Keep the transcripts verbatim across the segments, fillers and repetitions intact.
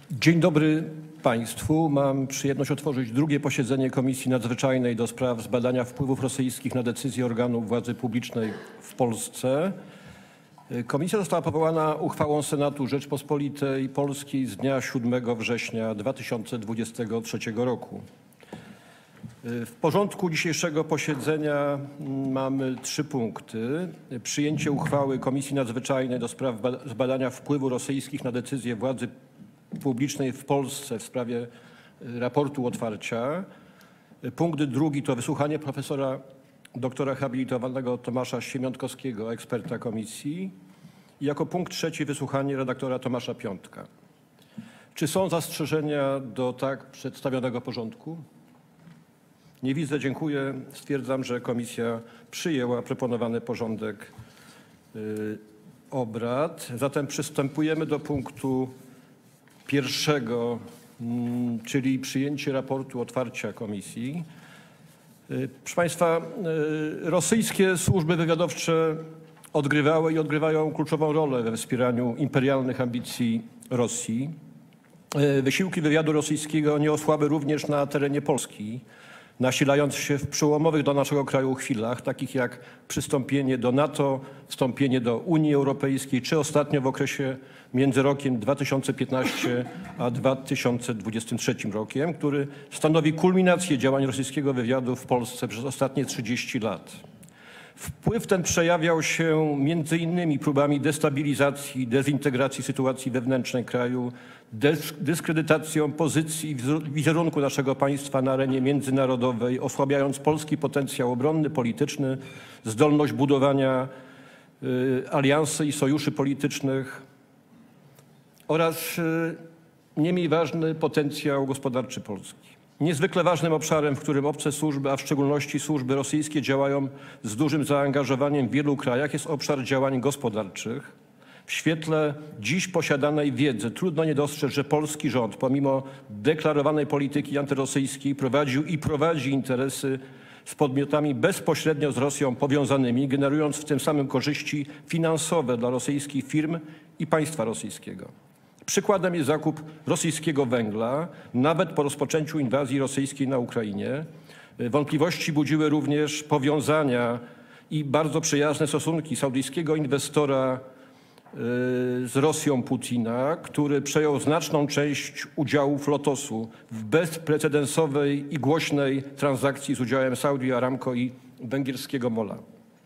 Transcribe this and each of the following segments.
Dzień dobry Państwu. Mam przyjemność otworzyć drugie posiedzenie Komisji Nadzwyczajnej do spraw zbadania wpływów rosyjskich na decyzje organów władzy publicznej w Polsce. Komisja została powołana uchwałą Senatu Rzeczpospolitej Polskiej z dnia siódmego września dwa tysiące dwudziestego trzeciego roku. W porządku dzisiejszego posiedzenia mamy trzy punkty. Przyjęcie uchwały Komisji Nadzwyczajnej do spraw zbadania wpływu rosyjskich na decyzje władzy publicznej w Polsce w sprawie raportu otwarcia. Punkt drugi to wysłuchanie profesora doktora habilitowanego Tomasza Siemiątkowskiego, eksperta komisji. I jako punkt trzeci wysłuchanie redaktora Tomasza Piątka. Czy są zastrzeżenia do tak przedstawionego porządku? Nie widzę, dziękuję. Stwierdzam, że komisja przyjęła proponowany porządek y, obrad. Zatem przystępujemy do punktu pierwszego, mm, czyli przyjęcie raportu otwarcia komisji. Y, proszę Państwa, y, rosyjskie służby wywiadowcze odgrywały i odgrywają kluczową rolę we wspieraniu imperialnych ambicji Rosji. Y, wysiłki wywiadu rosyjskiego nie osłaby również na terenie Polski, nasilając się w przełomowych dla naszego kraju chwilach, takich jak przystąpienie do NATO, wstąpienie do Unii Europejskiej, czy ostatnio w okresie między rokiem dwa tysiące piętnastym a dwa tysiące dwudziestym trzecim rokiem, który stanowi kulminację działań rosyjskiego wywiadu w Polsce przez ostatnie trzydzieści lat. Wpływ ten przejawiał się między innymi próbami destabilizacji, dezintegracji sytuacji wewnętrznej kraju, dyskredytacją pozycji i wizerunku naszego państwa na arenie międzynarodowej, osłabiając polski potencjał obronny, polityczny, zdolność budowania y, aliansy i sojuszy politycznych oraz y, nie mniej ważny potencjał gospodarczy Polski. Niezwykle ważnym obszarem, w którym obce służby, a w szczególności służby rosyjskie działają z dużym zaangażowaniem w wielu krajach, jest obszar działań gospodarczych. W świetle dziś posiadanej wiedzy trudno nie dostrzec, że polski rząd, pomimo deklarowanej polityki antyrosyjskiej, prowadził i prowadzi interesy z podmiotami bezpośrednio z Rosją powiązanymi, generując w tym samym korzyści finansowe dla rosyjskich firm i państwa rosyjskiego. Przykładem jest zakup rosyjskiego węgla, nawet po rozpoczęciu inwazji rosyjskiej na Ukrainie. Wątpliwości budziły również powiązania i bardzo przyjazne stosunki saudyjskiego inwestora z Rosją Putina, który przejął znaczną część udziałów Lotosu w bezprecedensowej i głośnej transakcji z udziałem Saudi Aramco i węgierskiego Mola.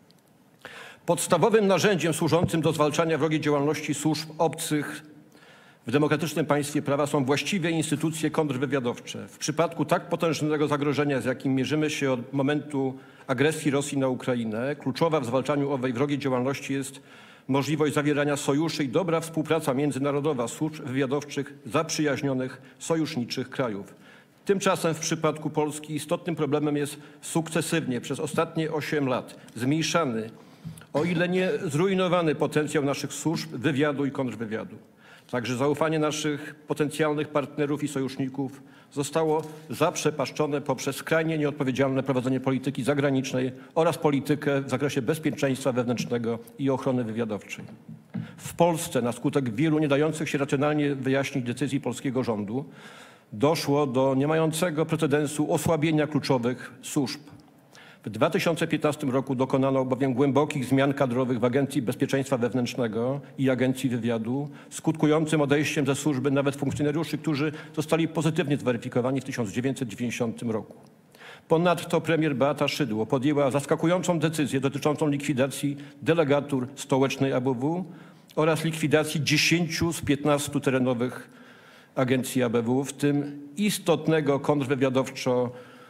Podstawowym narzędziem służącym do zwalczania wrogiej działalności służb obcych w demokratycznym państwie prawa są właściwe instytucje kontrwywiadowcze. W przypadku tak potężnego zagrożenia, z jakim mierzymy się od momentu agresji Rosji na Ukrainę, kluczowa w zwalczaniu owej wrogiej działalności jest możliwość zawierania sojuszy i dobra współpraca międzynarodowa służb wywiadowczych zaprzyjaźnionych, sojuszniczych krajów. Tymczasem w przypadku Polski istotnym problemem jest sukcesywnie przez ostatnie osiem lat zmniejszany, o ile nie zrujnowany potencjał naszych służb wywiadu i kontrwywiadu. Także zaufanie naszych potencjalnych partnerów i sojuszników zostało zaprzepaszczone poprzez skrajnie nieodpowiedzialne prowadzenie polityki zagranicznej oraz politykę w zakresie bezpieczeństwa wewnętrznego i ochrony wywiadowczej. W Polsce na skutek wielu nie dających się racjonalnie wyjaśnić decyzji polskiego rządu doszło do nie mającego precedensu osłabienia kluczowych służb. W dwa tysiące piętnastym roku dokonano bowiem głębokich zmian kadrowych w Agencji Bezpieczeństwa Wewnętrznego i Agencji Wywiadu, skutkującym odejściem ze służby nawet funkcjonariuszy, którzy zostali pozytywnie zweryfikowani w tysiąc dziewięćset dziewięćdziesiątym roku. Ponadto premier Beata Szydło podjęła zaskakującą decyzję dotyczącą likwidacji delegatur stołecznej A B W oraz likwidacji dziesięciu z piętnastu terenowych agencji A B W, w tym istotnego kontrwywiadowczo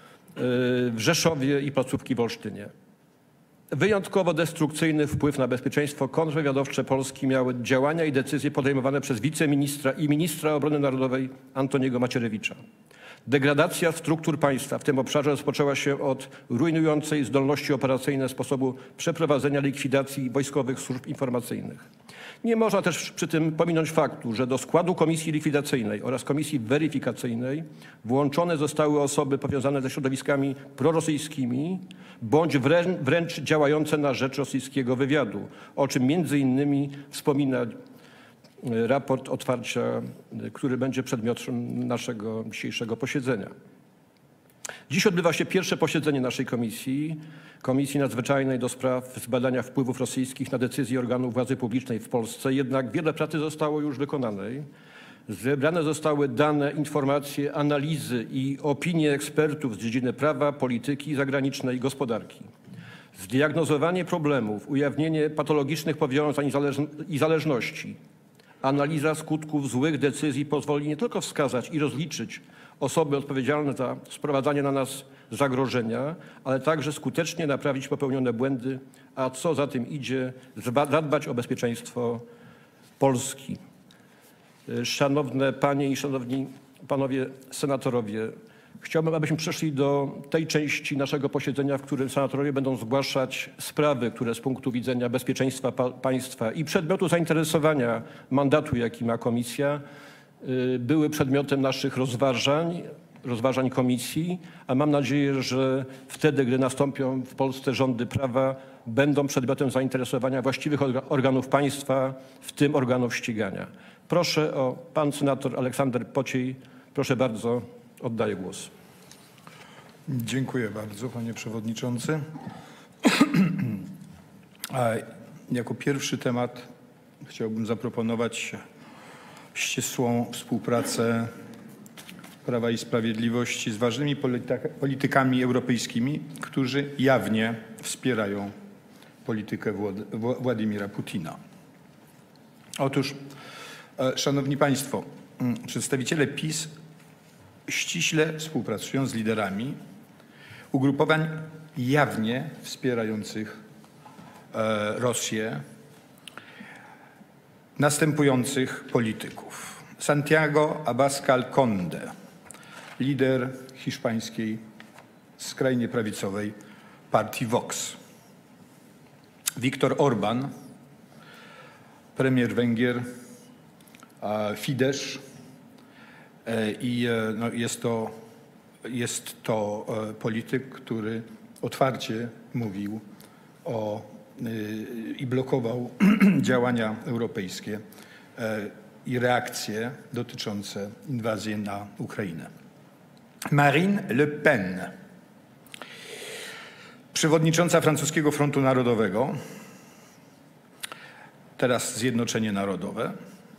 w Rzeszowie i placówki w Olsztynie. Wyjątkowo destrukcyjny wpływ na bezpieczeństwo kontrwywiadowcze Polski miały działania i decyzje podejmowane przez wiceministra i ministra obrony narodowej Antoniego Macierewicza. Degradacja struktur państwa w tym obszarze rozpoczęła się od rujnującej zdolności operacyjne sposobu przeprowadzenia likwidacji wojskowych służb informacyjnych. Nie można też przy tym pominąć faktu, że do składu komisji likwidacyjnej oraz komisji weryfikacyjnej włączone zostały osoby powiązane ze środowiskami prorosyjskimi bądź wręcz, wręcz działające na rzecz rosyjskiego wywiadu, o czym między innymi wspomina raport otwarcia, który będzie przedmiotem naszego dzisiejszego posiedzenia. Dziś odbywa się pierwsze posiedzenie naszej komisji, Komisji Nadzwyczajnej do spraw zbadania wpływów rosyjskich na decyzje organów władzy publicznej w Polsce. Jednak wiele pracy zostało już wykonanej. Zebrane zostały dane, informacje, analizy i opinie ekspertów z dziedziny prawa, polityki zagranicznej i gospodarki. Zdiagnozowanie problemów, ujawnienie patologicznych powiązań i zależności, analiza skutków złych decyzji pozwoli nie tylko wskazać i rozliczyć osoby odpowiedzialne za sprowadzanie na nas zagrożenia, ale także skutecznie naprawić popełnione błędy, a co za tym idzie, zadbać o bezpieczeństwo Polski. Szanowne Panie i Szanowni Panowie Senatorowie, chciałbym, abyśmy przeszli do tej części naszego posiedzenia, w którym senatorowie będą zgłaszać sprawy, które z punktu widzenia bezpieczeństwa pa państwa i przedmiotu zainteresowania mandatu, jaki ma komisja, były przedmiotem naszych rozważań, rozważań komisji, a mam nadzieję, że wtedy, gdy nastąpią w Polsce rządy prawa, będą przedmiotem zainteresowania właściwych organów państwa, w tym organów ścigania. Proszę o pan senator Aleksander Pociej. Proszę bardzo, oddaję głos. Dziękuję bardzo, panie przewodniczący. A jako pierwszy temat chciałbym zaproponować ścisłą współpracę Prawa i Sprawiedliwości z ważnymi politykami europejskimi, którzy jawnie wspierają politykę Władimira Putina. Otóż, szanowni państwo, przedstawiciele PiS ściśle współpracują z liderami ugrupowań jawnie wspierających Rosję, następujących polityków. Santiago Abascal Conde, lider hiszpańskiej skrajnie prawicowej partii Vox. Viktor Orbán, premier Węgier, Fidesz, i no, jest to, jest to polityk, który otwarcie mówił o i blokował działania europejskie i reakcje dotyczące inwazji na Ukrainę. Marine Le Pen, przewodnicząca francuskiego Frontu Narodowego, teraz Zjednoczenie Narodowe.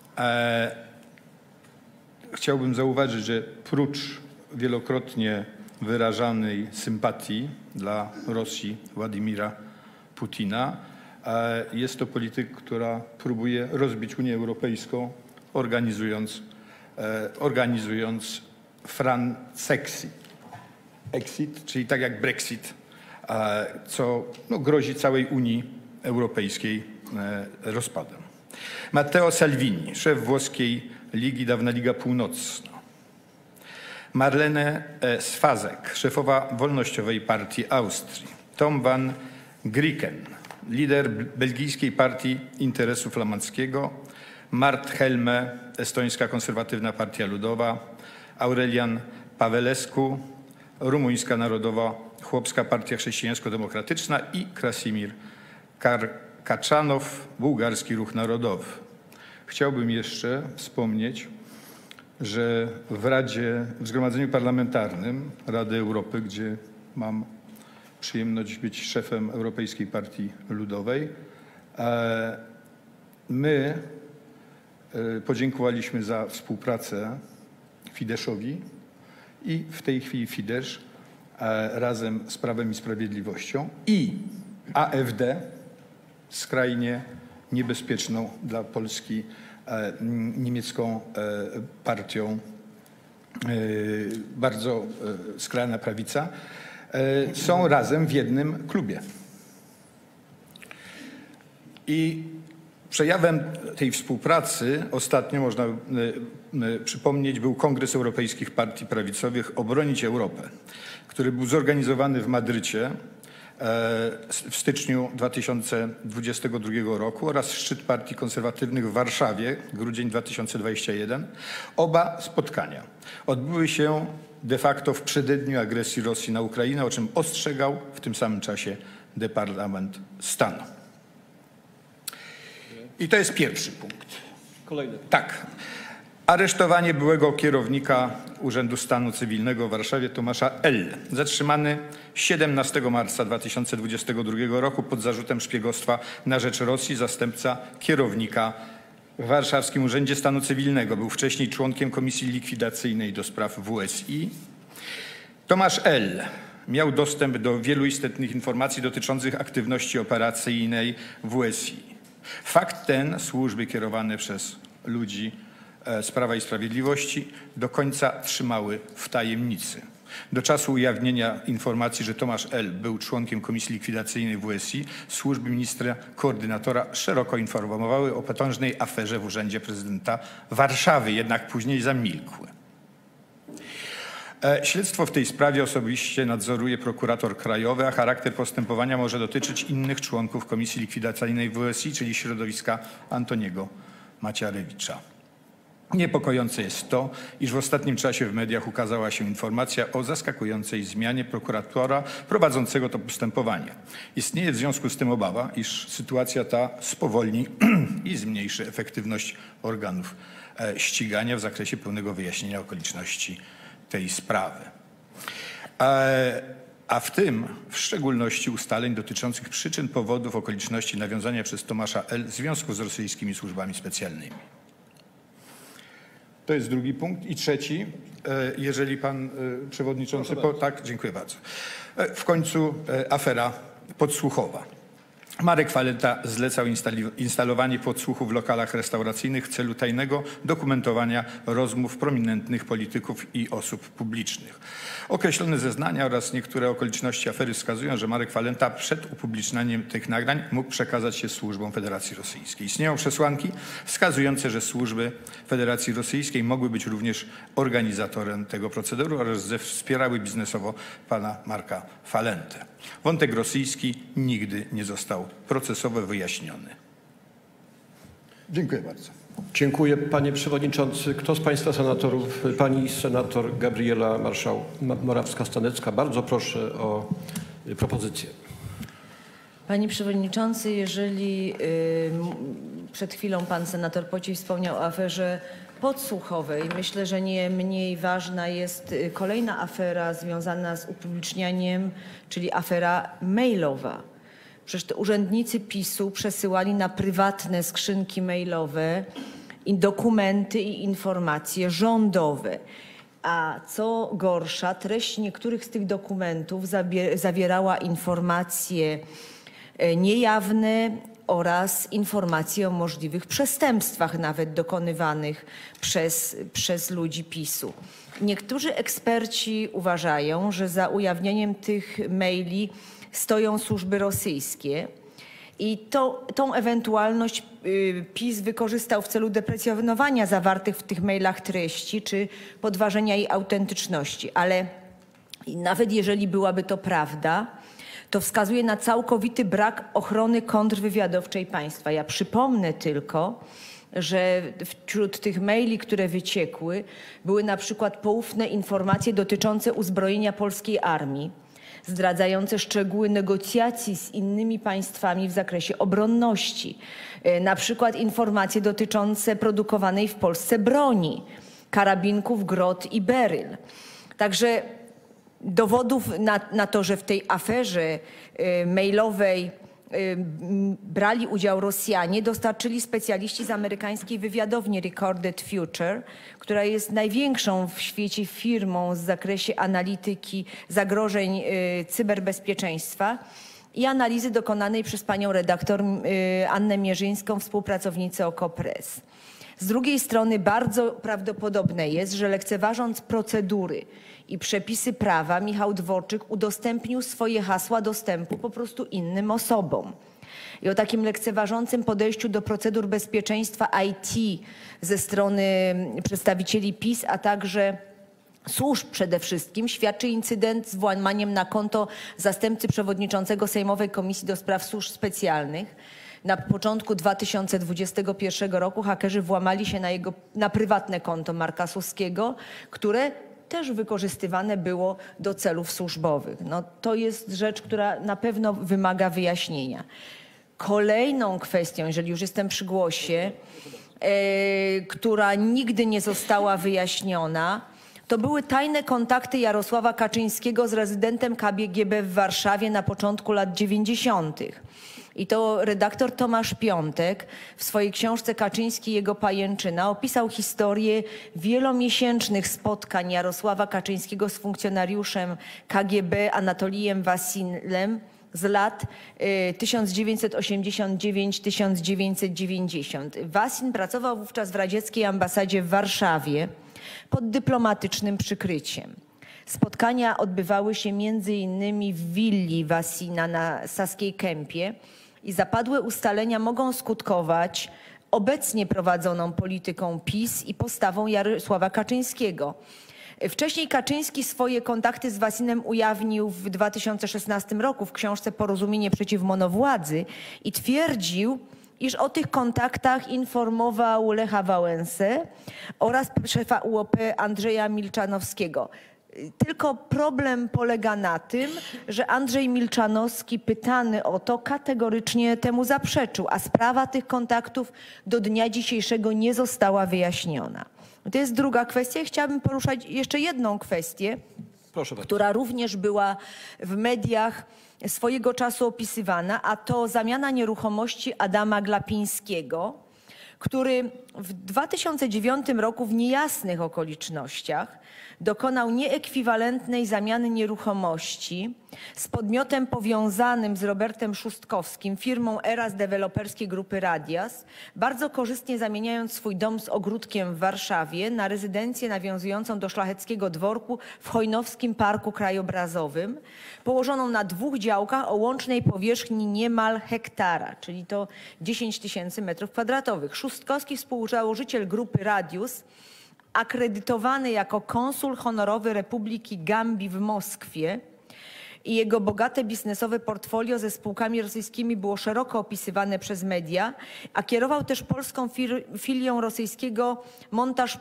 Chciałbym zauważyć, że prócz wielokrotnie wyrażanej sympatii dla Rosji Władimira Putina, jest to polityk, która próbuje rozbić Unię Europejską, organizując, organizując Francexit, exit, czyli tak jak Brexit, co no, grozi całej Unii Europejskiej rozpadem. Matteo Salvini, szef włoskiej Ligi, dawna Liga Północna. Marlene Sfazek, szefowa wolnościowej partii Austrii. Tom van Grieken, lider belgijskiej partii Interesu Flamandzkiego. Mart Helme, estońska konserwatywna partia ludowa. Aurelian Pawelescu, rumuńska narodowa chłopska partia chrześcijańsko-demokratyczna i Krasimir Kaczanow, bułgarski ruch narodowy. Chciałbym jeszcze wspomnieć, że w Radzie, w Zgromadzeniu Parlamentarnym Rady Europy, gdzie mam przyjemność być szefem Europejskiej Partii Ludowej, my podziękowaliśmy za współpracę Fideszowi i w tej chwili Fidesz razem z Prawem i Sprawiedliwością i A F D, skrajnie niebezpieczną dla Polski niemiecką partią, bardzo skrajna prawica, są razem w jednym klubie. I przejawem tej współpracy ostatnio, można przypomnieć, był Kongres Europejskich Partii Prawicowych Obronić Europę, który był zorganizowany w Madrycie w styczniu dwa tysiące dwudziestego drugiego roku oraz szczyt partii konserwatywnych w Warszawie, grudzień dwa tysiące dwudziesty pierwszy. Oba spotkania odbyły się de facto w przededniu agresji Rosji na Ukrainę, o czym ostrzegał w tym samym czasie Departament Stanu. I to jest pierwszy punkt. Kolejny. Tak. Aresztowanie byłego kierownika Urzędu Stanu Cywilnego w Warszawie Tomasza L., zatrzymany siedemnastego marca dwa tysiące dwudziestego drugiego roku pod zarzutem szpiegostwa na rzecz Rosji, zastępca kierownika w Warszawskim Urzędzie Stanu Cywilnego. Był wcześniej członkiem Komisji Likwidacyjnej do spraw W S I. Tomasz L. miał dostęp do wielu istotnych informacji dotyczących aktywności operacyjnej W S I. Fakt ten służby kierowane przez ludzi z Prawa i Sprawiedliwości do końca trzymały w tajemnicy. Do czasu ujawnienia informacji, że Tomasz L. był członkiem Komisji Likwidacyjnej W S I, służby ministra koordynatora szeroko informowały o potężnej aferze w Urzędzie Prezydenta Warszawy, jednak później zamilkły. Śledztwo w tej sprawie osobiście nadzoruje prokurator krajowy, a charakter postępowania może dotyczyć innych członków Komisji Likwidacyjnej W S I, czyli środowiska Antoniego Macierewicza. Niepokojące jest to, iż w ostatnim czasie w mediach ukazała się informacja o zaskakującej zmianie prokuratora prowadzącego to postępowanie. Istnieje w związku z tym obawa, iż sytuacja ta spowolni i zmniejszy efektywność organów ścigania w zakresie pełnego wyjaśnienia okoliczności tej sprawy. A w tym w szczególności ustaleń dotyczących przyczyn, powodów, okoliczności nawiązania przez Tomasza L. związku z rosyjskimi służbami specjalnymi. To jest drugi punkt. I trzeci, jeżeli pan przewodniczący... Po, tak, dziękuję bardzo. W końcu afera podsłuchowa. Marek Falenta zlecał instalowanie podsłuchów w lokalach restauracyjnych w celu tajnego dokumentowania rozmów prominentnych polityków i osób publicznych. Określone zeznania oraz niektóre okoliczności afery wskazują, że Marek Falenta przed upublicznieniem tych nagrań mógł przekazać się służbom Federacji Rosyjskiej. Istnieją przesłanki wskazujące, że służby Federacji Rosyjskiej mogły być również organizatorem tego procederu oraz wspierały biznesowo pana Marka Falentę. Wątek rosyjski nigdy nie został procesowo wyjaśniony. Dziękuję bardzo. Dziękuję, panie przewodniczący. Kto z państwa senatorów, pani senator Gabriela Marszał Morawska-Stanecka, bardzo proszę o propozycję. Panie przewodniczący, jeżeli y, przed chwilą pan senator Pociej wspomniał o aferze podsłuchowej, myślę, że nie mniej ważna jest kolejna afera związana z upublicznianiem, czyli afera mailowa. Przecież te urzędnicy PiSu przesyłali na prywatne skrzynki mailowe i dokumenty i informacje rządowe. A co gorsza, treść niektórych z tych dokumentów zawierała informacje niejawne oraz informacje o możliwych przestępstwach nawet dokonywanych przez, przez ludzi PiSu. Niektórzy eksperci uważają, że za ujawnieniem tych maili stoją służby rosyjskie i to, tą ewentualność y, PiS wykorzystał w celu deprecjonowania zawartych w tych mailach treści czy podważenia jej autentyczności. Ale nawet jeżeli byłaby to prawda, to wskazuje na całkowity brak ochrony kontrwywiadowczej państwa. Ja przypomnę tylko, że wśród tych maili, które wyciekły, były na przykład poufne informacje dotyczące uzbrojenia polskiej armii, zdradzające szczegóły negocjacji z innymi państwami w zakresie obronności. Na przykład informacje dotyczące produkowanej w Polsce broni, karabinków Grot i Beryl. Także dowodów na, na to, że w tej aferze y, mailowej y, brali udział Rosjanie, dostarczyli specjaliści z amerykańskiej wywiadowni Recorded Future, która jest największą w świecie firmą w zakresie analityki zagrożeń y, cyberbezpieczeństwa i analizy dokonanej przez panią redaktor y, Annę Mierzyńską, współpracownicę OKO.press. Z drugiej strony bardzo prawdopodobne jest, że lekceważąc procedury i przepisy prawa, Michał Dworczyk udostępnił swoje hasła dostępu po prostu innym osobom. I o takim lekceważącym podejściu do procedur bezpieczeństwa I T ze strony przedstawicieli PiS, a także służb przede wszystkim, świadczy incydent z włamaniem na konto zastępcy przewodniczącego Sejmowej Komisji do Spraw Służb Specjalnych. Na początku dwa tysiące dwudziestego pierwszego roku hakerzy włamali się na jego na prywatne konto Marka Suskiego, które też wykorzystywane było do celów służbowych. No, to jest rzecz, która na pewno wymaga wyjaśnienia. Kolejną kwestią, jeżeli już jestem przy głosie, która nigdy nie została wyjaśniona, to były tajne kontakty Jarosława Kaczyńskiego z rezydentem K G B w Warszawie na początku lat dziewięćdziesiątych. I to redaktor Tomasz Piątek w swojej książce Kaczyński i jego pajęczyna opisał historię wielomiesięcznych spotkań Jarosława Kaczyńskiego z funkcjonariuszem K G B Anatolijem Wasilem z lat tysiąc dziewięćset osiemdziesiąt dziewięć do tysiąc dziewięćset dziewięćdziesiąt. Wasil pracował wówczas w radzieckiej ambasadzie w Warszawie pod dyplomatycznym przykryciem. Spotkania odbywały się między innymi w willi Wasina na Saskiej Kępie i zapadłe ustalenia mogą skutkować obecnie prowadzoną polityką PiS i postawą Jarosława Kaczyńskiego. Wcześniej Kaczyński swoje kontakty z Wasinem ujawnił w dwa tysiące szesnastym roku w książce Porozumienie przeciw monowładzy i twierdził, iż o tych kontaktach informował Lecha Wałęsę oraz szefa U O P Andrzeja Milczanowskiego. Tylko problem polega na tym, że Andrzej Milczanowski pytany o to kategorycznie temu zaprzeczył, a sprawa tych kontaktów do dnia dzisiejszego nie została wyjaśniona. To jest druga kwestia i chciałabym poruszać jeszcze jedną kwestię, Proszę bardzo. która również była w mediach swojego czasu opisywana, a to zamiana nieruchomości Adama Glapińskiego, który w dwa tysiące dziewiątym roku w niejasnych okolicznościach dokonał nieekwiwalentnej zamiany nieruchomości z podmiotem powiązanym z Robertem Szustkowskim, firmą Eras Deweloperskiej Grupy Radias, bardzo korzystnie zamieniając swój dom z ogródkiem w Warszawie na rezydencję nawiązującą do szlacheckiego dworku w Chojnowskim Parku Krajobrazowym, położoną na dwóch działkach o łącznej powierzchni niemal hektara, czyli to dziesięć tysięcy metrów kwadratowych. Szustkowski, współzałożyciel Grupy Radius, akredytowany jako konsul honorowy Republiki Gambii w Moskwie i jego bogate biznesowe portfolio ze spółkami rosyjskimi było szeroko opisywane przez media, a kierował też polską filią rosyjskiego Montaż,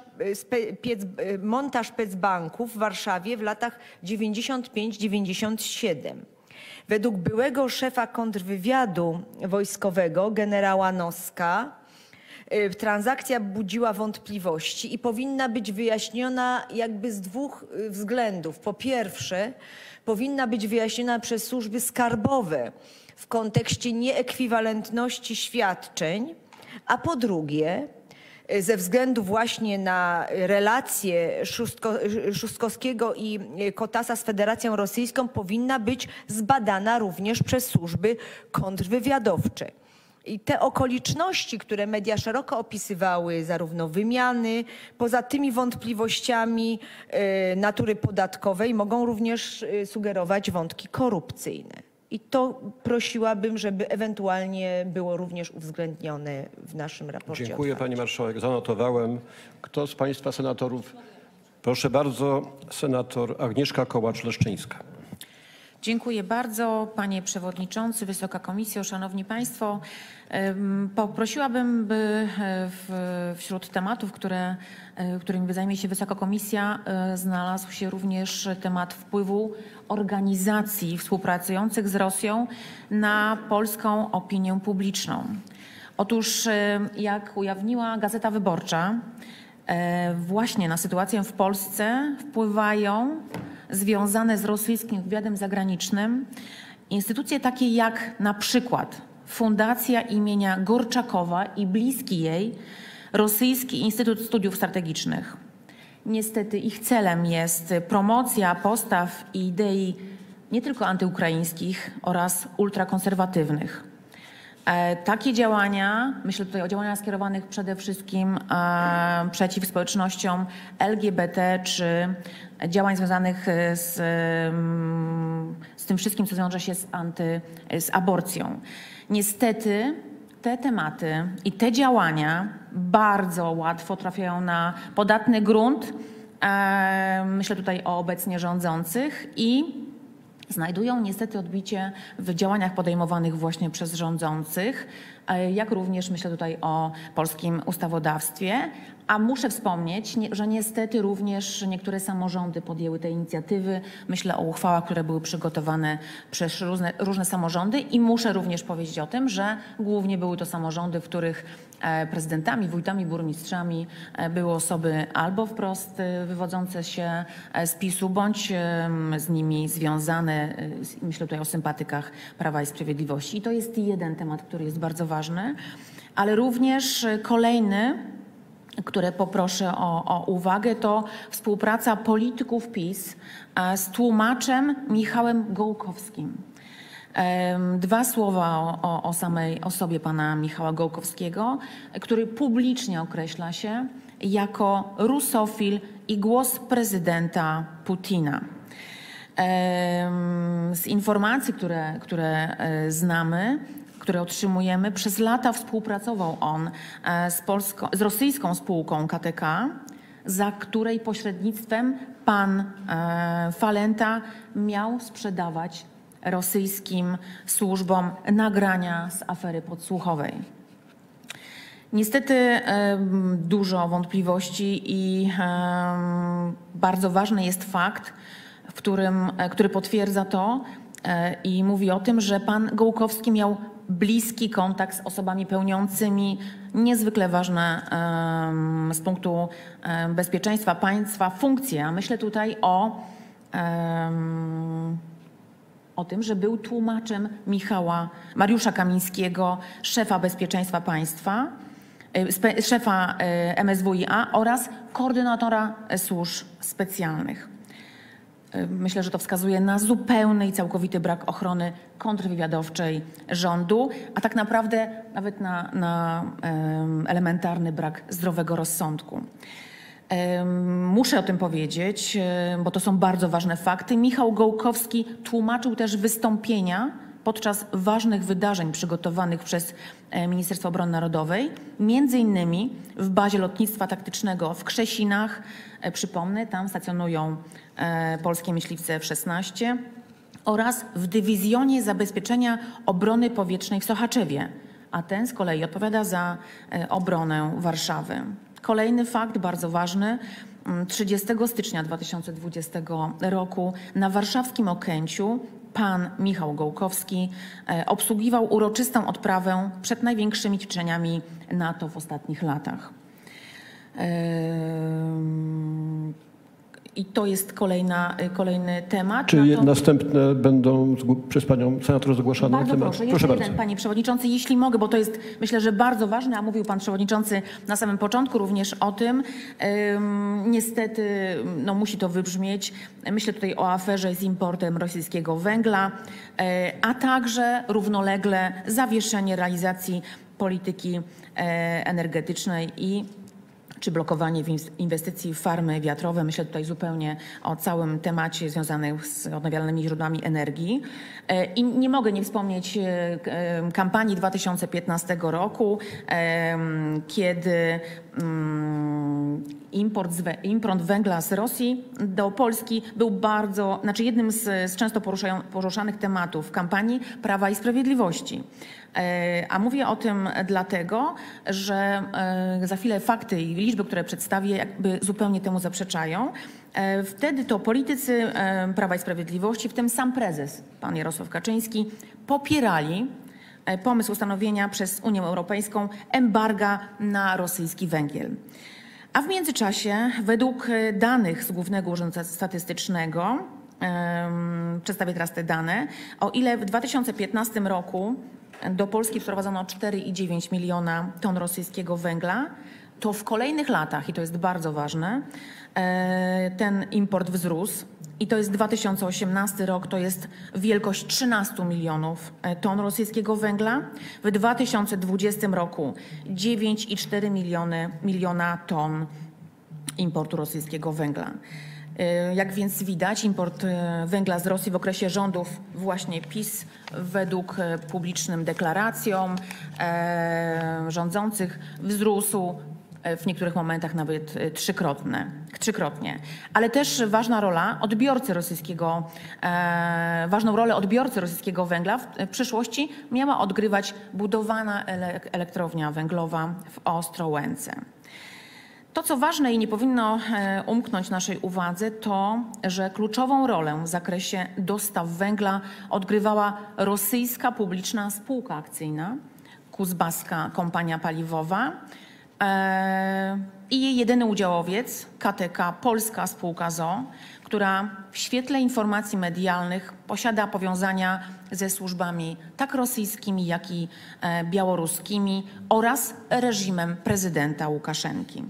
Montaż Specbanku w Warszawie w latach dziewięćdziesiątym piątym do dziewięćdziesiątego siódmego. Według byłego szefa kontrwywiadu wojskowego generała Noska transakcja budziła wątpliwości i powinna być wyjaśniona jakby z dwóch względów. Po pierwsze, powinna być wyjaśniona przez służby skarbowe w kontekście nieekwiwalentności świadczeń, a po drugie, ze względu właśnie na relacje Szustko, Szustkowskiego i Kotasa z Federacją Rosyjską powinna być zbadana również przez służby kontrwywiadowcze. I te okoliczności, które media szeroko opisywały, zarówno wymiany, poza tymi wątpliwościami y, natury podatkowej, mogą również y, sugerować wątki korupcyjne. I to prosiłabym, żeby ewentualnie było również uwzględnione w naszym raporcie. Dziękuję otwarcia. pani marszałek, zanotowałem. Kto z państwa senatorów? Proszę bardzo, senator Agnieszka Kołacz-Leszczyńska. Dziękuję bardzo, panie przewodniczący, Wysoka Komisjo, szanowni państwo. Poprosiłabym, by wśród tematów, które, którymi zajmie się Wysoka Komisja, znalazł się również temat wpływu organizacji współpracujących z Rosją na polską opinię publiczną. Otóż, jak ujawniła Gazeta Wyborcza, właśnie na sytuację w Polsce wpływają związane z rosyjskim wywiadem zagranicznym instytucje takie jak na przykład Fundacja imienia Gorczakowa i bliski jej Rosyjski Instytut Studiów Strategicznych. Niestety ich celem jest promocja postaw i idei nie tylko antyukraińskich oraz ultrakonserwatywnych. Takie działania, myślę tutaj o działaniach skierowanych przede wszystkim e, przeciw społecznościom L G B T czy działań związanych z, z tym wszystkim, co wiąże się z, anty, z aborcją. Niestety te tematy i te działania bardzo łatwo trafiają na podatny grunt, e, myślę tutaj o obecnie rządzących i znajdują niestety odbicie w działaniach podejmowanych właśnie przez rządzących, jak również myślę tutaj o polskim ustawodawstwie. A muszę wspomnieć, że niestety również niektóre samorządy podjęły te inicjatywy. Myślę o uchwałach, które były przygotowane przez różne, różne samorządy i muszę również powiedzieć o tym, że głównie były to samorządy, w których prezydentami, wójtami, burmistrzami były osoby albo wprost wywodzące się z PiS-u, bądź z nimi związane. Myślę tutaj o sympatykach Prawa i Sprawiedliwości. I to jest jeden temat, który jest bardzo ważny, ale również kolejny, które poproszę o, o uwagę, to współpraca polityków PiS z tłumaczem Michałem Gołkowskim. Dwa słowa o, o, o samej osobie pana Michała Gołkowskiego, który publicznie określa się jako rusofil i głos prezydenta Putina. Z informacji, które, które znamy, które otrzymujemy, przez lata współpracował on z, polską, z rosyjską spółką K T K, za której pośrednictwem pan Falenta miał sprzedawać rosyjskim służbom nagrania z afery podsłuchowej. Niestety dużo wątpliwości i bardzo ważny jest fakt, w którym, który potwierdza to i mówi o tym, że pan Gołkowski miał bliski kontakt z osobami pełniącymi niezwykle ważne z punktu bezpieczeństwa państwa funkcje. A myślę tutaj o, o tym, że był tłumaczem Michała, Mariusza Kamińskiego, szefa bezpieczeństwa państwa, szefa M S W i A oraz koordynatora służb specjalnych. Myślę, że to wskazuje na zupełny i całkowity brak ochrony kontrwywiadowczej rządu, a tak naprawdę nawet na, na um, elementarny brak zdrowego rozsądku. Um, muszę o tym powiedzieć, bo to są bardzo ważne fakty. Michał Gołkowski tłumaczył też wystąpienia podczas ważnych wydarzeń przygotowanych przez Ministerstwo Obrony Narodowej, między innymi w bazie lotnictwa taktycznego w Krzesinach. Przypomnę, tam stacjonują polskie myśliwce F szesnaście oraz w Dywizjonie Zabezpieczenia Obrony Powietrznej w Sochaczewie, a ten z kolei odpowiada za obronę Warszawy. Kolejny fakt bardzo ważny. trzydziestego stycznia dwa tysiące dwudziestego roku na warszawskim Okęciu pan Michał Gołkowski obsługiwał uroczystą odprawę przed największymi ćwiczeniami NATO w ostatnich latach. I to jest kolejna, kolejny temat. Czy Nato... następne będą przez panią senator zgłaszane? Bardzo temat? proszę, proszę jeszcze bardzo. jeden, panie przewodniczący, jeśli mogę, bo to jest myślę, że bardzo ważne, a mówił pan przewodniczący na samym początku również o tym. Ym, niestety no, musi to wybrzmieć. Myślę tutaj o aferze z importem rosyjskiego węgla, yy, a także równolegle zawieszenie realizacji polityki yy, energetycznej i czy blokowanie inwestycji w farmy wiatrowe. Myślę tutaj zupełnie o całym temacie związanym z odnawialnymi źródłami energii. I nie mogę nie wspomnieć kampanii dwa tysiące piętnastego roku, kiedy import, import węgla z Rosji do Polski był bardzo, znaczy jednym z, z często poruszanych tematów kampanii Prawa i Sprawiedliwości. A mówię o tym dlatego, że za chwilę fakty i liczby, które przedstawię, jakby zupełnie temu zaprzeczają. Wtedy to politycy Prawa i Sprawiedliwości, w tym sam prezes, pan Jarosław Kaczyński, popierali pomysł ustanowienia przez Unię Europejską embarga na rosyjski węgiel. A w międzyczasie, według danych z Głównego Urzędu Statystycznego, przedstawię teraz te dane, o ile w dwa tysiące piętnastym roku do Polski wprowadzono cztery i dziewięć miliona ton rosyjskiego węgla, to w kolejnych latach, i to jest bardzo ważne, ten import wzrósł. I to jest dwa tysiące osiemnasty rok, to jest wielkość trzynaście milionów ton rosyjskiego węgla. W dwa tysiące dwudziestym roku dziewięć i cztery miliona ton importu rosyjskiego węgla. Jak więc widać, import węgla z Rosji w okresie rządów właśnie PiS według publicznym deklaracjom e, rządzących wzrósł w niektórych momentach nawet trzykrotne, trzykrotnie. Ale też ważna rola odbiorcy rosyjskiego, e, ważną rolę odbiorcy rosyjskiego węgla w, w przyszłości miała odgrywać budowana ele, elektrownia węglowa w Ostrołęce. To, co ważne i nie powinno umknąć naszej uwadze, to, że kluczową rolę w zakresie dostaw węgla odgrywała rosyjska publiczna spółka akcyjna, Kuzbaska Kompania Paliwowa i jej jedyny udziałowiec, K T K Polska Spółka z o o, która w świetle informacji medialnych posiada powiązania ze służbami tak rosyjskimi, jak i białoruskimi oraz reżimem prezydenta Łukaszenki.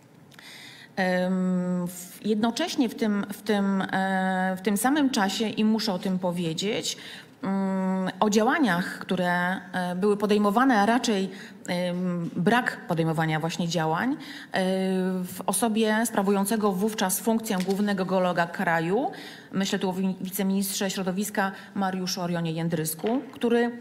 Jednocześnie w tym, w, tym, w tym samym czasie, i muszę o tym powiedzieć, o działaniach, które były podejmowane, a raczej brak podejmowania właśnie działań w osobie sprawującego wówczas funkcję głównego geologa kraju, myślę tu o wiceministrze środowiska Mariuszu Orionie Jędrysku, który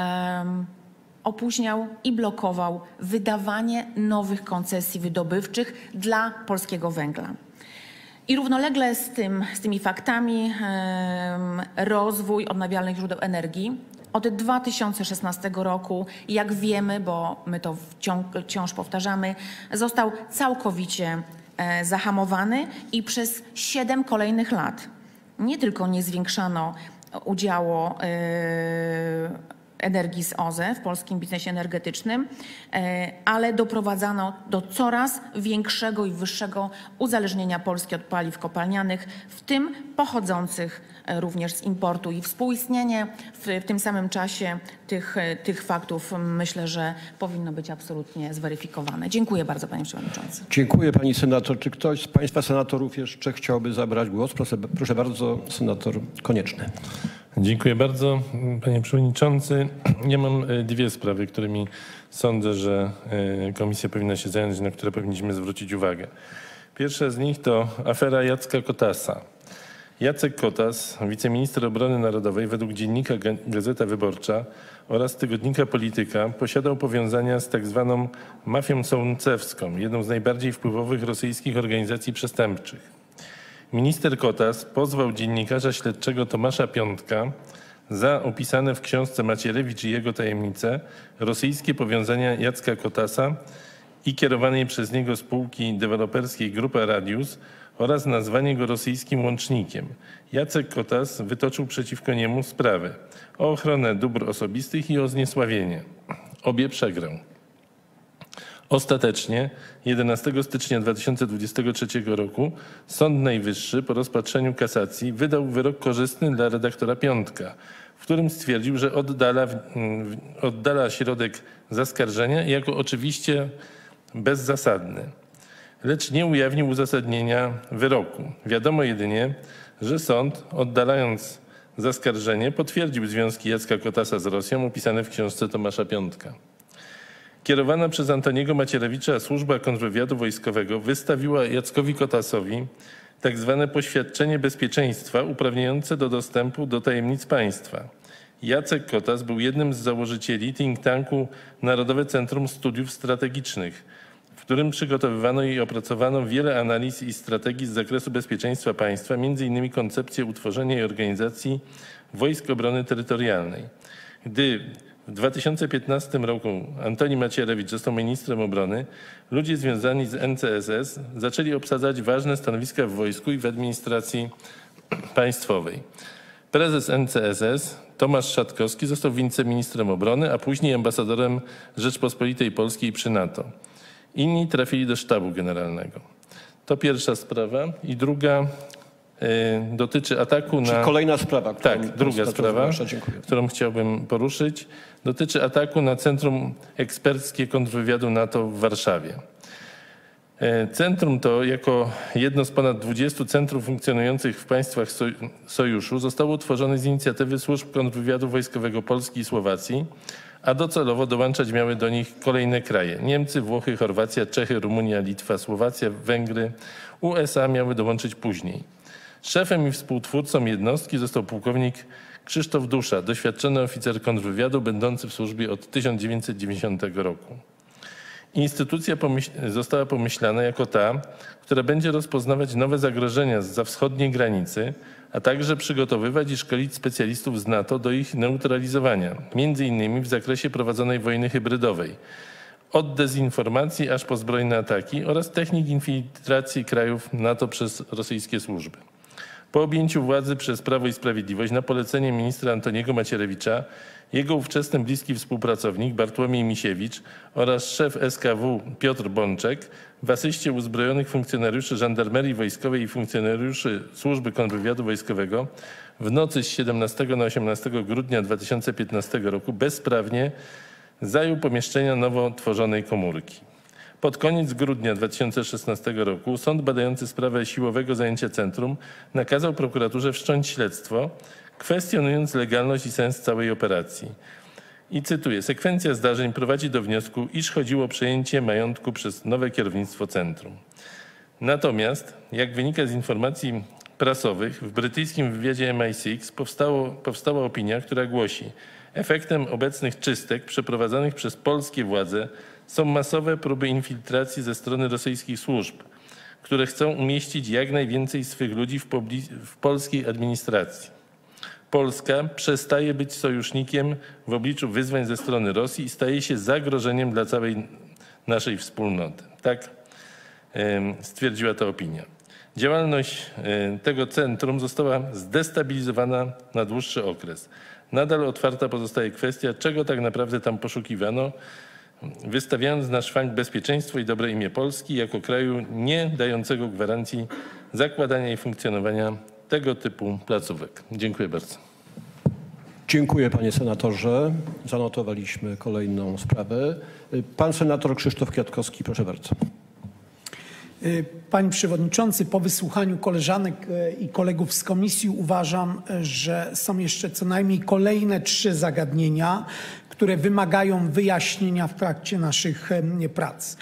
opóźniał i blokował wydawanie nowych koncesji wydobywczych dla polskiego węgla. I równolegle z, tym, z tymi faktami rozwój odnawialnych źródeł energii od dwa tysiące szesnastego roku, jak wiemy, bo my to wciąż, wciąż powtarzamy, został całkowicie zahamowany i przez siedem kolejnych lat nie tylko nie zwiększano udziału energii z O Z E w polskim biznesie energetycznym, ale doprowadzano do coraz większego i wyższego uzależnienia Polski od paliw kopalnianych, w tym pochodzących również z importu, i współistnienie w, w tym samym czasie tych, tych faktów, myślę, że powinno być absolutnie zweryfikowane. Dziękuję bardzo, panie przewodniczący. Dziękuję, pani senator. Czy ktoś z państwa senatorów jeszcze chciałby zabrać głos? Proszę, proszę bardzo, senator Konieczny. Dziękuję bardzo, panie przewodniczący. Ja mam dwie sprawy, którymi sądzę, że komisja powinna się zająć, na które powinniśmy zwrócić uwagę. Pierwsza z nich to afera Jacka Kotasa. Jacek Kotas, wiceminister obrony narodowej, według dziennika Gazeta Wyborcza oraz tygodnika Polityka posiadał powiązania z tak zwaną mafią sołncewską, jedną z najbardziej wpływowych rosyjskich organizacji przestępczych. Minister Kotas pozwał dziennikarza śledczego Tomasza Piątka za opisane w książce Macierewicz i jego tajemnice rosyjskie powiązania Jacka Kotasa i kierowanej przez niego spółki deweloperskiej Grupa Radius oraz nazwanie go rosyjskim łącznikiem. Jacek Kotas wytoczył przeciwko niemu sprawę o ochronę dóbr osobistych i o zniesławienie. Obie przegrał. Ostatecznie jedenastego stycznia dwa tysiące dwudziestego trzeciego roku Sąd Najwyższy po rozpatrzeniu kasacji wydał wyrok korzystny dla redaktora Piątka, w którym stwierdził, że oddala, oddala środek zaskarżenia jako oczywiście bezzasadny, lecz nie ujawnił uzasadnienia wyroku. Wiadomo jedynie, że sąd, oddalając zaskarżenie, potwierdził związki Jacka Kotasa z Rosją opisane w książce Tomasza Piątka. Kierowana przez Antoniego Macierewicza służba kontrwywiadu wojskowego wystawiła Jackowi Kotasowi tak zwane poświadczenie bezpieczeństwa uprawniające do dostępu do tajemnic państwa. Jacek Kotas był jednym z założycieli think tanku Narodowe Centrum Studiów Strategicznych, w którym przygotowywano i opracowano wiele analiz i strategii z zakresu bezpieczeństwa państwa, między innymi koncepcję utworzenia i organizacji Wojsk Obrony Terytorialnej. Gdy w dwa tysiące piętnastym roku Antoni Macierewicz został ministrem obrony, ludzie związani z N C S S zaczęli obsadzać ważne stanowiska w wojsku i w administracji państwowej. Prezes N C S S Tomasz Szatkowski został wiceministrem obrony, a później ambasadorem Rzeczpospolitej Polskiej przy NATO. Inni trafili do sztabu generalnego. To pierwsza sprawa. I druga y, dotyczy ataku Czy na... kolejna sprawa? Tak, druga sprawa, Dziękuję. którą chciałbym poruszyć, dotyczy ataku na Centrum Eksperckie Kontrwywiadu NATO w Warszawie. Centrum to, jako jedno z ponad dwudziestu centrów funkcjonujących w państwach Sojuszu, zostało utworzone z inicjatywy służb kontrwywiadu wojskowego Polski i Słowacji, a docelowo dołączać miały do nich kolejne kraje. Niemcy, Włochy, Chorwacja, Czechy, Rumunia, Litwa, Słowacja, Węgry. U S A miały dołączyć później. Szefem i współtwórcą jednostki został pułkownik Krzysztof Dusza, doświadczony oficer kontrwywiadu będący w służbie od tysiąc dziewięćset dziewięćdziesiątego roku. Instytucja pomyśl- została pomyślana jako ta, która będzie rozpoznawać nowe zagrożenia zza wschodniej granicy, a także przygotowywać i szkolić specjalistów z NATO do ich neutralizowania, między innymi w zakresie prowadzonej wojny hybrydowej, od dezinformacji aż po zbrojne ataki oraz technik infiltracji krajów NATO przez rosyjskie służby. Po objęciu władzy przez Prawo i Sprawiedliwość na polecenie ministra Antoniego Macierewicza jego ówczesny bliski współpracownik Bartłomiej Misiewicz oraz szef S K W Piotr Bączek w asyście uzbrojonych funkcjonariuszy żandarmerii wojskowej i funkcjonariuszy służby kontrwywiadu wojskowego w nocy z siedemnastego na osiemnastego grudnia dwa tysiące piętnastego roku bezprawnie zajął pomieszczenia nowo tworzonej komórki. Pod koniec grudnia dwa tysiące szesnastego roku sąd badający sprawę siłowego zajęcia centrum nakazał prokuraturze wszcząć śledztwo, kwestionując legalność i sens całej operacji. I cytuję, sekwencja zdarzeń prowadzi do wniosku, iż chodziło o przejęcie majątku przez nowe kierownictwo centrum. Natomiast, jak wynika z informacji prasowych, w brytyjskim wywiadzie M I six powstało, powstała opinia, która głosi, efektem obecnych czystek przeprowadzanych przez polskie władze są masowe próby infiltracji ze strony rosyjskich służb, które chcą umieścić jak najwięcej swych ludzi w, w polskiej administracji. Polska przestaje być sojusznikiem w obliczu wyzwań ze strony Rosji i staje się zagrożeniem dla całej naszej wspólnoty. Tak stwierdziła ta opinia. Działalność tego centrum została zdestabilizowana na dłuższy okres. Nadal otwarta pozostaje kwestia, czego tak naprawdę tam poszukiwano, wystawiając na szwank bezpieczeństwo i dobre imię Polski jako kraju nie dającego gwarancji zakładania i funkcjonowania tego typu placówek. Dziękuję bardzo. Dziękuję panie senatorze. Zanotowaliśmy kolejną sprawę. Pan senator Krzysztof Kwiatkowski, proszę bardzo. Panie Przewodniczący, po wysłuchaniu koleżanek i kolegów z komisji uważam, że są jeszcze co najmniej kolejne trzy zagadnienia, które wymagają wyjaśnienia w trakcie naszych prac.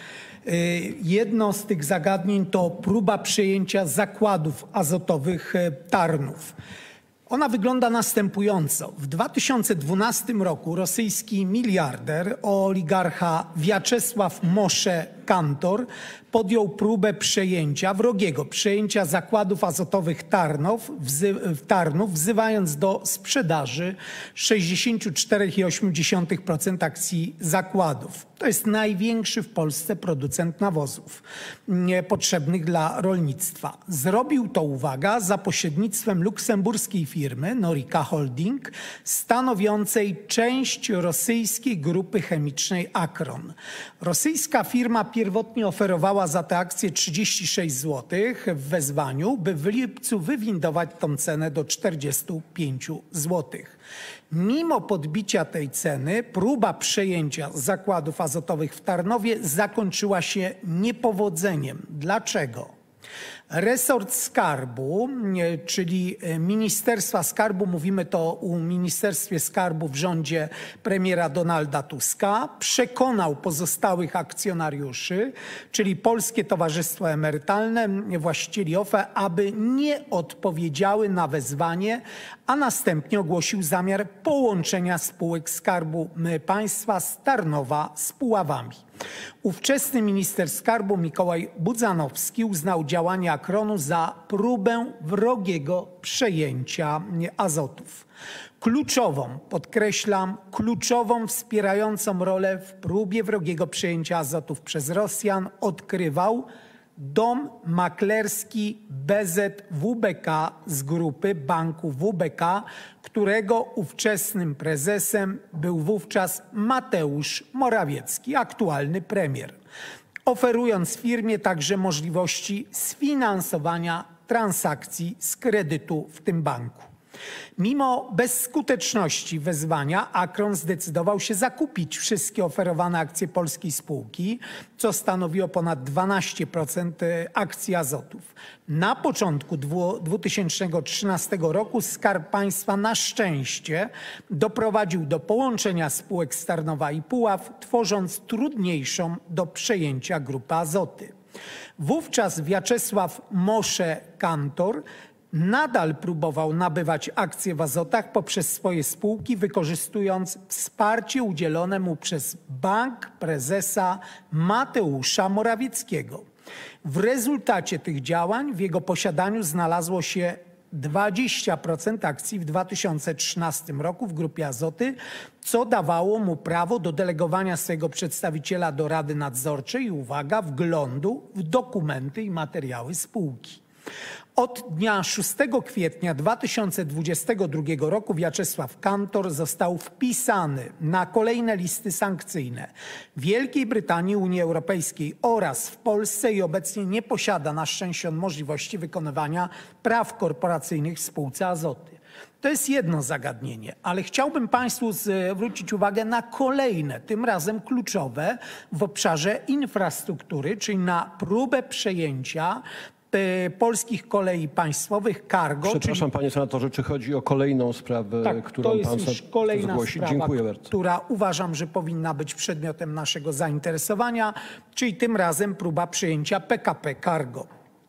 Jedno z tych zagadnień to próba przejęcia zakładów azotowych Tarnów. Ona wygląda następująco. W dwa tysiące dwunastym roku rosyjski miliarder, oligarcha Wiaczesław Mosze-Kantor podjął próbę przejęcia, wrogiego przejęcia zakładów azotowych Tarnów, wzy, Tarnów wzywając do sprzedaży sześćdziesiąt cztery przecinek osiem procent akcji zakładów. To jest największy w Polsce producent nawozów potrzebnych dla rolnictwa. Zrobił to, uwaga, za pośrednictwem luksemburskiej firmy Norica Holding, stanowiącej część rosyjskiej grupy chemicznej Akron. Rosyjska firma pierwotnie oferowała za tę akcję trzydzieści sześć złotych w wezwaniu, by w lipcu wywindować tą cenę do czterdziestu pięciu złotych. Mimo podbicia tej ceny próba przejęcia zakładów azotowych w Tarnowie zakończyła się niepowodzeniem. Dlaczego? Resort Skarbu, czyli Ministerstwa Skarbu, mówimy to o Ministerstwie Skarbu w rządzie premiera Donalda Tuska, przekonał pozostałych akcjonariuszy, czyli Polskie Towarzystwo Emerytalne, właścicieli O F E, aby nie odpowiedziały na wezwanie, a następnie ogłosił zamiar połączenia spółek Skarbu Państwa z Tarnowa z Puławami. Ówczesny minister skarbu Mikołaj Budzanowski uznał działania Akronu za próbę wrogiego przejęcia azotów. Kluczową, podkreślam, kluczową wspierającą rolę w próbie wrogiego przejęcia azotów przez Rosjan odgrywał dom maklerski B Z W B K z grupy banku W B K, którego ówczesnym prezesem był wówczas Mateusz Morawiecki, aktualny premier, oferując firmie także możliwości sfinansowania transakcji z kredytu w tym banku. Mimo bezskuteczności wezwania Akron zdecydował się zakupić wszystkie oferowane akcje polskiej spółki, co stanowiło ponad dwanaście procent akcji azotów. Na początku dwa tysiące trzynastego roku Skarb Państwa na szczęście doprowadził do połączenia spółek z Tarnowa i Puław, tworząc trudniejszą do przejęcia grupę Azoty. Wówczas Wiaczesław Mosze-Kantor nadal próbował nabywać akcje w Azotach poprzez swoje spółki, wykorzystując wsparcie udzielone mu przez bank prezesa Mateusza Morawieckiego. W rezultacie tych działań w jego posiadaniu znalazło się dwadzieścia procent akcji w dwa tysiące trzynastym roku w Grupie Azoty, co dawało mu prawo do delegowania swojego przedstawiciela do Rady Nadzorczej i, uwaga, wglądu w dokumenty i materiały spółki. Od dnia szóstego kwietnia dwa tysiące dwudziestego drugiego roku Wiaczesław Kantor został wpisany na kolejne listy sankcyjne Wielkiej Brytanii, Unii Europejskiej oraz w Polsce i obecnie nie posiada na szczęście możliwości wykonywania praw korporacyjnych w spółce Azoty. To jest jedno zagadnienie, ale chciałbym Państwu zwrócić uwagę na kolejne, tym razem kluczowe w obszarze infrastruktury, czyli na próbę przejęcia Polskich Kolei Państwowych Cargo. Przepraszam, panie senatorze, czy chodzi o kolejną sprawę, tak, którą to jest pan już chce kolejna zgłosić? sprawa, Dziękuję bardzo. która uważam, że powinna być przedmiotem naszego zainteresowania, czyli tym razem próba przejęcia P K P Cargo.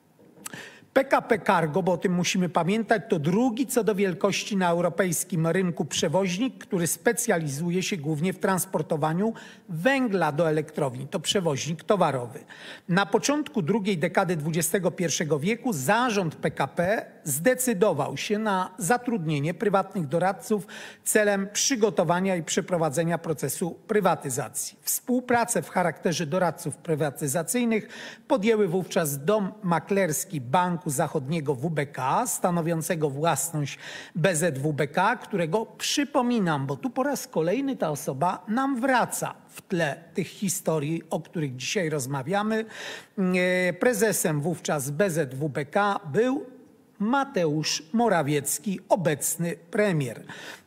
P K P Cargo, bo o tym musimy pamiętać, to drugi co do wielkości na europejskim rynku przewoźnik, który specjalizuje się głównie w transportowaniu węgla do elektrowni. To przewoźnik towarowy. Na początku drugiej dekady dwudziestego pierwszego wieku zarząd P K P zdecydował się na zatrudnienie prywatnych doradców celem przygotowania i przeprowadzenia procesu prywatyzacji. Współpracę w charakterze doradców prywatyzacyjnych podjęły wówczas dom maklerski Banku Zachodniego W B K, stanowiącego własność B Z W B K, którego przypominam, bo tu po raz kolejny ta osoba nam wraca w tle tych historii, o których dzisiaj rozmawiamy. Prezesem wówczas B Z W B K był Mateusz Morawiecki, obecny premier.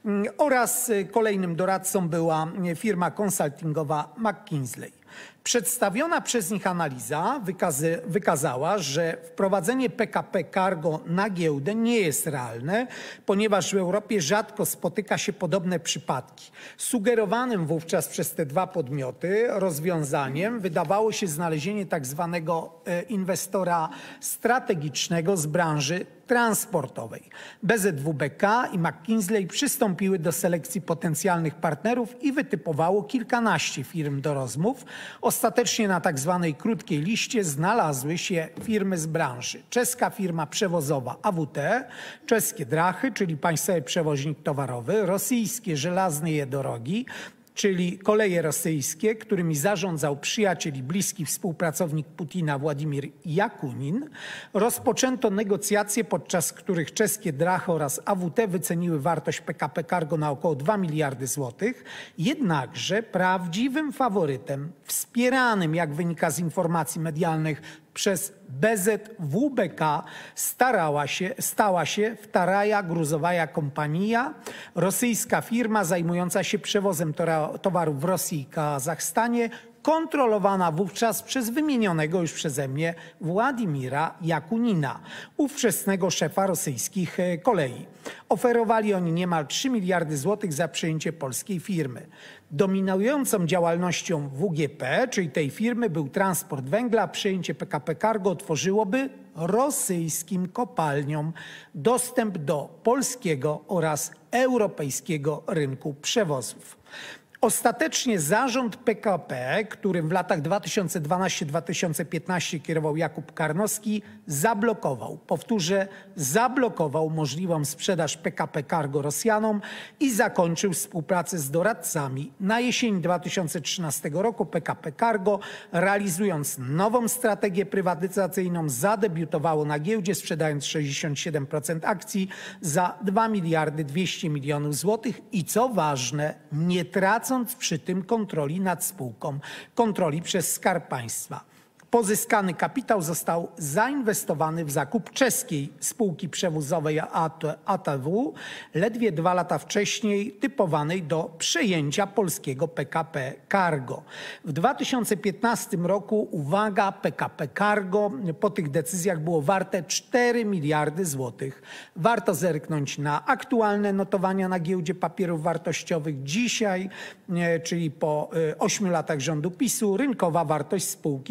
Oraz kolejnym doradcą była firma konsultingowa McKinsey. Przedstawiona przez nich analiza wykazy, wykazała, że wprowadzenie P K P Cargo na giełdę nie jest realne, ponieważ w Europie rzadko spotyka się podobne przypadki. Sugerowanym wówczas przez te dwa podmioty rozwiązaniem wydawało się znalezienie tak zwanego inwestora strategicznego z branży transportowej. B Z W B K i McKinsey przystąpiły do selekcji potencjalnych partnerów i wytypowało kilkanaście firm do rozmów. Ostatecznie na tak zwanej krótkiej liście znalazły się firmy z branży. Czeska firma przewozowa A W T, czeskie Drachy, czyli państwowy przewoźnik towarowy, rosyjskie Żelazne Jedorogi, czyli koleje rosyjskie, którymi zarządzał przyjaciel i bliski współpracownik Putina Władimir Jakunin. Rozpoczęto negocjacje, podczas których czeskie Drachy oraz A W T wyceniły wartość P K P Cargo na około dwa miliardy złotych. Jednakże prawdziwym faworytem, wspieranym, jak wynika z informacji medialnych, przez B Z W B K starała się, stała się Wtaraja Gruzowaja Kompania, rosyjska firma zajmująca się przewozem towarów w Rosji i Kazachstanie, kontrolowana wówczas przez wymienionego już przeze mnie Władimira Jakunina, ówczesnego szefa rosyjskich kolei. Oferowali oni niemal trzy miliardy złotych za przejęcie polskiej firmy. Dominującą działalnością W G P, czyli tej firmy, był transport węgla. Przejęcie P K P Cargo otworzyłoby rosyjskim kopalniom dostęp do polskiego oraz europejskiego rynku przewozów. Ostatecznie zarząd P K P, którym w latach dwa tysiące dwunastym do dwa tysiące piętnastego kierował Jakub Karnowski, zablokował, powtórzę, zablokował możliwą sprzedaż P K P Cargo Rosjanom i zakończył współpracę z doradcami. Na jesień dwa tysiące trzynastego roku P K P Cargo, realizując nową strategię prywatyzacyjną, zadebiutowało na giełdzie, sprzedając sześćdziesiąt siedem procent akcji za dwa miliardy dwieście milionów złotych i co ważne, nie tracąc przy tym kontroli nad spółką, kontroli przez Skarb Państwa. Pozyskany kapitał został zainwestowany w zakup czeskiej spółki przewozowej A T W, ledwie dwa lata wcześniej typowanej do przejęcia polskiego P K P Cargo. W dwa tysiące piętnastym roku, uwaga, P K P Cargo po tych decyzjach było warte cztery miliardy złotych. Warto zerknąć na aktualne notowania na giełdzie papierów wartościowych. Dzisiaj, czyli po ośmiu latach rządu PiSu, rynkowa wartość spółki to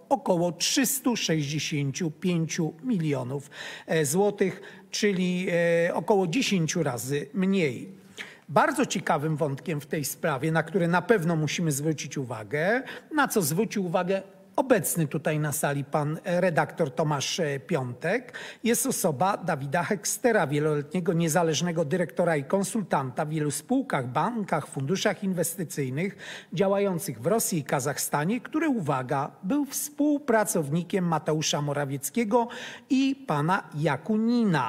około trzysta sześćdziesiąt pięć milionów złotych, czyli około dziesięć razy mniej. Bardzo ciekawym wątkiem w tej sprawie, na który na pewno musimy zwrócić uwagę, na co zwrócił uwagę obecny tutaj na sali pan redaktor Tomasz Piątek, jest osoba Dawida Hekstera, wieloletniego niezależnego dyrektora i konsultanta w wielu spółkach, bankach, funduszach inwestycyjnych działających w Rosji i Kazachstanie, który, uwaga, był współpracownikiem Mateusza Morawieckiego i pana Jakunina.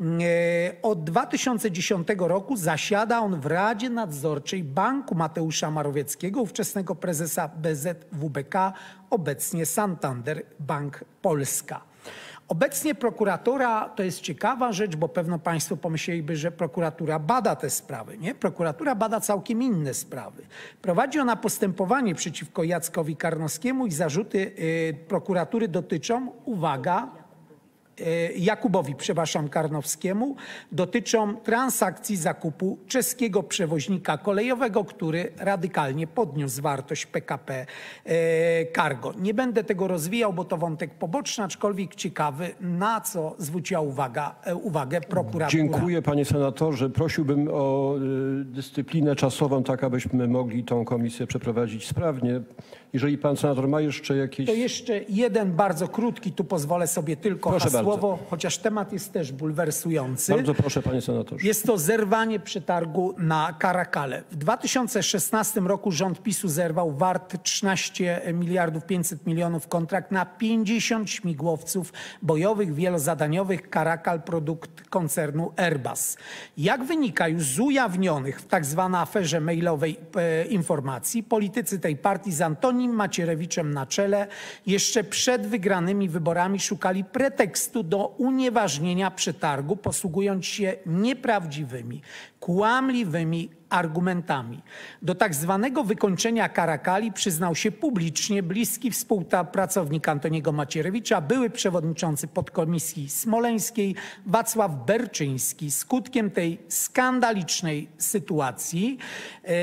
Od dwa tysiące dziesiątego roku zasiada on w Radzie Nadzorczej Banku Mateusza Morawieckiego, ówczesnego prezesa B Z W B K, obecnie Santander Bank Polska. Obecnie prokuratura, to jest ciekawa rzecz, bo pewno państwo pomyśleliby, że prokuratura bada te sprawy. Nie? Prokuratura bada całkiem inne sprawy. Prowadzi ona postępowanie przeciwko Jackowi Karnowskiemu i zarzuty y, prokuratury dotyczą, uwaga, Jakubowi, przepraszam, Karnowskiemu, dotyczą transakcji zakupu czeskiego przewoźnika kolejowego, który radykalnie podniósł wartość P K P Cargo. Nie będę tego rozwijał, bo to wątek poboczny, aczkolwiek ciekawy, na co zwróciła uwaga, uwagę prokuratura. Dziękuję, panie senatorze. Prosiłbym o dyscyplinę czasową, tak abyśmy mogli tą komisję przeprowadzić sprawnie. Jeżeli pan senator ma jeszcze jakieś... To jeszcze jeden bardzo krótki, tu pozwolę sobie tylko Proszę hasłowo, bardzo. chociaż temat jest też bulwersujący. Bardzo proszę, panie senatorze. Jest to zerwanie przetargu na Karakale. W dwa tysiące szesnastym roku rząd PiSu zerwał wart trzynaście miliardów pięćset milionów kontrakt na pięćdziesiąt śmigłowców bojowych, wielozadaniowych Karakal, produkt koncernu Airbus. Jak wynika już z ujawnionych w tak zwanej aferze mailowej e, informacji, politycy tej partii z Antonim Macierewiczem na czele jeszcze przed wygranymi wyborami szukali pretekstu do unieważnienia przetargu, posługując się nieprawdziwymi, kłamliwymi argumentami. Do tak zwanego wykończenia Karakali przyznał się publicznie bliski współpracownik Antoniego Macierewicza, były przewodniczący podkomisji smoleńskiej Wacław Berczyński. Skutkiem tej skandalicznej sytuacji e,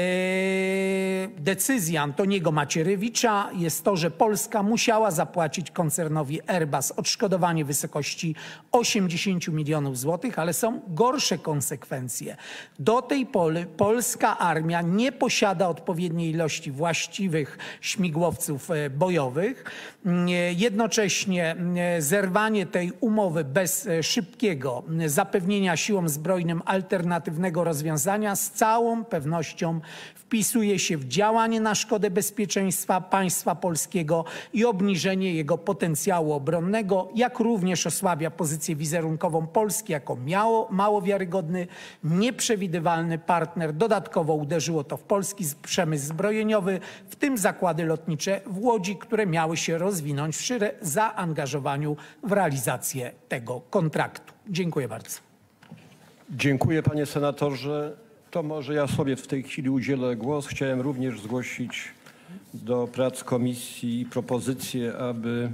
decyzji Antoniego Macierewicza jest to, że Polska musiała zapłacić koncernowi Airbus odszkodowanie w wysokości osiemdziesiąt milionów złotych, ale są gorsze konsekwencje. Do tej pory polska armia nie posiada odpowiedniej ilości właściwych śmigłowców bojowych. Jednocześnie zerwanie tej umowy bez szybkiego zapewnienia siłom zbrojnym alternatywnego rozwiązania z całą pewnością wpisuje się w działanie na szkodę bezpieczeństwa państwa polskiego i obniżenie jego potencjału obronnego, jak również osłabia pozycję wizerunkową Polski jako mało, mało wiarygodny, nieprzewidywalny partner. Dodatkowo uderzyło to w polski przemysł zbrojeniowy, w tym zakłady lotnicze w Łodzi, które miały się rozwinąć w szire zaangażowaniu w realizację tego kontraktu. Dziękuję bardzo. Dziękuję, panie senatorze. To może ja sobie w tej chwili udzielę głos. Chciałem również zgłosić do prac komisji propozycję, aby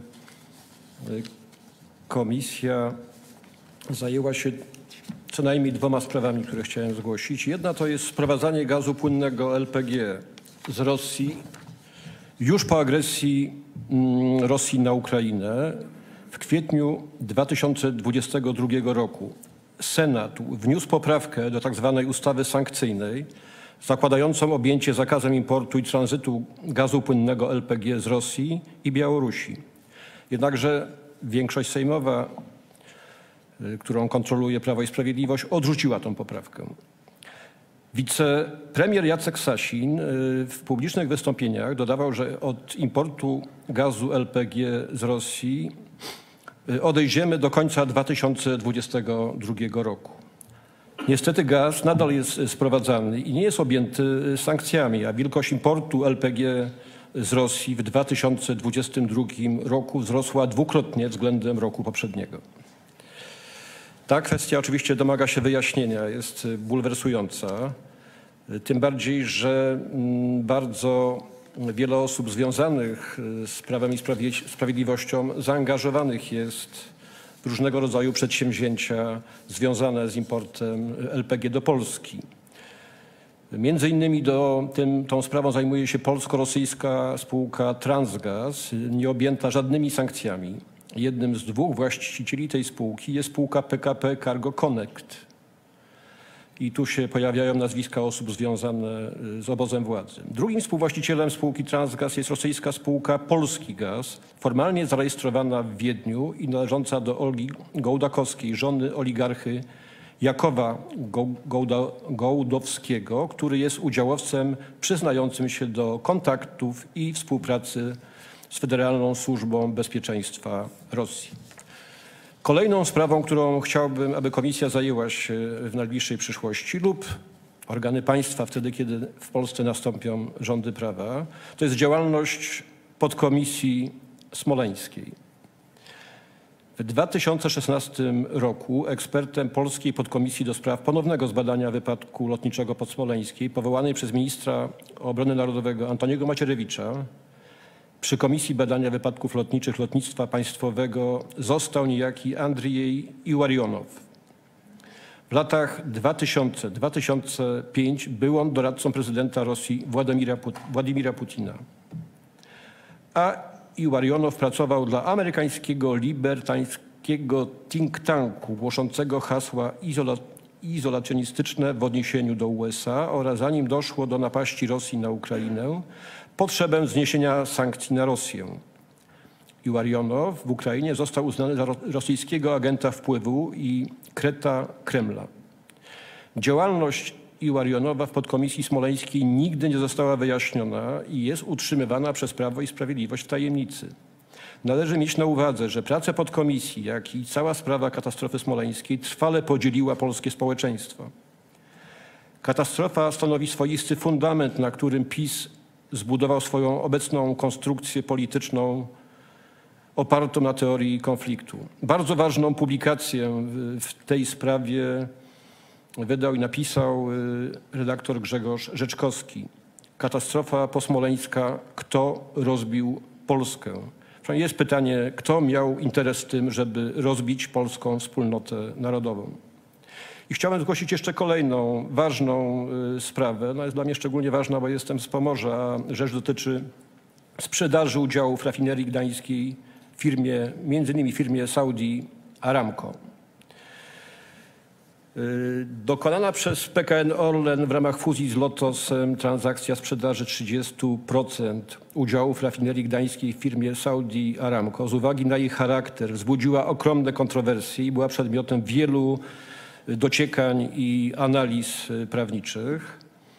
komisja zajęła się co najmniej dwoma sprawami, które chciałem zgłosić. Jedna to jest sprowadzanie gazu płynnego L P G z Rosji już po agresji Rosji na Ukrainę. W kwietniu dwa tysiące dwudziestego drugiego roku Senat wniósł poprawkę do tak zwanej ustawy sankcyjnej zakładającą objęcie zakazem importu i tranzytu gazu płynnego L P G z Rosji i Białorusi. Jednakże większość sejmowa, którą kontroluje Prawo i Sprawiedliwość, odrzuciła tę poprawkę. Wicepremier Jacek Sasin w publicznych wystąpieniach dodawał, że od importu gazu L P G z Rosji odejdziemy do końca dwa tysiące dwudziestego drugiego roku. Niestety gaz nadal jest sprowadzany i nie jest objęty sankcjami, a wielkość importu L P G z Rosji w dwa tysiące dwudziestym drugim roku wzrosła dwukrotnie względem roku poprzedniego. Ta kwestia oczywiście domaga się wyjaśnienia, jest bulwersująca, tym bardziej, że bardzo wiele osób związanych z Prawem i Sprawiedliwością zaangażowanych jest w różnego rodzaju przedsięwzięcia związane z importem L P G do Polski. Między innymi do tym, tą sprawą zajmuje się polsko-rosyjska spółka Transgaz, nieobjęta żadnymi sankcjami. Jednym z dwóch właścicieli tej spółki jest spółka P K P Cargo Connect. I tu się pojawiają nazwiska osób związane z obozem władzy. Drugim współwłaścicielem spółki Transgaz jest rosyjska spółka Polski Gaz, formalnie zarejestrowana w Wiedniu i należąca do Olgi Gołdakowskiej, żony oligarchy Jakowa Gołda, Gołdowskiego, który jest udziałowcem przyznającym się do kontaktów i współpracy z Federalną Służbą Bezpieczeństwa Rosji. Kolejną sprawą, którą chciałbym, aby komisja zajęła się w najbliższej przyszłości lub organy państwa wtedy, kiedy w Polsce nastąpią rządy prawa, to jest działalność podkomisji smoleńskiej. W dwa tysiące szesnastym roku ekspertem Polskiej Podkomisji do spraw ponownego zbadania wypadku lotniczego pod Smoleńskiej, powołanej przez ministra obrony narodowego Antoniego Macierewicza, przy Komisji Badania Wypadków Lotniczych Lotnictwa Państwowego został niejaki Andrzej Iłarionow. W latach dwa tysiące do dwa tysiące piątego był on doradcą prezydenta Rosji Władimira, Put Władimira Putina. A Iłarionow pracował dla amerykańskiego libertańskiego think tanku głoszącego hasła izola izolacjonistyczne w odniesieniu do U S A oraz zanim doszło do napaści Rosji na Ukrainę, potrzebę zniesienia sankcji na Rosję. Iłarionow w Ukrainie został uznany za rosyjskiego agenta wpływu i kreta Kremla. Działalność Iłarionowa w podkomisji smoleńskiej nigdy nie została wyjaśniona i jest utrzymywana przez Prawo i Sprawiedliwość w tajemnicy. Należy mieć na uwadze, że prace podkomisji, jak i cała sprawa katastrofy smoleńskiej trwale podzieliła polskie społeczeństwo. Katastrofa stanowi swoisty fundament, na którym PiS zbudował swoją obecną konstrukcję polityczną opartą na teorii konfliktu. Bardzo ważną publikację w tej sprawie wydał i napisał redaktor Grzegorz Rzeczkowski. Katastrofa posmoleńska. Kto rozbił Polskę? Jest pytanie, kto miał interes w tym, żeby rozbić polską wspólnotę narodową. I chciałem zgłosić jeszcze kolejną ważną sprawę. Ona jest dla mnie szczególnie ważna, bo jestem z Pomorza. Rzecz dotyczy sprzedaży udziałów rafinerii gdańskiej firmie, między innymi firmie Saudi Aramco. Dokonana przez P K N Orlen w ramach fuzji z Lotosem transakcja sprzedaży trzydziestu procent udziałów rafinerii gdańskiej w firmie Saudi Aramco z uwagi na jej charakter wzbudziła ogromne kontrowersje i była przedmiotem wielu dociekań i analiz prawniczych.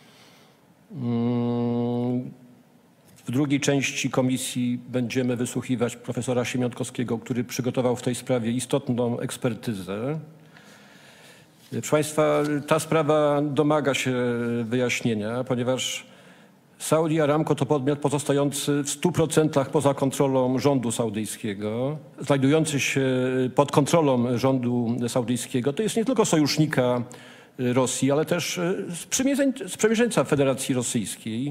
W drugiej części komisji będziemy wysłuchiwać profesora Siemiątkowskiego, który przygotował w tej sprawie istotną ekspertyzę. Proszę Państwa, ta sprawa domaga się wyjaśnienia, ponieważ Saudi Aramco to podmiot pozostający w stu procentach poza kontrolą rządu saudyjskiego, znajdujący się pod kontrolą rządu saudyjskiego. To jest nie tylko sojusznika Rosji, ale też sprzymierzeńca Federacji Rosyjskiej.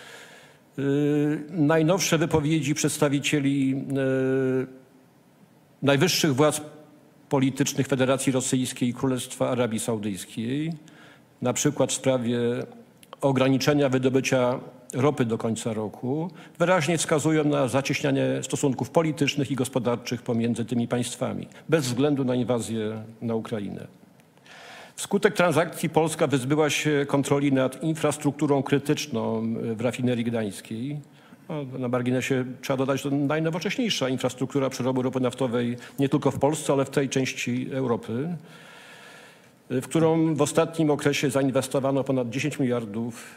Najnowsze wypowiedzi przedstawicieli najwyższych władz politycznych Federacji Rosyjskiej i Królestwa Arabii Saudyjskiej, na przykład w sprawie ograniczenia wydobycia ropy do końca roku, wyraźnie wskazują na zacieśnianie stosunków politycznych i gospodarczych pomiędzy tymi państwami, bez względu na inwazję na Ukrainę. Wskutek transakcji Polska wyzbyła się kontroli nad infrastrukturą krytyczną w rafinerii gdańskiej. No, na marginesie trzeba dodać, że to najnowocześniejsza infrastruktura przerobu ropy naftowej nie tylko w Polsce, ale w tej części Europy, w którą w ostatnim okresie zainwestowano ponad dziesięć miliardów,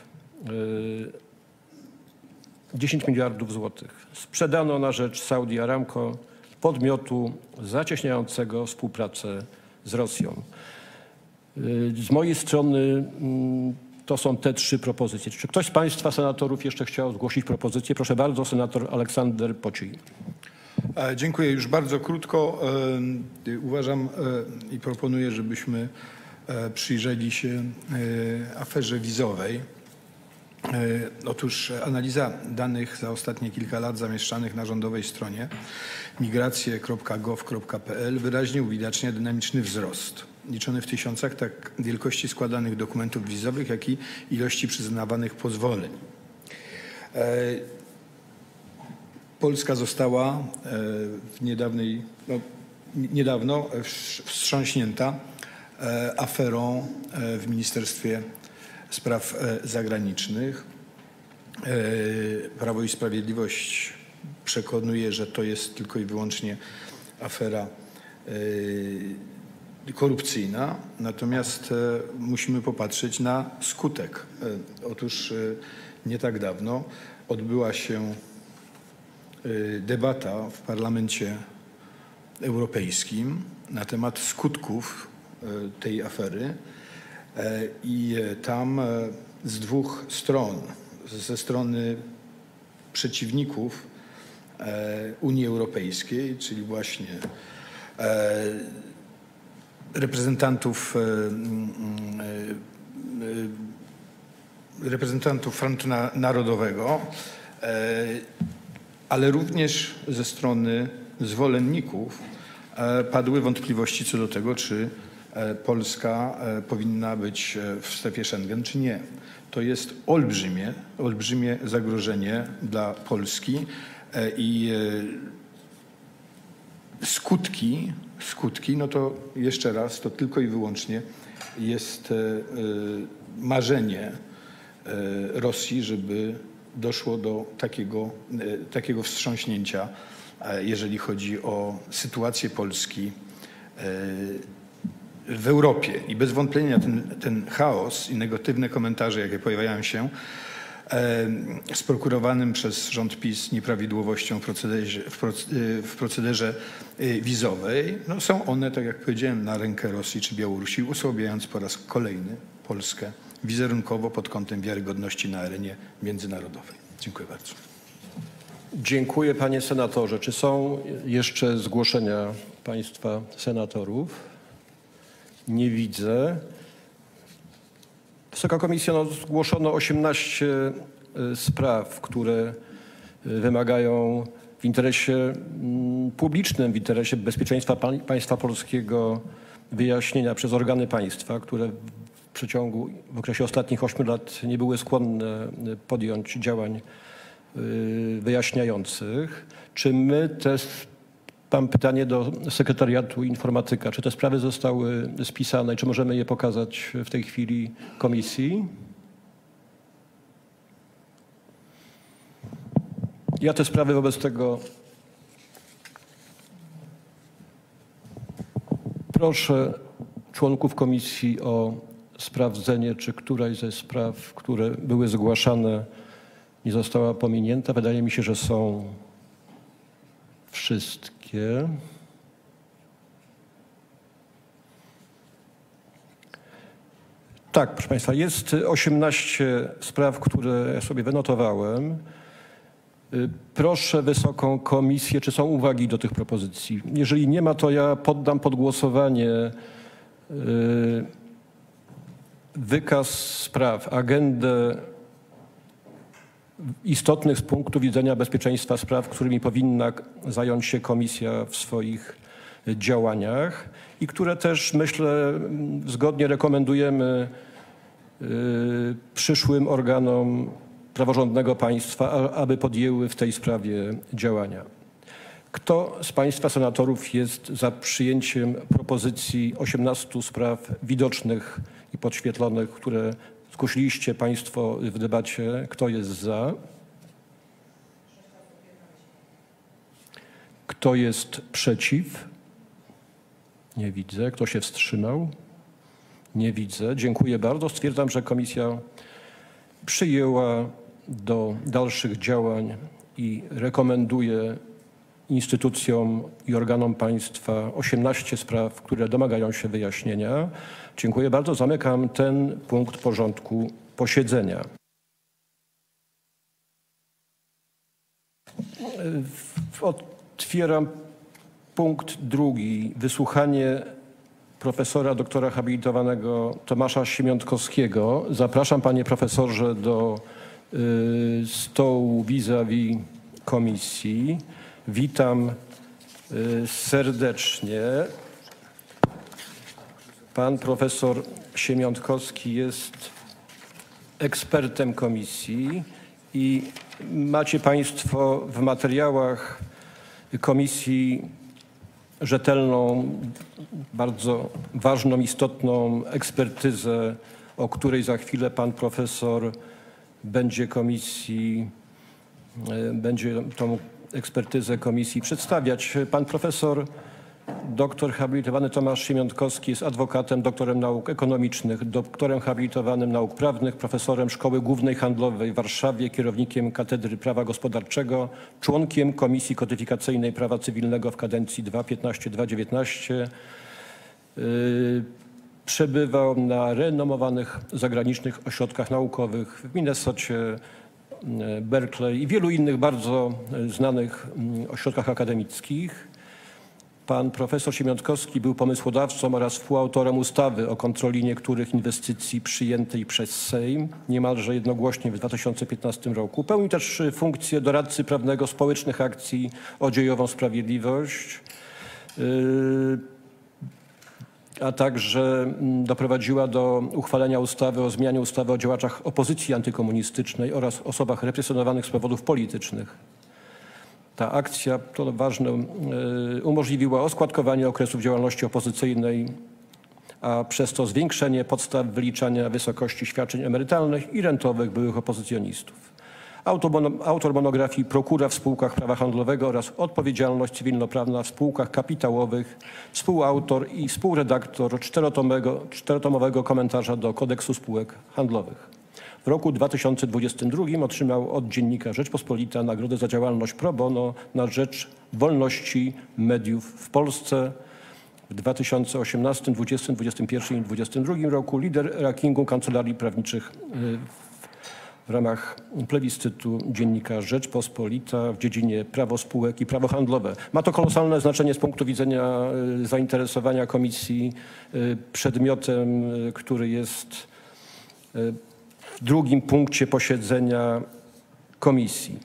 dziesięć miliardów złotych. Sprzedano na rzecz Saudi Aramco, podmiotu zacieśniającego współpracę z Rosją. Z mojej strony to są te trzy propozycje. Czy ktoś z Państwa senatorów jeszcze chciał zgłosić propozycję? Proszę bardzo, senator Aleksander Pociej. Dziękuję. Już bardzo krótko. Uważam i proponuję, żebyśmy przyjrzeli się aferze wizowej. Otóż analiza danych za ostatnie kilka lat zamieszczanych na rządowej stronie migracje kropka gov kropka p l wyraźnie uwidacznia dynamiczny wzrost liczony w tysiącach, tak wielkości składanych dokumentów wizowych, jak i ilości przyznawanych pozwoleń. Polska została w niedawnej, no, niedawno wstrząśnięta aferą w Ministerstwie Spraw Zagranicznych. Prawo i Sprawiedliwość przekonuje, że to jest tylko i wyłącznie afera korupcyjna, natomiast musimy popatrzeć na skutek. Otóż nie tak dawno odbyła się debata w Parlamencie Europejskim na temat skutków tej afery i tam z dwóch stron, ze strony przeciwników Unii Europejskiej, czyli właśnie reprezentantów reprezentantów Frontu Narodowego, ale również ze strony zwolenników padły wątpliwości co do tego, czy Polska powinna być w strefie Schengen, czy nie. To jest olbrzymie, olbrzymie zagrożenie dla Polski i skutki, skutki, no to jeszcze raz, to tylko i wyłącznie jest marzenie Rosji, żeby doszło do takiego, takiego wstrząśnięcia, jeżeli chodzi o sytuację Polski w Europie. I bez wątpienia ten, ten chaos i negatywne komentarze, jakie pojawiają się z prokurowanym przez rząd PiS nieprawidłowością w procederze, w procederze wizowej, no są one, tak jak powiedziałem, na rękę Rosji czy Białorusi, osłabiając po raz kolejny Polskę wizerunkowo pod kątem wiarygodności na arenie międzynarodowej. Dziękuję bardzo. Dziękuję, panie senatorze. Czy są jeszcze zgłoszenia państwa senatorów? Nie widzę. Wysoka Komisjo, no, zgłoszono osiemnaście spraw, które wymagają w interesie publicznym, w interesie bezpieczeństwa państwa polskiego wyjaśnienia przez organy państwa, które w przeciągu, w okresie ostatnich ośmiu lat nie były skłonne podjąć działań wyjaśniających. Czy my też, mam pytanie do sekretariatu informatyka, czy te sprawy zostały spisane i czy możemy je pokazać w tej chwili komisji? Ja te sprawy wobec tego proszę członków komisji o sprawdzenie, czy któraś ze spraw, które były zgłaszane, nie została pominięta. Wydaje mi się, że są wszystkie. Tak, proszę państwa, jest osiemnaście spraw, które ja sobie wynotowałem. Proszę Wysoką Komisję, czy są uwagi do tych propozycji. Jeżeli nie ma, to ja poddam pod głosowanie wykaz spraw, agendę istotnych z punktu widzenia bezpieczeństwa spraw, którymi powinna zająć się komisja w swoich działaniach i które też, myślę, zgodnie rekomendujemy przyszłym organom praworządnego państwa, aby podjęły w tej sprawie działania. Kto z państwa senatorów jest za przyjęciem propozycji osiemnastu spraw widocznych i podświetlonych, które zgłosiliście państwo w debacie? Kto jest za? Kto jest przeciw? Nie widzę. Kto się wstrzymał? Nie widzę. Dziękuję bardzo. Stwierdzam, że komisja przyjęła do dalszych działań i rekomenduje instytucjom i organom państwa osiemnaście spraw, które domagają się wyjaśnienia. Dziękuję bardzo. Zamykam ten punkt porządku posiedzenia. Otwieram punkt drugi. Wysłuchanie profesora doktora habilitowanego Tomasza Siemiątkowskiego. Zapraszam, panie profesorze, do y, stołu vis-a-vis komisji. Witam y, serdecznie. Pan profesor Siemiątkowski jest ekspertem komisji i macie Państwo w materiałach komisji rzetelną, bardzo ważną, istotną ekspertyzę, o której za chwilę pan profesor będzie komisji, będzie tą ekspertyzę komisji przedstawiać. Pan profesor doktor habilitowany Tomasz Siemiątkowski jest adwokatem, doktorem nauk ekonomicznych, doktorem habilitowanym nauk prawnych, profesorem Szkoły Głównej Handlowej w Warszawie, kierownikiem Katedry Prawa Gospodarczego, członkiem Komisji Kodyfikacyjnej Prawa Cywilnego w kadencji dwa tysiące piętnaście do dwa tysiące dziewiętnaście. Yy, przebywał na renomowanych zagranicznych ośrodkach naukowych w Minnesocie, Berkeley i wielu innych bardzo znanych ośrodkach akademickich. Pan profesor Siemiątkowski był pomysłodawcą oraz współautorem ustawy o kontroli niektórych inwestycji przyjętej przez Sejm niemalże jednogłośnie w dwa tysiące piętnastym roku. Pełnił też funkcję doradcy prawnego społecznych akcji o dziejową sprawiedliwość, a także doprowadziła do uchwalenia ustawy o zmianie ustawy o działaczach opozycji antykomunistycznej oraz osobach represjonowanych z powodów politycznych. Ta akcja, to ważne, umożliwiła oskładkowanie okresów działalności opozycyjnej, a przez to zwiększenie podstaw wyliczania wysokości świadczeń emerytalnych i rentowych byłych opozycjonistów. Autor monografii Prokura w spółkach prawa handlowego oraz odpowiedzialność cywilnoprawna w spółkach kapitałowych, współautor i współredaktor czterotomowego, czterotomowego komentarza do kodeksu spółek handlowych. W roku dwa tysiące dwudziestym drugim otrzymał od dziennika Rzeczpospolita nagrodę za działalność pro bono na rzecz wolności mediów w Polsce. W dwa tysiące osiemnastym, dwudziestym, dwudziestym pierwszym i dwudziestym drugim roku lider rankingu kancelarii prawniczych w ramach plebiscytu dziennika Rzeczpospolita w dziedzinie prawo spółek i prawo handlowe. Ma to kolosalne znaczenie z punktu widzenia zainteresowania komisji przedmiotem, który jest w drugim punkcie posiedzenia komisji.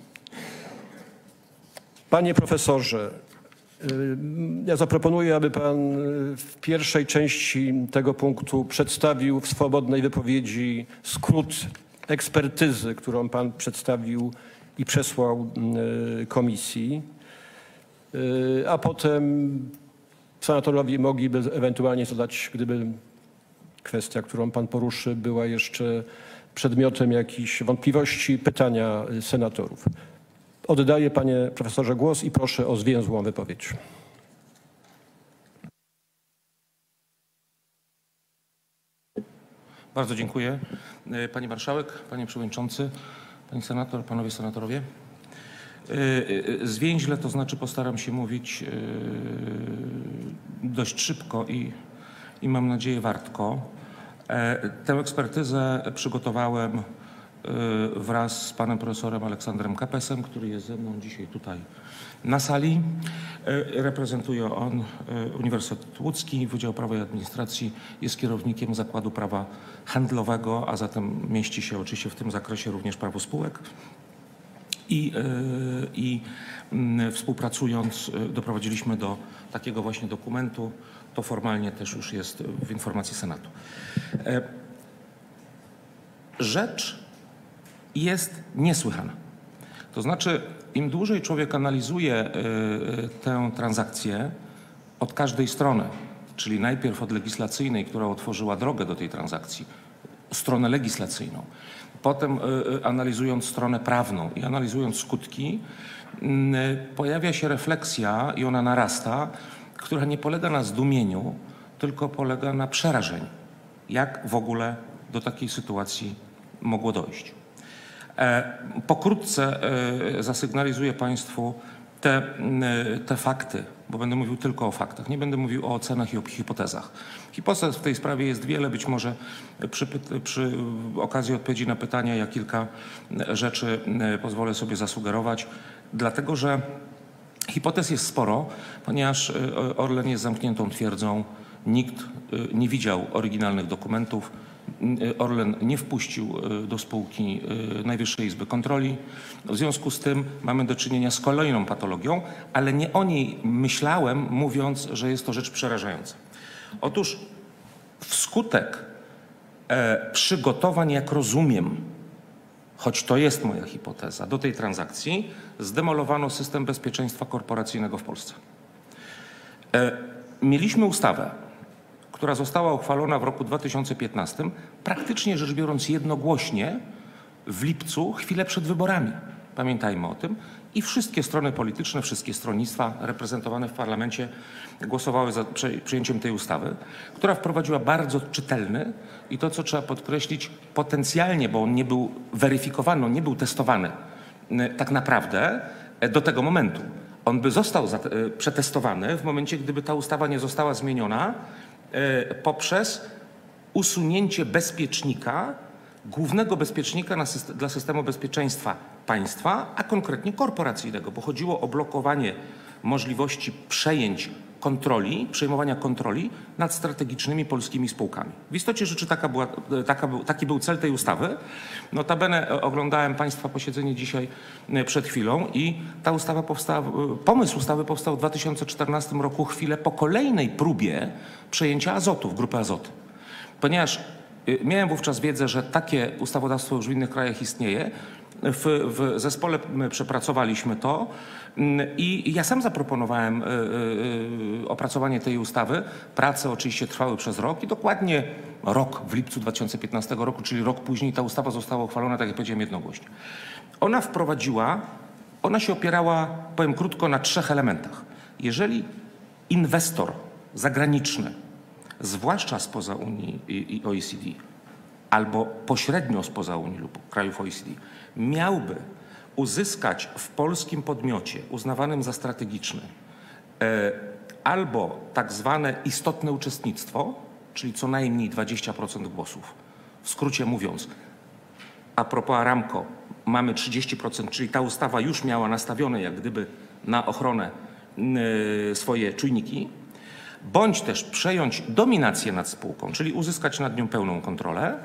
Panie profesorze, ja zaproponuję, aby pan w pierwszej części tego punktu przedstawił w swobodnej wypowiedzi skrót ekspertyzy, którą pan przedstawił i przesłał komisji, a potem senatorowie mogliby ewentualnie zadać, gdyby kwestia, którą pan poruszy, była jeszcze przedmiotem jakichś wątpliwości, pytania senatorów. Oddaję, panie profesorze, głos i proszę o zwięzłą wypowiedź. Bardzo dziękuję. Pani marszałek, panie przewodniczący, pani senator, panowie senatorowie. Zwięźle, to znaczy postaram się mówić dość szybko i, i mam nadzieję wartko. Tę ekspertyzę przygotowałem wraz z panem profesorem Aleksandrem Kapesem, który jest ze mną dzisiaj tutaj na sali. Reprezentuje on Uniwersytet Łódzki, Wydział Prawa i Administracji, jest kierownikiem Zakładu Prawa Handlowego, a zatem mieści się oczywiście w tym zakresie również prawo spółek. I, i współpracując doprowadziliśmy do takiego właśnie dokumentu. To formalnie też już jest w informacji Senatu. Rzecz jest niesłychana. To znaczy, im dłużej człowiek analizuje tę transakcję od każdej strony, czyli najpierw od legislacyjnej, która otworzyła drogę do tej transakcji, stronę legislacyjną, potem analizując stronę prawną i analizując skutki, pojawia się refleksja i ona narasta, która nie polega na zdumieniu, tylko polega na przerażeniu. Jak w ogóle do takiej sytuacji mogło dojść? Pokrótce zasygnalizuję państwu te, te fakty, bo będę mówił tylko o faktach. Nie będę mówił o ocenach i o hipotezach. Hipotez w tej sprawie jest wiele. Być może przy, przy okazji odpowiedzi na pytania ja kilka rzeczy pozwolę sobie zasugerować, dlatego że hipotez jest sporo, ponieważ Orlen jest zamkniętą twierdzą. Nikt nie widział oryginalnych dokumentów. Orlen nie wpuścił do spółki Najwyższej Izby Kontroli. W związku z tym mamy do czynienia z kolejną patologią, ale nie o niej myślałem, mówiąc, że jest to rzecz przerażająca. Otóż Wskutek e, przygotowań, jak rozumiem, choć to jest moja hipoteza, do tej transakcji zdemolowano system bezpieczeństwa korporacyjnego w Polsce. E, mieliśmy ustawę, która została uchwalona w roku dwa tysiące piętnastym, praktycznie rzecz biorąc jednogłośnie w lipcu, chwilę przed wyborami. Pamiętajmy o tym. I wszystkie strony polityczne, wszystkie stronnictwa reprezentowane w parlamencie głosowały za przyjęciem tej ustawy, która wprowadziła bardzo czytelny i to, co trzeba podkreślić, potencjalnie, bo on nie był weryfikowany, on nie był testowany tak naprawdę do tego momentu. On by został przetestowany w momencie, gdyby ta ustawa nie została zmieniona poprzez usunięcie bezpiecznika, głównego bezpiecznika na system, dla systemu bezpieczeństwa państwa, a konkretnie korporacyjnego, bo chodziło o blokowanie możliwości przejęć kontroli, przejmowania kontroli nad strategicznymi polskimi spółkami. W istocie rzeczy taka była, taka był, taki był cel tej ustawy. Notabene oglądałem Państwa posiedzenie dzisiaj przed chwilą i ta ustawa powstała, pomysł ustawy powstał w dwa tysiące czternastym roku, chwilę po kolejnej próbie przejęcia Azotów, grupy Azoty. Ponieważ miałem wówczas wiedzę, że takie ustawodawstwo już w innych krajach istnieje. W, w zespole przepracowaliśmy to i ja sam zaproponowałem opracowanie tej ustawy. Prace oczywiście trwały przez rok i dokładnie rok w lipcu dwa tysiące piętnastego roku, czyli rok później, ta ustawa została uchwalona, tak jak powiedziałem, jednogłośnie. Ona wprowadziła, ona się opierała, powiem krótko, na trzech elementach. Jeżeli inwestor zagraniczny, zwłaszcza spoza Unii i O E C D, albo pośrednio spoza Unii lub krajów O E C D, miałby uzyskać w polskim podmiocie uznawanym za strategiczny e, albo tak zwane istotne uczestnictwo, czyli co najmniej dwadzieścia procent głosów. W skrócie mówiąc, a propos Aramco, mamy trzydzieści procent, czyli ta ustawa już miała nastawione jak gdyby na ochronę y, swoje czujniki, bądź też przejąć dominację nad spółką, czyli uzyskać nad nią pełną kontrolę,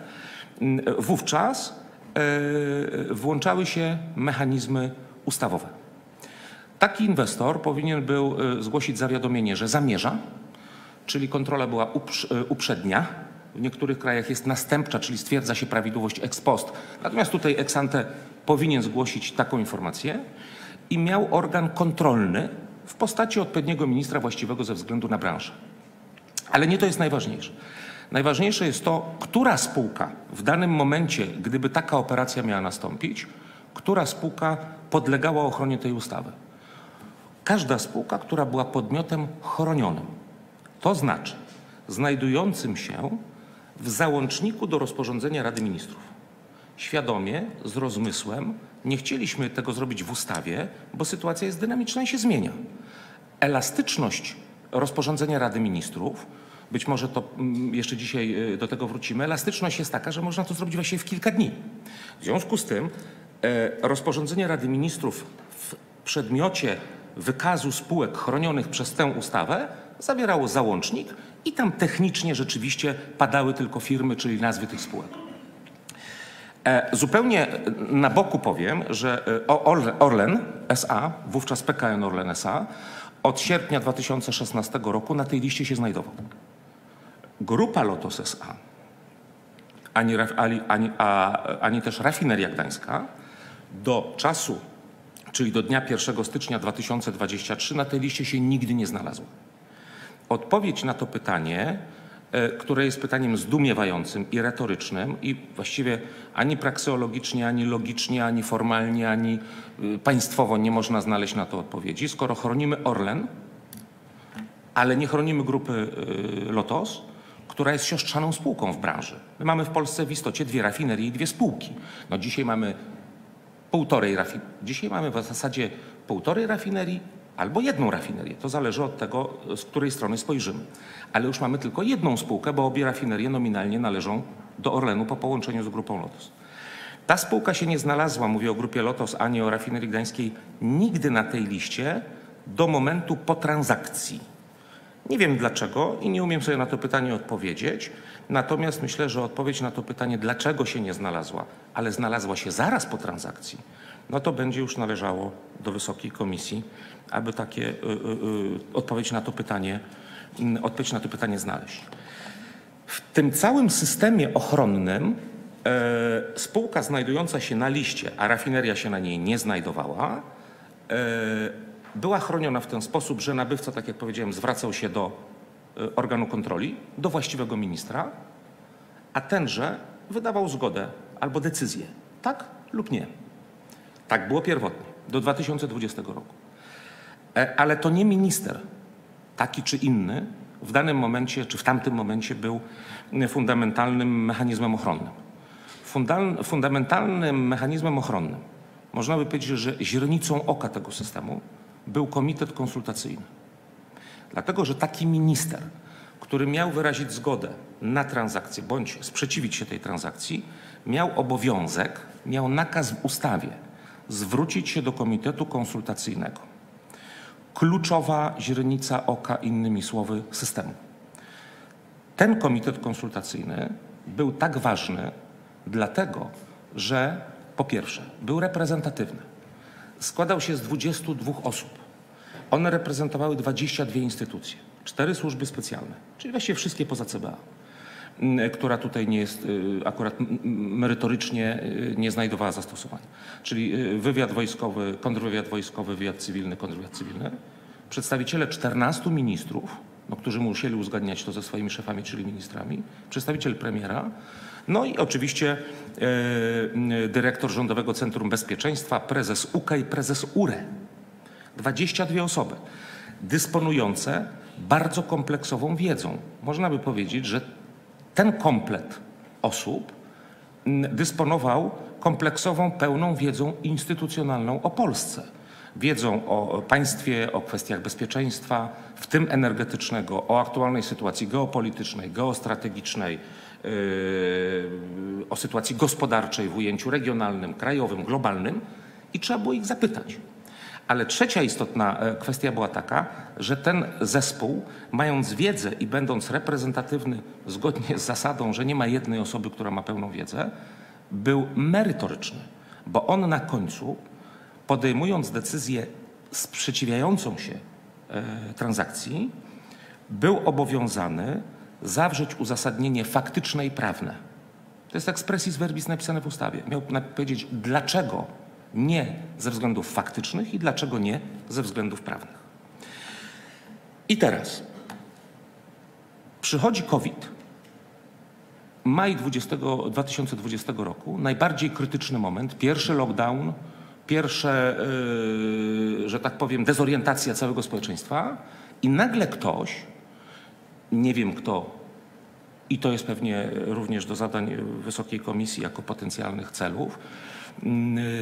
wówczas y, włączały się mechanizmy ustawowe. Taki inwestor powinien był y, zgłosić zawiadomienie, że zamierza, czyli kontrola była uprz, y, uprzednia. W niektórych krajach jest następcza, czyli stwierdza się prawidłowość ex post. Natomiast tutaj ex ante powinien zgłosić taką informację i miał organ kontrolny w postaci odpowiedniego ministra właściwego ze względu na branżę. Ale nie to jest najważniejsze. Najważniejsze jest to, która spółka w danym momencie, gdyby taka operacja miała nastąpić, która spółka podlegała ochronie tej ustawy. Każda spółka, która była podmiotem chronionym. To znaczy znajdującym się w załączniku do rozporządzenia Rady Ministrów. Świadomie, z rozmysłem, nie chcieliśmy tego zrobić w ustawie, bo sytuacja jest dynamiczna i się zmienia. Elastyczność rozporządzenia Rady Ministrów, być może to jeszcze dzisiaj do tego wrócimy, elastyczność jest taka, że można to zrobić właściwie w kilka dni. W związku z tym rozporządzenie Rady Ministrów w przedmiocie wykazu spółek chronionych przez tę ustawę zawierało załącznik i tam technicznie rzeczywiście padały tylko firmy, czyli nazwy tych spółek. E, zupełnie na boku powiem, że Orlen S A, wówczas P K N Orlen S A, od sierpnia dwa tysiące szesnastego roku na tej liście się znajdował. Grupa Lotos S A, ani, ani, ani, a, ani też Rafineria Gdańska do czasu, czyli do dnia pierwszego stycznia dwa tysiące dwudziestego trzeciego na tej liście się nigdy nie znalazła. Odpowiedź na to pytanie, które jest pytaniem zdumiewającym i retorycznym i właściwie ani prakseologicznie, ani logicznie, ani formalnie, ani państwowo nie można znaleźć na to odpowiedzi. Skoro chronimy Orlen, ale nie chronimy grupy Lotos, która jest siostrzaną spółką w branży. My mamy w Polsce w istocie dwie rafinerie i dwie spółki. No dzisiaj mamy półtorej rafinerii. Dzisiaj mamy w zasadzie półtorej rafinerii albo jedną rafinerię. To zależy od tego, z której strony spojrzymy. Ale już mamy tylko jedną spółkę, bo obie rafinerie nominalnie należą do Orlenu po połączeniu z grupą Lotos. Ta spółka się nie znalazła, mówię o grupie Lotos, ani o rafinerii gdańskiej, nigdy na tej liście do momentu po transakcji. Nie wiem dlaczego i nie umiem sobie na to pytanie odpowiedzieć. Natomiast myślę, że odpowiedź na to pytanie, dlaczego się nie znalazła, ale znalazła się zaraz po transakcji, no to będzie już należało do Wysokiej Komisji, aby takie y, y, y, odpowiedź na to pytanie, y, odpowiedź na to pytanie znaleźć. W W tym całym systemie ochronnym e, spółka znajdująca się na liście, a rafineria się na niej nie znajdowała, e, była chroniona w ten sposób, że nabywca, tak jak powiedziałem, zwracał się do e, organu kontroli, do właściwego ministra, a tenże wydawał zgodę albo decyzję, tak lub nie. Tak było pierwotnie, do dwa tysiące dwudziestego roku. E, ale to nie minister, taki czy inny, w danym momencie, czy w tamtym momencie był fundamentalnym mechanizmem ochronnym. Fundal, fundamentalnym mechanizmem ochronnym, można by powiedzieć, że źrenicą oka tego systemu był komitet konsultacyjny. Dlatego, że taki minister, który miał wyrazić zgodę na transakcję bądź sprzeciwić się tej transakcji, miał obowiązek, miał nakaz w ustawie zwrócić się do komitetu konsultacyjnego. Kluczowa źrenica oka, innymi słowy, systemu. Ten komitet konsultacyjny był tak ważny, dlatego że po pierwsze był reprezentatywny. Składał się z dwudziestu dwóch osób. One reprezentowały dwadzieścia dwie instytucje, cztery służby specjalne, czyli właściwie wszystkie poza C B A, która tutaj nie jest akurat merytorycznie nie znajdowała zastosowania. Czyli wywiad wojskowy, kontrwywiad wojskowy, wywiad cywilny, kontrwywiad cywilny. Przedstawiciele czternastu ministrów, no, którzy musieli uzgadniać to ze swoimi szefami, czyli ministrami, przedstawiciel premiera, no i oczywiście e, dyrektor Rządowego Centrum Bezpieczeństwa, prezes U K i prezes U R E. dwadzieścia dwie osoby dysponujące bardzo kompleksową wiedzą. Można by powiedzieć, że ten komplet osób dysponował kompleksową, pełną wiedzą instytucjonalną o Polsce. Wiedzą o państwie, o kwestiach bezpieczeństwa, w tym energetycznego, o aktualnej sytuacji geopolitycznej, geostrategicznej, yy, o sytuacji gospodarczej w ujęciu regionalnym, krajowym, globalnym i trzeba było ich zapytać. Ale trzecia istotna kwestia była taka, że ten zespół, mając wiedzę i będąc reprezentatywny zgodnie z zasadą, że nie ma jednej osoby, która ma pełną wiedzę, był merytoryczny, bo on na końcu, podejmując decyzję sprzeciwiającą się e, transakcji, był obowiązany zawrzeć uzasadnienie faktyczne i prawne. To jest expressis verbis napisane w ustawie. Miał powiedzieć, dlaczego nie ze względów faktycznych i dlaczego nie ze względów prawnych. I teraz przychodzi COVID. Maj dwa tysiące dwudziestego roku, najbardziej krytyczny moment, pierwszy lockdown, pierwsze, yy, że tak powiem, dezorientacja całego społeczeństwa i nagle ktoś, nie wiem kto, i to jest pewnie również do zadań Wysokiej Komisji jako potencjalnych celów, yy,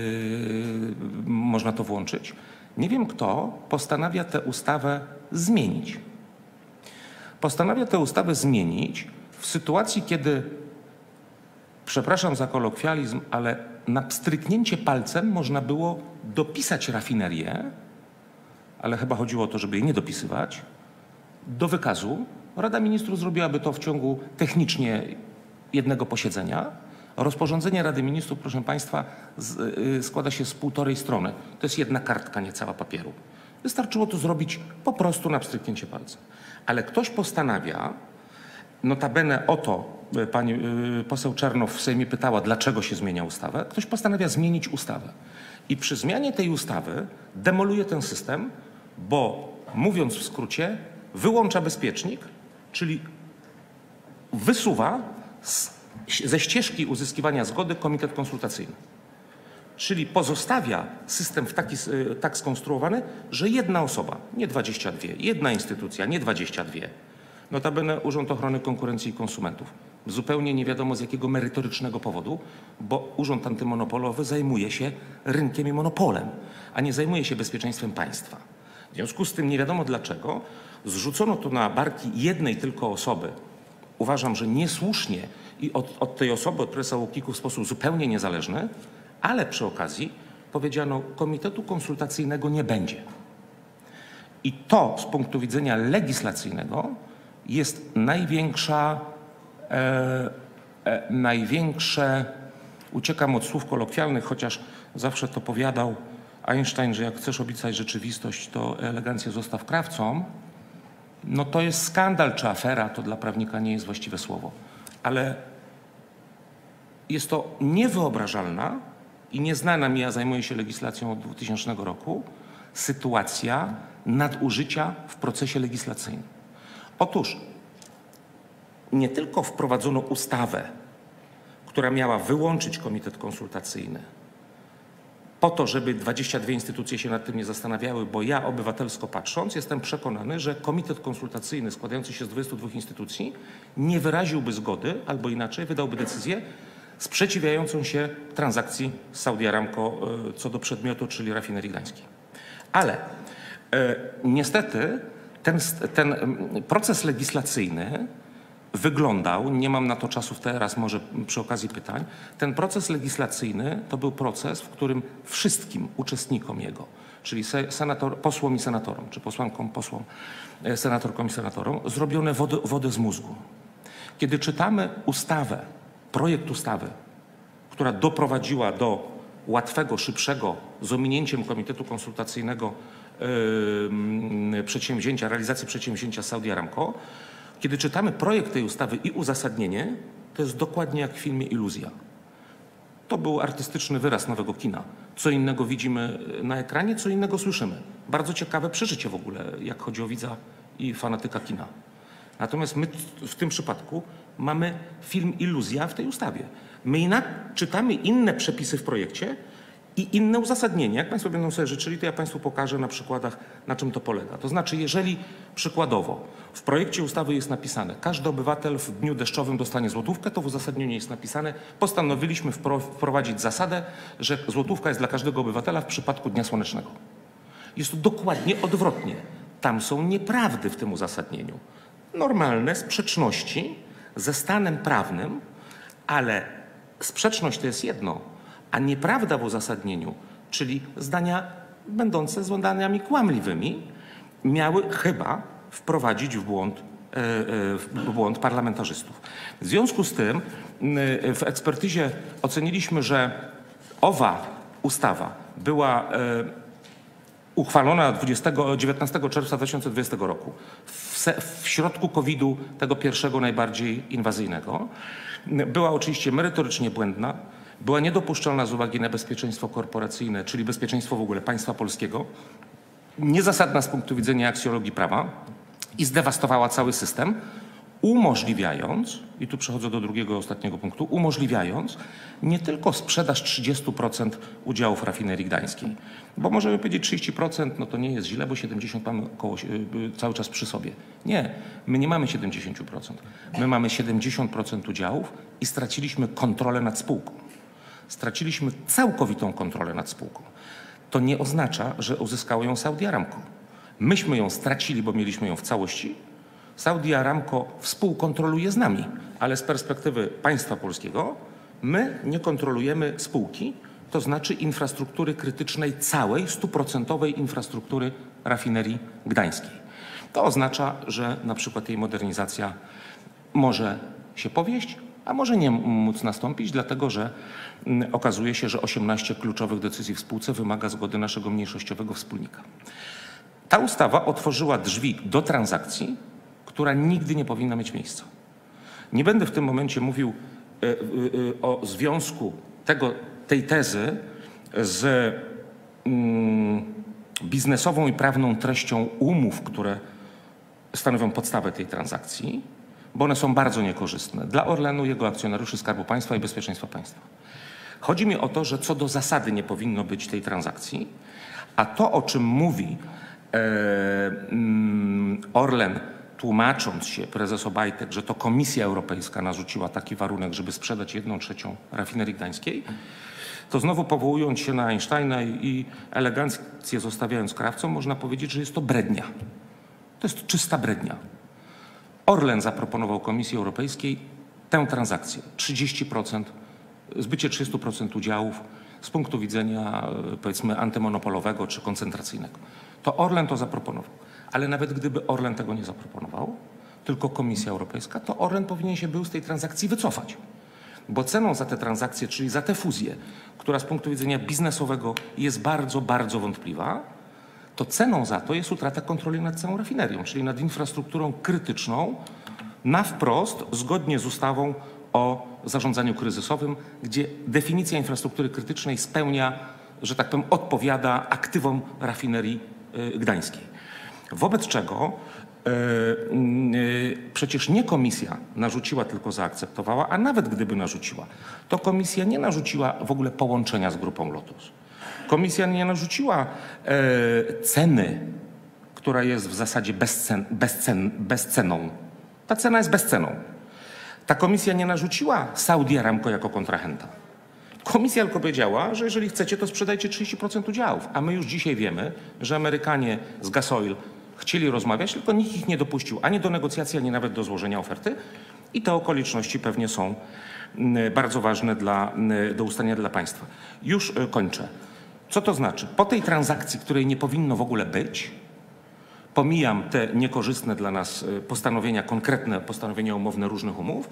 można to włączyć, nie wiem kto postanawia tę ustawę zmienić. Postanawia tę ustawę zmienić w sytuacji, kiedy, przepraszam za kolokwializm, ale na pstryknięcie palcem można było dopisać rafinerię, ale chyba chodziło o to, żeby jej nie dopisywać, do wykazu. Rada Ministrów zrobiłaby to w ciągu technicznie jednego posiedzenia. Rozporządzenie Rady Ministrów, proszę Państwa, z, y, składa się z półtorej strony. To jest jedna kartka, nie cała papieru. Wystarczyło to zrobić po prostu na pstryknięcie palcem. Ale ktoś postanawia, notabene o to pani y, poseł Czernow w Sejmie pytała, dlaczego się zmienia ustawę. Ktoś postanawia zmienić ustawę. I przy zmianie tej ustawy demoluje ten system, bo mówiąc w skrócie, wyłącza bezpiecznik, czyli wysuwa z, ze ścieżki uzyskiwania zgody komitet konsultacyjny. Czyli pozostawia system w taki, tak skonstruowany, że jedna osoba, nie dwadzieścia dwie, jedna instytucja, nie dwadzieścia dwie, notabene Urząd Ochrony Konkurencji i Konsumentów, zupełnie nie wiadomo z jakiego merytorycznego powodu, bo Urząd Antymonopolowy zajmuje się rynkiem i monopolem, a nie zajmuje się bezpieczeństwem państwa. W związku z tym nie wiadomo dlaczego zrzucono to na barki jednej tylko osoby. Uważam, że niesłusznie i od, od tej osoby, od prezesa UOKiK-u w sposób zupełnie niezależny, ale przy okazji powiedziano, komitetu konsultacyjnego nie będzie. I to z punktu widzenia legislacyjnego jest największa, e, e, największe, uciekam od słów kolokwialnych, chociaż zawsze to powiadał Einstein, że jak chcesz opisać rzeczywistość, to elegancję zostaw krawcom. no to jest skandal czy afera, to dla prawnika nie jest właściwe słowo, ale jest to niewyobrażalna i nieznana mi, ja zajmuję się legislacją od dwutysięcznego roku, sytuacja nadużycia w procesie legislacyjnym. Otóż nie tylko wprowadzono ustawę, która miała wyłączyć komitet konsultacyjny, po to, żeby dwadzieścia dwie instytucje się nad tym nie zastanawiały, bo ja obywatelsko patrząc jestem przekonany, że komitet konsultacyjny składający się z dwudziestu dwóch instytucji nie wyraziłby zgody, albo inaczej wydałby decyzję sprzeciwiającą się transakcji z Saudi Aramco co do przedmiotu, czyli rafinerii gdańskiej. Ale e, niestety ten, ten proces legislacyjny wyglądał, nie mam na to czasów teraz, może przy okazji pytań, ten proces legislacyjny to był proces, w którym wszystkim uczestnikom jego, czyli senator, posłom i senatorom, czy posłankom, posłom, senatorkom i senatorom, zrobione wodę, wodę z mózgu. Kiedy czytamy ustawę, projekt ustawy, która doprowadziła do łatwego, szybszego, z ominięciem Komitetu Konsultacyjnego yy, przedsięwzięcia, realizacji przedsięwzięcia Saudi Aramco, kiedy czytamy projekt tej ustawy i uzasadnienie, to jest dokładnie jak w filmie Iluzja. To był artystyczny wyraz nowego kina. Co innego widzimy na ekranie, co innego słyszymy. Bardzo ciekawe przeżycie w ogóle, jak chodzi o widza i fanatyka kina. Natomiast my w tym przypadku mamy film Iluzja w tej ustawie. My inak czytamy inne przepisy w projekcie i inne uzasadnienie. Jak Państwo będą sobie życzyli, to ja Państwu pokażę na przykładach, na czym to polega. To znaczy, jeżeli przykładowo w projekcie ustawy jest napisane, każdy obywatel w dniu deszczowym dostanie złotówkę, to w uzasadnieniu jest napisane, postanowiliśmy wprowadzić zasadę, że złotówka jest dla każdego obywatela w przypadku dnia słonecznego. Jest to dokładnie odwrotnie. Tam są nieprawdy w tym uzasadnieniu. Normalne sprzeczności ze stanem prawnym, ale sprzeczność to jest jedno, a nieprawda w uzasadnieniu, czyli zdania będące zdaniami kłamliwymi, miały chyba wprowadzić w błąd, w błąd parlamentarzystów. W związku z tym w ekspertyzie oceniliśmy, że owa ustawa była uchwalona dziewiętnastego czerwca dwa tysiące dwudziestego roku, w, w środku kowida, tego pierwszego, najbardziej inwazyjnego. Była oczywiście merytorycznie błędna, była niedopuszczalna z uwagi na bezpieczeństwo korporacyjne, czyli bezpieczeństwo w ogóle państwa polskiego, niezasadna z punktu widzenia aksjologii prawa i zdewastowała cały system, umożliwiając, i tu przechodzę do drugiego, ostatniego punktu, umożliwiając nie tylko sprzedaż trzydziestu procent udziałów rafinerii gdańskiej, bo możemy powiedzieć trzydzieści procent, no to nie jest źle, bo siedemdziesiąt procent mamy koło, cały czas przy sobie. Nie, my nie mamy siedemdziesiąt procent. My mamy siedemdziesiąt procent udziałów i straciliśmy kontrolę nad spółką. Straciliśmy całkowitą kontrolę nad spółką. To nie oznacza, że uzyskało ją Saudi Aramco. Myśmy ją stracili, bo mieliśmy ją w całości. Saudi Aramco współkontroluje z nami, ale z perspektywy państwa polskiego my nie kontrolujemy spółki, to znaczy infrastruktury krytycznej całej, stuprocentowej infrastruktury rafinerii gdańskiej. To oznacza, że na przykład jej modernizacja może się powieść, a może nie móc nastąpić, dlatego że okazuje się, że osiemnaście kluczowych decyzji w spółce wymaga zgody naszego mniejszościowego wspólnika. Ta ustawa otworzyła drzwi do transakcji, która nigdy nie powinna mieć miejsca. Nie będę w tym momencie mówił y, y, y, o związku tego, tej tezy z y, biznesową i prawną treścią umów, które stanowią podstawę tej transakcji, bo one są bardzo niekorzystne dla Orlenu, jego akcjonariuszy, Skarbu Państwa i bezpieczeństwa państwa. Chodzi mi o to, że co do zasady nie powinno być tej transakcji, a to, o czym mówi e, mm, Orlen, tłumacząc się, prezes Obajtek, że to Komisja Europejska narzuciła taki warunek, żeby sprzedać jedną trzecią rafinerii gdańskiej, to znowu powołując się na Einsteina i elegancję zostawiając krawcom, można powiedzieć, że jest to brednia. To jest czysta brednia. Orlen zaproponował Komisji Europejskiej tę transakcję. trzydzieści procent, zbycie trzydziestu procent udziałów z punktu widzenia, powiedzmy, antymonopolowego czy koncentracyjnego. To Orlen to zaproponował. Ale nawet gdyby Orlen tego nie zaproponował, tylko Komisja Europejska, to Orlen powinien się był z tej transakcji wycofać. Bo ceną za tę transakcję, czyli za tę fuzję, która z punktu widzenia biznesowego jest bardzo, bardzo wątpliwa, to ceną za to jest utrata kontroli nad całą rafinerią, czyli nad infrastrukturą krytyczną na wprost, zgodnie z ustawą o zarządzaniu kryzysowym, gdzie definicja infrastruktury krytycznej spełnia, że tak powiem, odpowiada aktywom rafinerii gdańskiej. Wobec czego yy, yy, przecież nie komisja narzuciła, tylko zaakceptowała, a nawet gdyby narzuciła, to komisja nie narzuciła w ogóle połączenia z Grupą Lotos. Komisja nie narzuciła yy, ceny, która jest w zasadzie bezcen, bezcen, bezceną. Ta cena jest bezceną. Ta komisja nie narzuciła Saudi Aramco jako kontrahenta. Komisja tylko powiedziała, że jeżeli chcecie, to sprzedajcie trzydzieści procent udziałów. A my już dzisiaj wiemy, że Amerykanie z Gasoil chcieli rozmawiać, tylko nikt ich nie dopuścił ani do negocjacji, ani nawet do złożenia oferty. I te okoliczności pewnie są bardzo ważne dla, do ustalenia dla państwa. Już kończę. Co to znaczy? Po tej transakcji, której nie powinno w ogóle być, pomijam te niekorzystne dla nas postanowienia, konkretne postanowienia umowne różnych umów,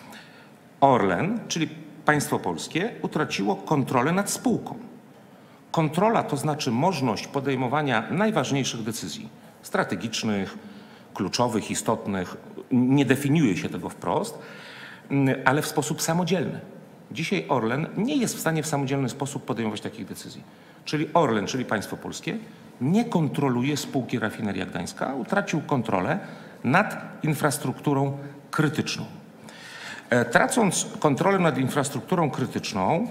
Orlen, czyli państwo polskie, utraciło kontrolę nad spółką. Kontrola to znaczy możliwość podejmowania najważniejszych decyzji strategicznych, kluczowych, istotnych. Nie definiuje się tego wprost, ale w sposób samodzielny. Dzisiaj Orlen nie jest w stanie w samodzielny sposób podejmować takich decyzji. Czyli Orlen, czyli państwo polskie, nie kontroluje spółki Rafineria Gdańska, utracił kontrolę nad infrastrukturą krytyczną. Tracąc kontrolę nad infrastrukturą krytyczną,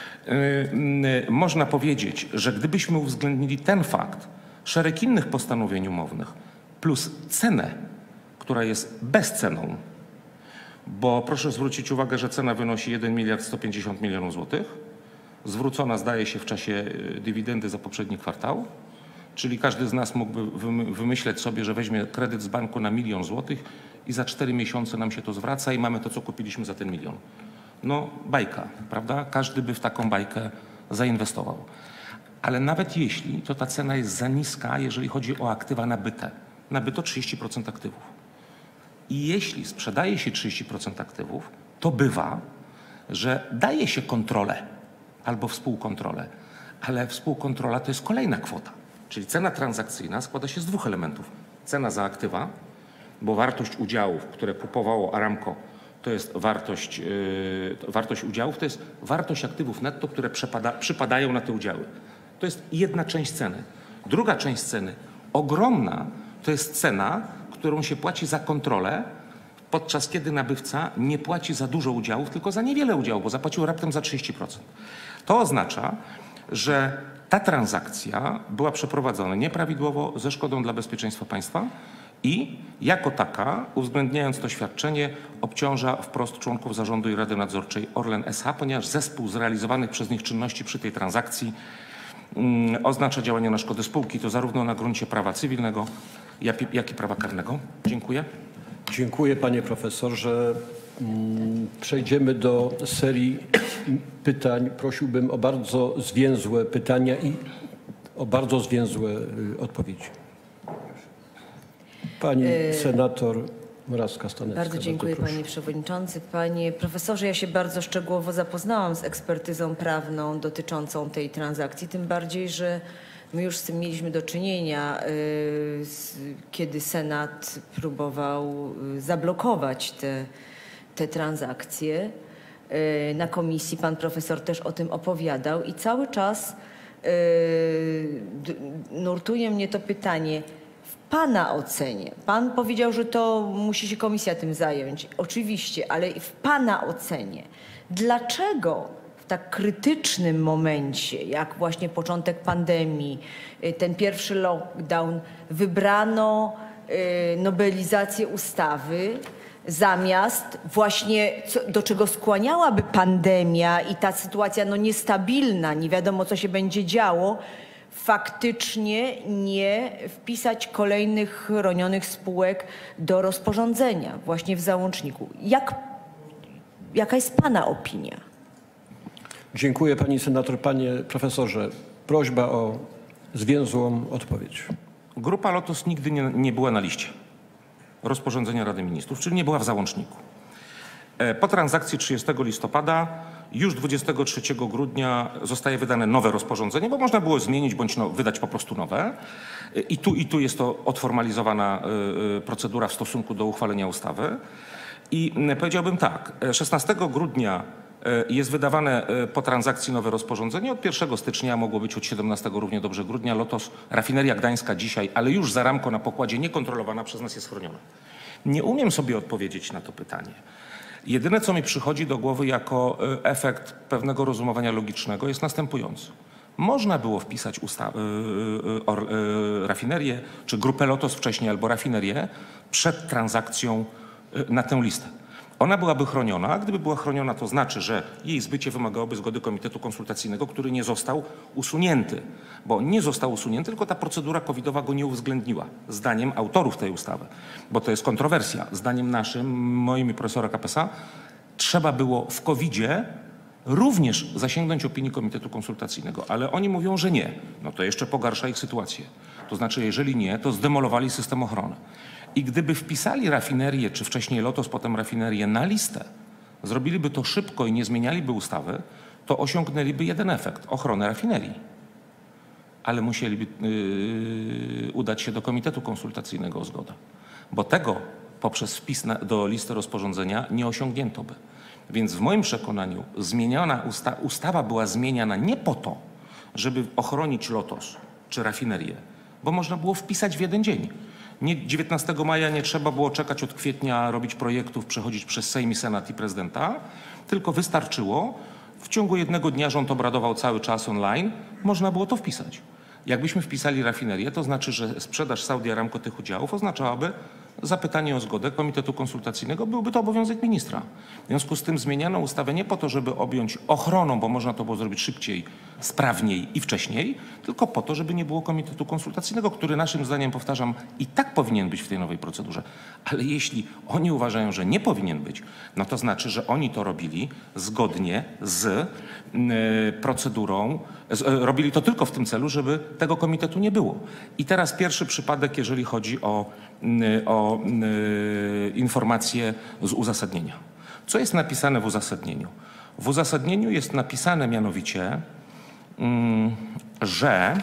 yy, można powiedzieć, że gdybyśmy uwzględnili ten fakt, szereg innych postanowień umownych, plus cenę, która jest bezceną, bo proszę zwrócić uwagę, że cena wynosi jeden miliard sto pięćdziesiąt milionów złotych, zwrócona zdaje się w czasie dywidendy za poprzedni kwartał, czyli każdy z nas mógłby wymyśleć sobie, że weźmie kredyt z banku na milion złotych i za cztery miesiące nam się to zwraca i mamy to, co kupiliśmy za ten milion. No bajka, prawda? Każdy by w taką bajkę zainwestował. Ale nawet jeśli, to ta cena jest za niska, jeżeli chodzi o aktywa nabyte. Nabyto trzydzieści procent aktywów. I jeśli sprzedaje się trzydzieści procent aktywów, to bywa, że daje się kontrolę albo współkontrolę, ale współkontrola to jest kolejna kwota. Czyli cena transakcyjna składa się z dwóch elementów. Cena za aktywa, bo wartość udziałów, które kupowało Aramco, to jest wartość, yy, wartość udziałów, to jest wartość aktywów netto, które przepada, przypadają na te udziały. To jest jedna część ceny. Druga część ceny, ogromna, to jest cena, którą się płaci za kontrolę, podczas kiedy nabywca nie płaci za dużo udziałów, tylko za niewiele udziałów, bo zapłacił raptem za trzydzieści procent. To oznacza, że ta transakcja była przeprowadzona nieprawidłowo, ze szkodą dla bezpieczeństwa państwa i jako taka, uwzględniając to świadczenie, obciąża wprost członków zarządu i Rady Nadzorczej Orlen S H, ponieważ zespół zrealizowanych przez nich czynności przy tej transakcji mm, oznacza działanie na szkodę spółki, to zarówno na gruncie prawa cywilnego, jak, jak i prawa karnego. Dziękuję. Dziękuję panie profesorze. Przejdziemy do serii pytań. Prosiłbym o bardzo zwięzłe pytania i o bardzo zwięzłe odpowiedzi. Pani senator Morawska-Stanecka. Bardzo dziękuję panie przewodniczący. Panie profesorze, ja się bardzo szczegółowo zapoznałam z ekspertyzą prawną dotyczącą tej transakcji, tym bardziej, że my już z tym mieliśmy do czynienia, kiedy Senat próbował zablokować te, te transakcje. Na komisji pan profesor też o tym opowiadał i cały czas nurtuje mnie to pytanie. W pana ocenie, pan powiedział, że to musi się komisja tym zająć, oczywiście, ale w pana ocenie, dlaczego w tak krytycznym momencie, jak właśnie początek pandemii, ten pierwszy lockdown, wybrano nowelizację ustawy zamiast właśnie, co, do czego skłaniałaby pandemia i ta sytuacja no niestabilna, nie wiadomo co się będzie działo, faktycznie nie wpisać kolejnych chronionych spółek do rozporządzenia właśnie w załączniku. Jak, jaka jest pana opinia? Dziękuję pani senator. Panie profesorze, prośba o zwięzłą odpowiedź. Grupa Lotos nigdy nie, nie była na liście rozporządzenia Rady Ministrów, czyli nie była w załączniku. Po transakcji trzydziestego listopada już dwudziestego trzeciego grudnia zostaje wydane nowe rozporządzenie, bo można było zmienić bądź no, wydać po prostu nowe. I tu, I tu jest to odformalizowana procedura w stosunku do uchwalenia ustawy. I powiedziałbym tak, szesnastego grudnia jest wydawane po transakcji nowe rozporządzenie. Od pierwszego stycznia, mogło być od siedemnastego równie dobrze grudnia, Lotos, rafineria gdańska dzisiaj, ale już za ramką na pokładzie, niekontrolowana przez nas, jest chroniona. Nie umiem sobie odpowiedzieć na to pytanie. Jedyne, co mi przychodzi do głowy jako efekt pewnego rozumowania logicznego, jest następujący. Można było wpisać usta- or, rafinerię, czy grupę Lotos wcześniej, albo rafinerię przed transakcją na tę listę. Ona byłaby chroniona, a gdyby była chroniona, to znaczy, że jej zbycie wymagałoby zgody Komitetu Konsultacyjnego, który nie został usunięty. Bo nie został usunięty, tylko ta procedura covidowa go nie uwzględniła. Zdaniem autorów tej ustawy, bo to jest kontrowersja. Zdaniem naszym, moim i profesora Kapesa, trzeba było w covidzie również zasięgnąć opinii Komitetu Konsultacyjnego, ale oni mówią, że nie. No to jeszcze pogarsza ich sytuację. To znaczy, jeżeli nie, to zdemolowali system ochrony. I gdyby wpisali rafinerię, czy wcześniej Lotos, potem rafinerię na listę, zrobiliby to szybko i nie zmienialiby ustawy, to osiągnęliby jeden efekt – ochronę rafinerii. Ale musieliby yy, udać się do Komitetu Konsultacyjnego o zgodę. Bo tego poprzez wpis na, do listy rozporządzenia nie osiągnięto by. Więc w moim przekonaniu zmieniona usta ustawa była zmieniana nie po to, żeby ochronić Lotos czy rafinerię, bo można było wpisać w jeden dzień. Nie, dziewiętnastego maja nie trzeba było czekać od kwietnia, robić projektów, przechodzić przez Sejm i Senat i prezydenta, tylko wystarczyło, w ciągu jednego dnia rząd obradował cały czas online, można było to wpisać. Jakbyśmy wpisali rafinerię, to znaczy, że sprzedaż Saudi Aramco tych udziałów oznaczałaby zapytanie o zgodę Komitetu Konsultacyjnego, byłby to obowiązek ministra. W związku z tym zmieniano ustawę nie po to, żeby objąć ochroną, bo można to było zrobić szybciej, sprawniej i wcześniej, tylko po to, żeby nie było Komitetu Konsultacyjnego, który naszym zdaniem, powtarzam, i tak powinien być w tej nowej procedurze. Ale jeśli oni uważają, że nie powinien być, no to znaczy, że oni to robili zgodnie z y, procedurą, z, y, robili to tylko w tym celu, żeby tego komitetu nie było. I teraz pierwszy przypadek, jeżeli chodzi o, y, o y, informacje z uzasadnienia. Co jest napisane w uzasadnieniu? W uzasadnieniu jest napisane mianowicie, y, że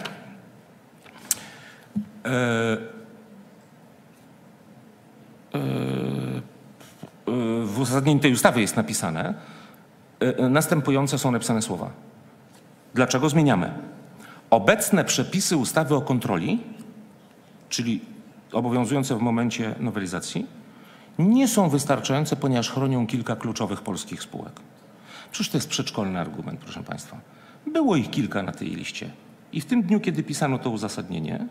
y, w uzasadnieniu tej ustawy jest napisane, następujące są napisane słowa. Dlaczego zmieniamy? Obecne przepisy ustawy o kontroli, czyli obowiązujące w momencie nowelizacji, nie są wystarczające, ponieważ chronią kilka kluczowych polskich spółek. Przecież to jest przedszkolny argument, proszę Państwa. Było ich kilka na tej liście. I w tym dniu, kiedy pisano to uzasadnienie,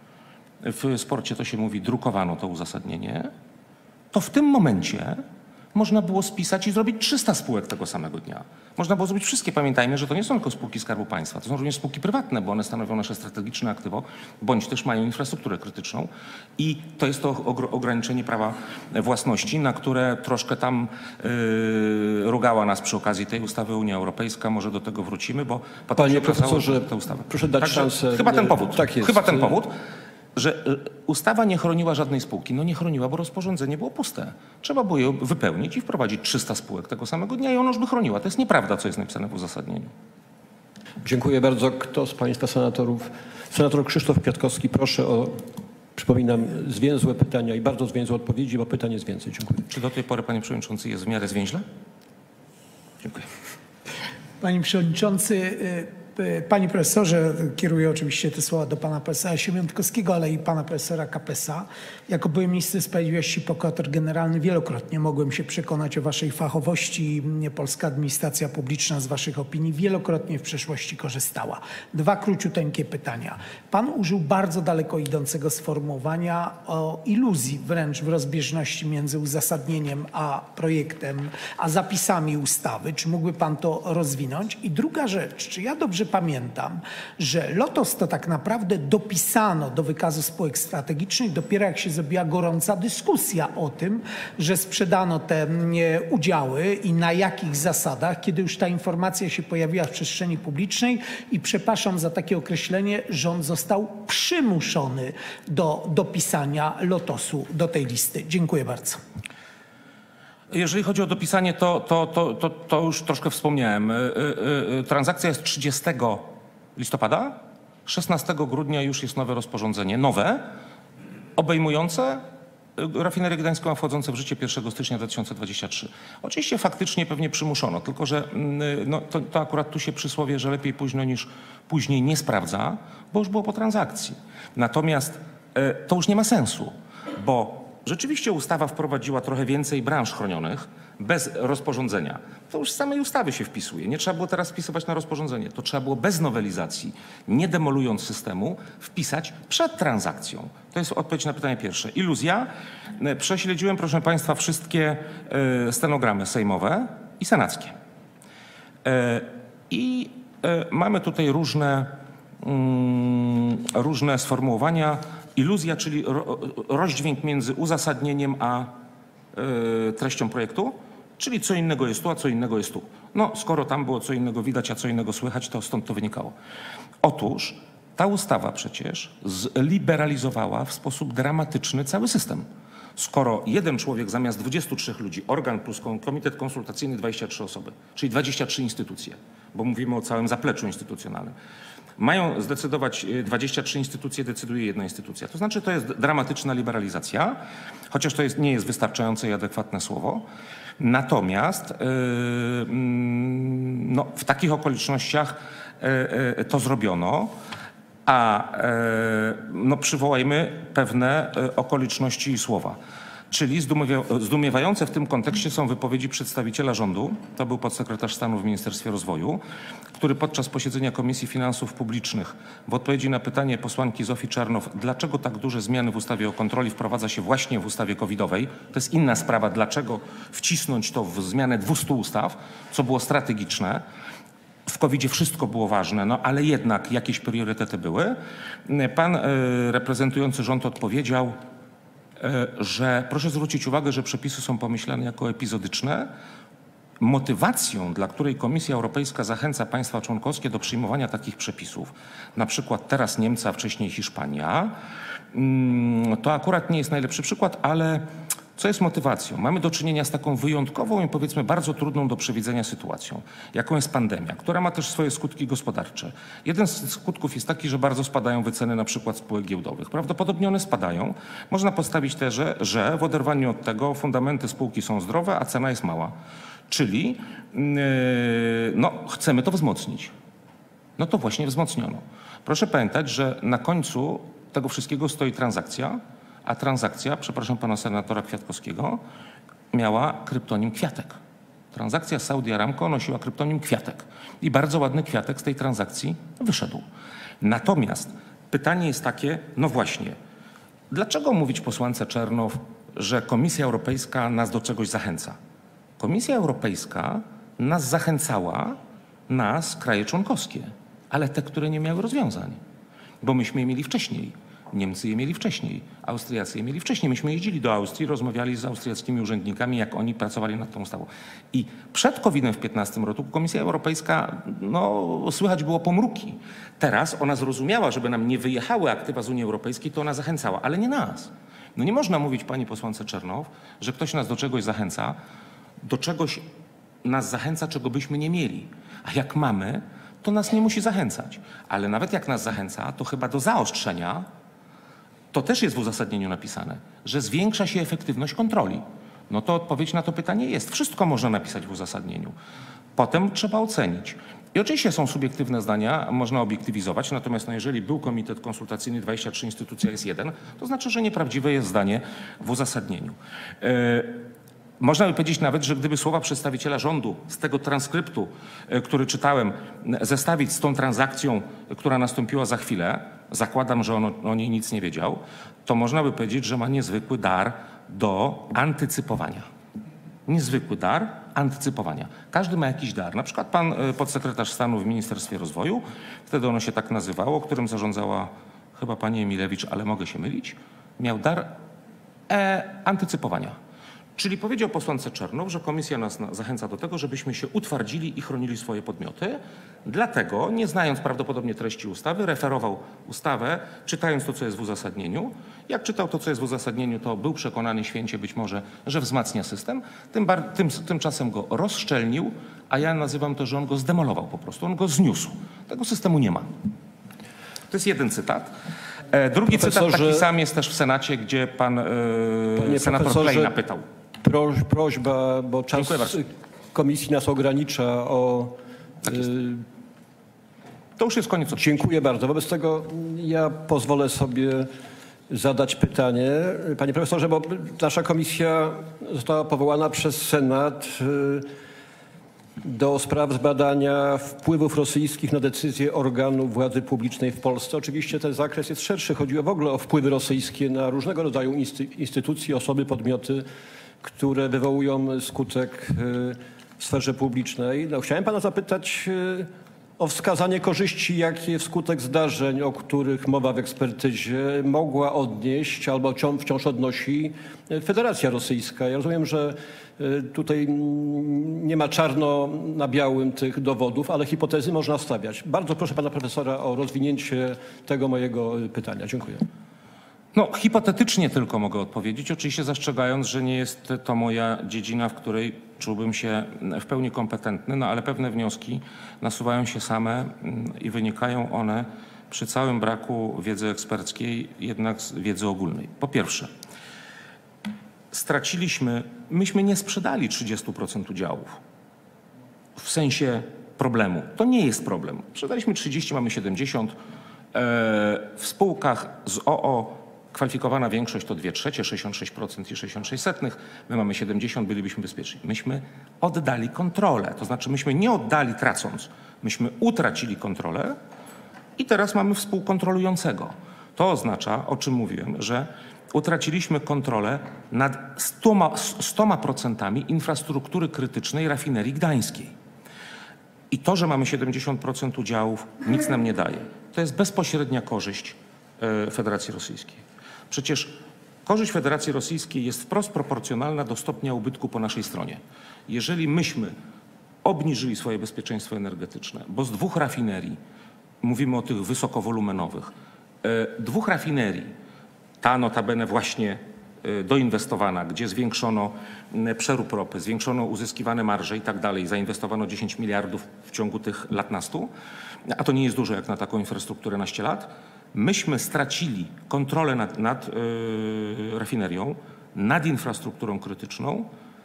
w sporcie to się mówi, drukowano to uzasadnienie, to w tym momencie można było spisać i zrobić trzysta spółek tego samego dnia. Można było zrobić wszystkie. Pamiętajmy, że to nie są tylko spółki Skarbu Państwa, to są również spółki prywatne, bo one stanowią nasze strategiczne aktywo, bądź też mają infrastrukturę krytyczną. I to jest to ograniczenie prawa własności, na które troszkę tam yy, rugała nas przy okazji tej ustawy Unia Europejska. Może do tego wrócimy, bo potem Panie się okazało, profesorze, że tę ustawę. proszę dać Także szansę. Chyba ten powód. Tak jest. Chyba ten powód. Że ustawa nie chroniła żadnej spółki. No nie chroniła, bo rozporządzenie było puste. Trzeba było je wypełnić i wprowadzić trzysta spółek tego samego dnia i ono już by chroniła. To jest nieprawda, co jest napisane w uzasadnieniu. Dziękuję bardzo. Kto z Państwa senatorów? Senator Krzysztof Kwiatkowski, proszę o, przypominam, zwięzłe pytania i bardzo zwięzłe odpowiedzi, bo pytań jest więcej. Dziękuję. Czy do tej pory, panie przewodniczący, jest w miarę zwięźle? Dziękuję. Panie przewodniczący, panie profesorze, kieruję oczywiście te słowa do pana profesora Siemiątkowskiego, ale i pana profesora Kapesa. Jako były minister sprawiedliwości, prokurator generalny, wielokrotnie mogłem się przekonać o waszej fachowości. Polska administracja publiczna z waszych opinii wielokrotnie w przeszłości korzystała. Dwa króciuteńkie pytania. Pan użył bardzo daleko idącego sformułowania o iluzji wręcz w rozbieżności między uzasadnieniem a projektem, a zapisami ustawy. Czy mógłby pan to rozwinąć? I druga rzecz, czy ja dobrze pamiętam, że Lotos to tak naprawdę dopisano do wykazu spółek strategicznych dopiero jak się zrobiła gorąca dyskusja o tym, że sprzedano te udziały i na jakich zasadach, kiedy już ta informacja się pojawiła w przestrzeni publicznej i przepraszam za takie określenie, rząd został przymuszony do dopisania Lotosu do tej listy. Dziękuję bardzo. Jeżeli chodzi o dopisanie, to, to, to, to, to już troszkę wspomniałem. Y, y, y, transakcja jest trzydziestego listopada, szesnastego grudnia już jest nowe rozporządzenie, nowe, obejmujące rafinerię gdańską, a wchodzące w życie pierwszego stycznia dwa tysiące dwudziestego trzeciego. Oczywiście faktycznie pewnie przymuszono, tylko że no, to, to akurat tu się przysłowie, że lepiej późno niż później nie sprawdza, bo już było po transakcji. Natomiast e, to już nie ma sensu, bo rzeczywiście ustawa wprowadziła trochę więcej branż chronionych bez rozporządzenia. To już z samej ustawy się wpisuje. Nie trzeba było teraz wpisywać na rozporządzenie. To trzeba było bez nowelizacji, nie demolując systemu, wpisać przed transakcją. To jest odpowiedź na pytanie pierwsze. Iluzja. Prześledziłem, proszę Państwa, wszystkie e, stenogramy sejmowe i senackie. E, I e, mamy tutaj różne, mm, różne sformułowania. Iluzja, czyli ro, rozdźwięk między uzasadnieniem a e, treścią projektu. Czyli co innego jest tu, a co innego jest tu. No, skoro tam było co innego widać, a co innego słychać, to stąd to wynikało. Otóż ta ustawa przecież zliberalizowała w sposób dramatyczny cały system. Skoro jeden człowiek zamiast dwudziestu trzech ludzi, organ plus komitet konsultacyjny dwadzieścia trzy osoby, czyli dwadzieścia trzy instytucje, bo mówimy o całym zapleczu instytucjonalnym, mają zdecydować dwadzieścia trzy instytucje, decyduje jedna instytucja. To znaczy to jest dramatyczna liberalizacja, chociaż to jest, nie jest wystarczające i adekwatne słowo. Natomiast yy, no, w takich okolicznościach yy, to zrobiono, a yy, no, przywołajmy pewne yy, okoliczności i słowa. Czyli zdumiewające w tym kontekście są wypowiedzi przedstawiciela rządu, to był podsekretarz stanu w Ministerstwie Rozwoju, który podczas posiedzenia Komisji Finansów Publicznych w odpowiedzi na pytanie posłanki Zofii Czernow, dlaczego tak duże zmiany w ustawie o kontroli wprowadza się właśnie w ustawie covidowej, to jest inna sprawa, dlaczego wcisnąć to w zmianę dwustu ustaw, co było strategiczne. W kowidzie wszystko było ważne, no ale jednak jakieś priorytety były. Pan y, reprezentujący rząd odpowiedział, że proszę zwrócić uwagę, że przepisy są pomyślane jako epizodyczne. Motywacją, dla której Komisja Europejska zachęca państwa członkowskie do przyjmowania takich przepisów, na przykład teraz Niemcy, a wcześniej Hiszpania, to akurat nie jest najlepszy przykład, ale co jest motywacją? Mamy do czynienia z taką wyjątkową i powiedzmy bardzo trudną do przewidzenia sytuacją, jaką jest pandemia, która ma też swoje skutki gospodarcze. Jeden z skutków jest taki, że bardzo spadają wyceny na przykład spółek giełdowych. Prawdopodobnie one spadają. Można postawić tezę, że w oderwaniu od tego fundamenty spółki są zdrowe, a cena jest mała. Czyli yy, no, chcemy to wzmocnić. No to właśnie wzmocniono. Proszę pamiętać, że na końcu tego wszystkiego stoi transakcja, a transakcja, przepraszam pana senatora Kwiatkowskiego, miała kryptonim Kwiatek. Transakcja z Saudi Aramco nosiła kryptonim Kwiatek. I bardzo ładny kwiatek z tej transakcji wyszedł. Natomiast pytanie jest takie, no właśnie, dlaczego mówić posłance Czernow, że Komisja Europejska nas do czegoś zachęca? Komisja Europejska nas zachęcała, nas, kraje członkowskie, ale te, które nie miały rozwiązań, bo myśmy je mieli wcześniej. Niemcy je mieli wcześniej, Austriacy je mieli wcześniej. Myśmy jeździli do Austrii, rozmawiali z austriackimi urzędnikami, jak oni pracowali nad tą ustawą. I przed kowidem w piętnastym roku Komisja Europejska, no słychać było pomruki. Teraz ona zrozumiała, żeby nam nie wyjechały aktywa z Unii Europejskiej, to ona zachęcała, ale nie nas. No nie można mówić pani posłance Czernow, że ktoś nas do czegoś zachęca, do czegoś nas zachęca, czego byśmy nie mieli. A jak mamy, to nas nie musi zachęcać. Ale nawet jak nas zachęca, to chyba do zaostrzenia, to też jest w uzasadnieniu napisane, że zwiększa się efektywność kontroli. No to odpowiedź na to pytanie jest. Wszystko można napisać w uzasadnieniu. Potem trzeba ocenić. I oczywiście są subiektywne zdania, można obiektywizować, natomiast no jeżeli był komitet konsultacyjny, dwadzieścia trzy instytucja jest jeden, to znaczy, że nieprawdziwe jest zdanie w uzasadnieniu. Yy, Można by powiedzieć nawet, że gdyby słowa przedstawiciela rządu z tego transkryptu, który czytałem, zestawić z tą transakcją, która nastąpiła za chwilę, zakładam, że on o niej nic nie wiedział, to można by powiedzieć, że ma niezwykły dar do antycypowania. Niezwykły dar antycypowania. Każdy ma jakiś dar. Na przykład pan podsekretarz stanu w Ministerstwie Rozwoju, wtedy ono się tak nazywało, którym zarządzała chyba pani Emilewicz, ale mogę się mylić, miał dar e, antycypowania. Czyli powiedział posłance Czernow, że komisja nas na, zachęca do tego, żebyśmy się utwardzili i chronili swoje podmioty. Dlatego, nie znając prawdopodobnie treści ustawy, referował ustawę, czytając to, co jest w uzasadnieniu. Jak czytał to, co jest w uzasadnieniu, to był przekonany święcie być może, że wzmacnia system. Tym, bar, tym, tymczasem go rozszczelnił, a ja nazywam to, że on go zdemolował po prostu. On go zniósł. Tego systemu nie ma. To jest jeden cytat. E, drugi cytat taki sam jest też w Senacie, gdzie pan e, senator Klejna pytał. Proś, prośba, bo czas komisji nas ogranicza o... Tak jest. To już jest koniec. Dziękuję bardzo. Wobec tego ja pozwolę sobie zadać pytanie. Panie profesorze, bo nasza komisja została powołana przez Senat do spraw zbadania wpływów rosyjskich na decyzje organów władzy publicznej w Polsce. Oczywiście ten zakres jest szerszy. Chodziło w ogóle o wpływy rosyjskie na różnego rodzaju instytucje, osoby, podmioty, które wywołują skutek w sferze publicznej. No, chciałem pana zapytać o wskazanie korzyści, jakie wskutek zdarzeń, o których mowa w ekspertyzie, mogła odnieść albo wciąż odnosi Federacja Rosyjska. Ja rozumiem, że tutaj nie ma czarno na białym tych dowodów, ale hipotezy można stawiać. Bardzo proszę pana profesora o rozwinięcie tego mojego pytania. Dziękuję. No, hipotetycznie tylko mogę odpowiedzieć, oczywiście zastrzegając, że nie jest to moja dziedzina, w której czułbym się w pełni kompetentny, no ale pewne wnioski nasuwają się same i wynikają one przy całym braku wiedzy eksperckiej, jednak z wiedzy ogólnej. Po pierwsze, straciliśmy, myśmy nie sprzedali trzydziestu procent udziałów w sensie problemu. To nie jest problem. Sprzedaliśmy trzydzieści, mamy siedemdziesiąt. W spółkach z o o kwalifikowana większość to dwie trzecie, sześćdziesiąt sześć procent i sześćdziesiąt sześć setnych. My mamy siedemdziesiąt, bylibyśmy bezpieczni. Myśmy oddali kontrolę, to znaczy myśmy nie oddali tracąc, myśmy utracili kontrolę i teraz mamy współkontrolującego. To oznacza, o czym mówiłem, że utraciliśmy kontrolę nad stoma procentami infrastruktury krytycznej rafinerii gdańskiej. I to, że mamy siedemdziesiąt procent udziałów, nic nam nie daje. To jest bezpośrednia korzyść Federacji Rosyjskiej. Przecież korzyść Federacji Rosyjskiej jest wprost proporcjonalna do stopnia ubytku po naszej stronie. Jeżeli myśmy obniżyli swoje bezpieczeństwo energetyczne, bo z dwóch rafinerii, mówimy o tych wysokowolumenowych, dwóch rafinerii, ta notabene właśnie doinwestowana, gdzie zwiększono przerób ropy, zwiększono uzyskiwane marże i tak dalej, zainwestowano dziesięć miliardów w ciągu tych lat nastu, a to nie jest dużo jak na taką infrastrukturę naście lat, myśmy stracili kontrolę nad, nad yy, rafinerią, nad infrastrukturą krytyczną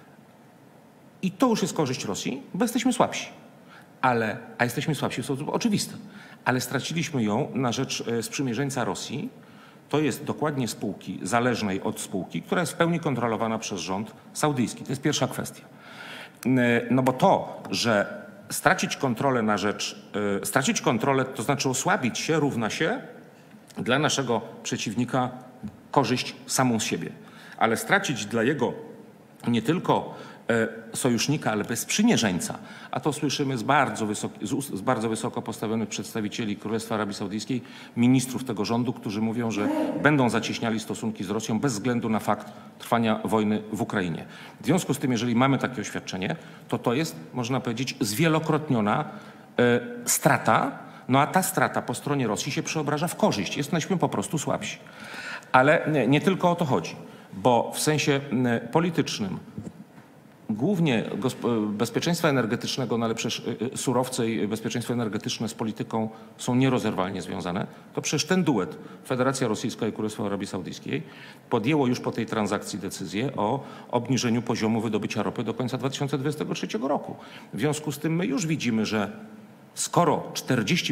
i to już jest korzyść Rosji, bo jesteśmy słabsi. Ale, a jesteśmy słabsi w sposób oczywisty, ale straciliśmy ją na rzecz yy, sprzymierzeńca Rosji. To jest dokładnie spółki zależnej od spółki, która jest w pełni kontrolowana przez rząd saudyjski. To jest pierwsza kwestia. No bo to, że stracić kontrolę na rzecz, yy, stracić kontrolę, to znaczy osłabić się, równa się dla naszego przeciwnika korzyść samą z siebie. Ale stracić dla jego nie tylko e, sojusznika, ale bez sprzymierzeńca, a to słyszymy z bardzo, wysoki, z, ust, z bardzo wysoko postawionych przedstawicieli Królestwa Arabii Saudyjskiej, ministrów tego rządu, którzy mówią, że będą zacieśniali stosunki z Rosją bez względu na fakt trwania wojny w Ukrainie. W związku z tym, jeżeli mamy takie oświadczenie, to to jest, można powiedzieć, zwielokrotniona e, strata. No a ta strata po stronie Rosji się przeobraża w korzyść. Jesteśmy po prostu słabsi. Ale nie, nie tylko o to chodzi, bo w sensie politycznym głównie bezpieczeństwa energetycznego, no ale przecież surowce i bezpieczeństwo energetyczne z polityką są nierozerwalnie związane, to przecież ten duet Federacja Rosyjska i Królestwo Arabii Saudyjskiej podjęło już po tej transakcji decyzję o obniżeniu poziomu wydobycia ropy do końca dwa tysiące dwudziestego trzeciego roku. W związku z tym my już widzimy, że skoro czterdzieści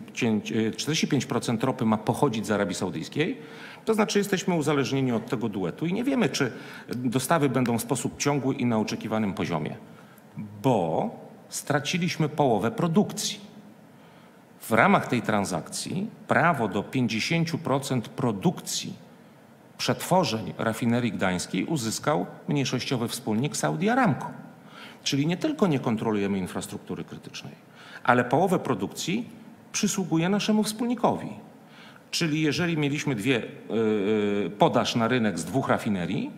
pięć procent ropy ma pochodzić z Arabii Saudyjskiej, to znaczy jesteśmy uzależnieni od tego duetu i nie wiemy, czy dostawy będą w sposób ciągły i na oczekiwanym poziomie, bo straciliśmy połowę produkcji. W ramach tej transakcji prawo do pięćdziesięciu procent produkcji przetworzeń rafinerii gdańskiej uzyskał mniejszościowy wspólnik Saudi Aramco. Czyli nie tylko nie kontrolujemy infrastruktury krytycznej, ale połowę produkcji przysługuje naszemu wspólnikowi. Czyli jeżeli mieliśmy dwie yy, podaż na rynek z dwóch rafinerii,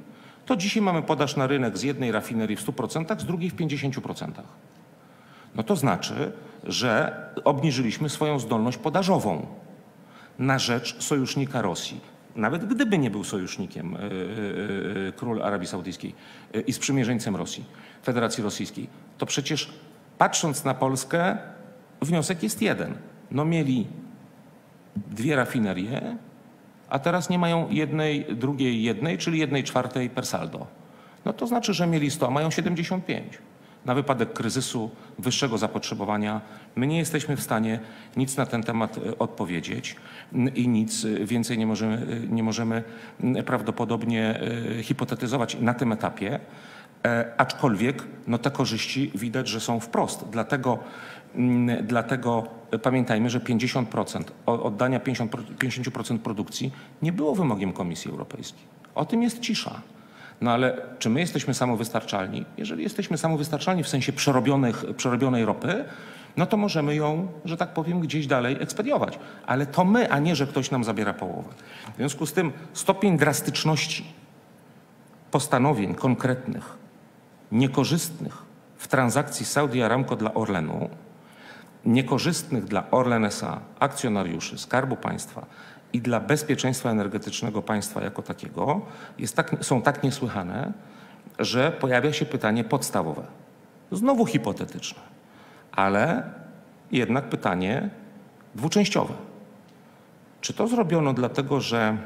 to dzisiaj mamy podaż na rynek z jednej rafinerii w stu procentach, z drugiej w pięćdziesięciu procentach. No to znaczy, że obniżyliśmy swoją zdolność podażową na rzecz sojusznika Rosji. Nawet gdyby nie był sojusznikiem yy, yy, król Arabii Saudyjskiej yy, i sprzymierzeńcem Rosji, Federacji Rosyjskiej, to przecież patrząc na Polskę, wniosek jest jeden. No mieli dwie rafinerie, a teraz nie mają jednej, drugiej jednej, czyli jednej czwartej per saldo. No to znaczy, że mieli sto, a mają siedemdziesiąt pięć. Na wypadek kryzysu, wyższego zapotrzebowania. My nie jesteśmy w stanie nic na ten temat odpowiedzieć i nic więcej nie możemy, nie możemy prawdopodobnie hipotetyzować na tym etapie. Aczkolwiek no, te korzyści widać, że są wprost. Dlatego, dlatego pamiętajmy, że pięćdziesiąt procent oddania pięćdziesiąt procent produkcji nie było wymogiem Komisji Europejskiej. O tym jest cisza. No ale czy my jesteśmy samowystarczalni? Jeżeli jesteśmy samowystarczalni w sensie przerobionych, przerobionej ropy, no to możemy ją, że tak powiem, gdzieś dalej ekspediować. Ale to my, a nie, że ktoś nam zabiera połowę. W związku z tym stopień drastyczności postanowień konkretnych, niekorzystnych w transakcji Saudi Aramco dla Orlenu, niekorzystnych dla Orlen S A, akcjonariuszy, Skarbu Państwa i dla bezpieczeństwa energetycznego państwa jako takiego jest tak, są tak niesłychane, że pojawia się pytanie podstawowe. Znowu hipotetyczne, ale jednak pytanie dwuczęściowe. Czy to zrobiono dlatego, że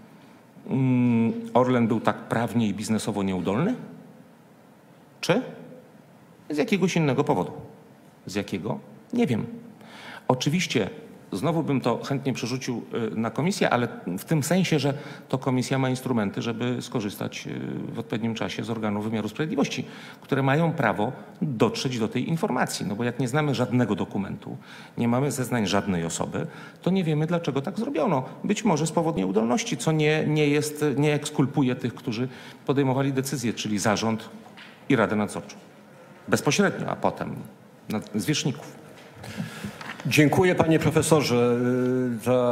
mm, Orlen był tak prawnie i biznesowo nieudolny? Czy z jakiegoś innego powodu? Z jakiego? Nie wiem. Oczywiście znowu bym to chętnie przerzucił na komisję, ale w tym sensie, że to komisja ma instrumenty, żeby skorzystać w odpowiednim czasie z organów wymiaru sprawiedliwości, które mają prawo dotrzeć do tej informacji. No bo jak nie znamy żadnego dokumentu, nie mamy zeznań żadnej osoby, to nie wiemy, dlaczego tak zrobiono. Być może z powodu nieudolności, co nie, nie jest, nie ekskulpuje tych, którzy podejmowali decyzję, czyli zarząd i Radę Nadzorczą. Bezpośrednio, a potem zwierzchników. Dziękuję panie profesorze za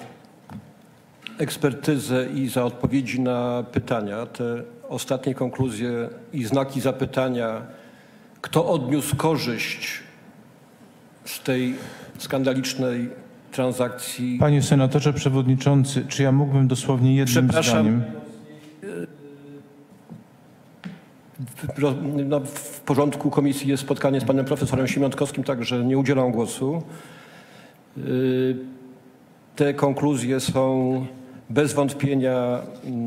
ekspertyzę i za odpowiedzi na pytania. Te ostatnie konkluzje i znaki zapytania, kto odniósł korzyść z tej skandalicznej transakcji. Panie senatorze przewodniczący, czy ja mógłbym dosłownie jednym zdaniem? No, w porządku komisji jest spotkanie z panem profesorem Siemiątkowskim, także nie udzielam głosu. Te konkluzje są bez wątpienia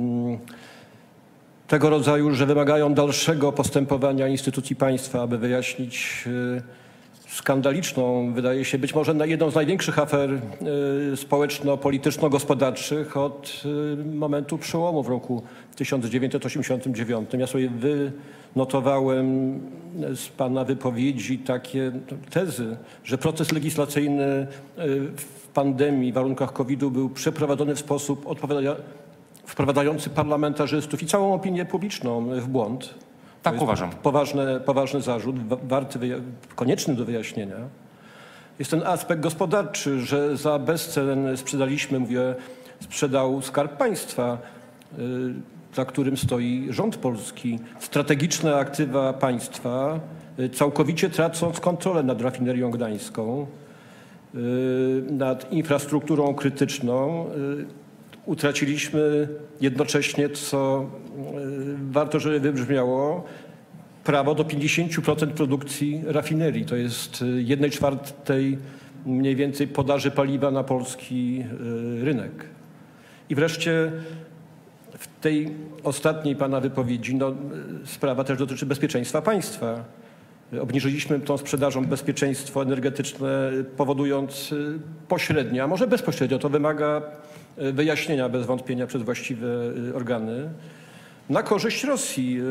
tego rodzaju, że wymagają dalszego postępowania instytucji państwa, aby wyjaśnić skandaliczną, wydaje się, być może jedną z największych afer społeczno-polityczno-gospodarczych od momentu przełomu w roku tysiąc dziewięćset osiemdziesiątym dziewiątym. Ja sobie wynotowałem z pana wypowiedzi takie tezy, że proces legislacyjny w pandemii, w warunkach kowida był przeprowadzony w sposób wprowadzający parlamentarzystów i całą opinię publiczną w błąd. Tak uważam. Poważny, poważny zarzut, warty, konieczny do wyjaśnienia. Jest ten aspekt gospodarczy, że za bezcen sprzedaliśmy, mówię, sprzedał Skarb Państwa, za którym stoi rząd polski, strategiczne aktywa państwa, całkowicie tracąc kontrolę nad rafinerią gdańską, nad infrastrukturą krytyczną. Utraciliśmy jednocześnie, co warto, żeby wybrzmiało, prawo do pięćdziesięciu procent produkcji rafinerii. To jest jednej czwartej mniej więcej podaży paliwa na polski rynek. I wreszcie w tej ostatniej pana wypowiedzi no, sprawa też dotyczy bezpieczeństwa państwa. Obniżyliśmy tą sprzedażą bezpieczeństwo energetyczne, powodując pośrednio, a może bezpośrednio, to wymaga wyjaśnienia bez wątpienia przez właściwe organy, na korzyść Rosji.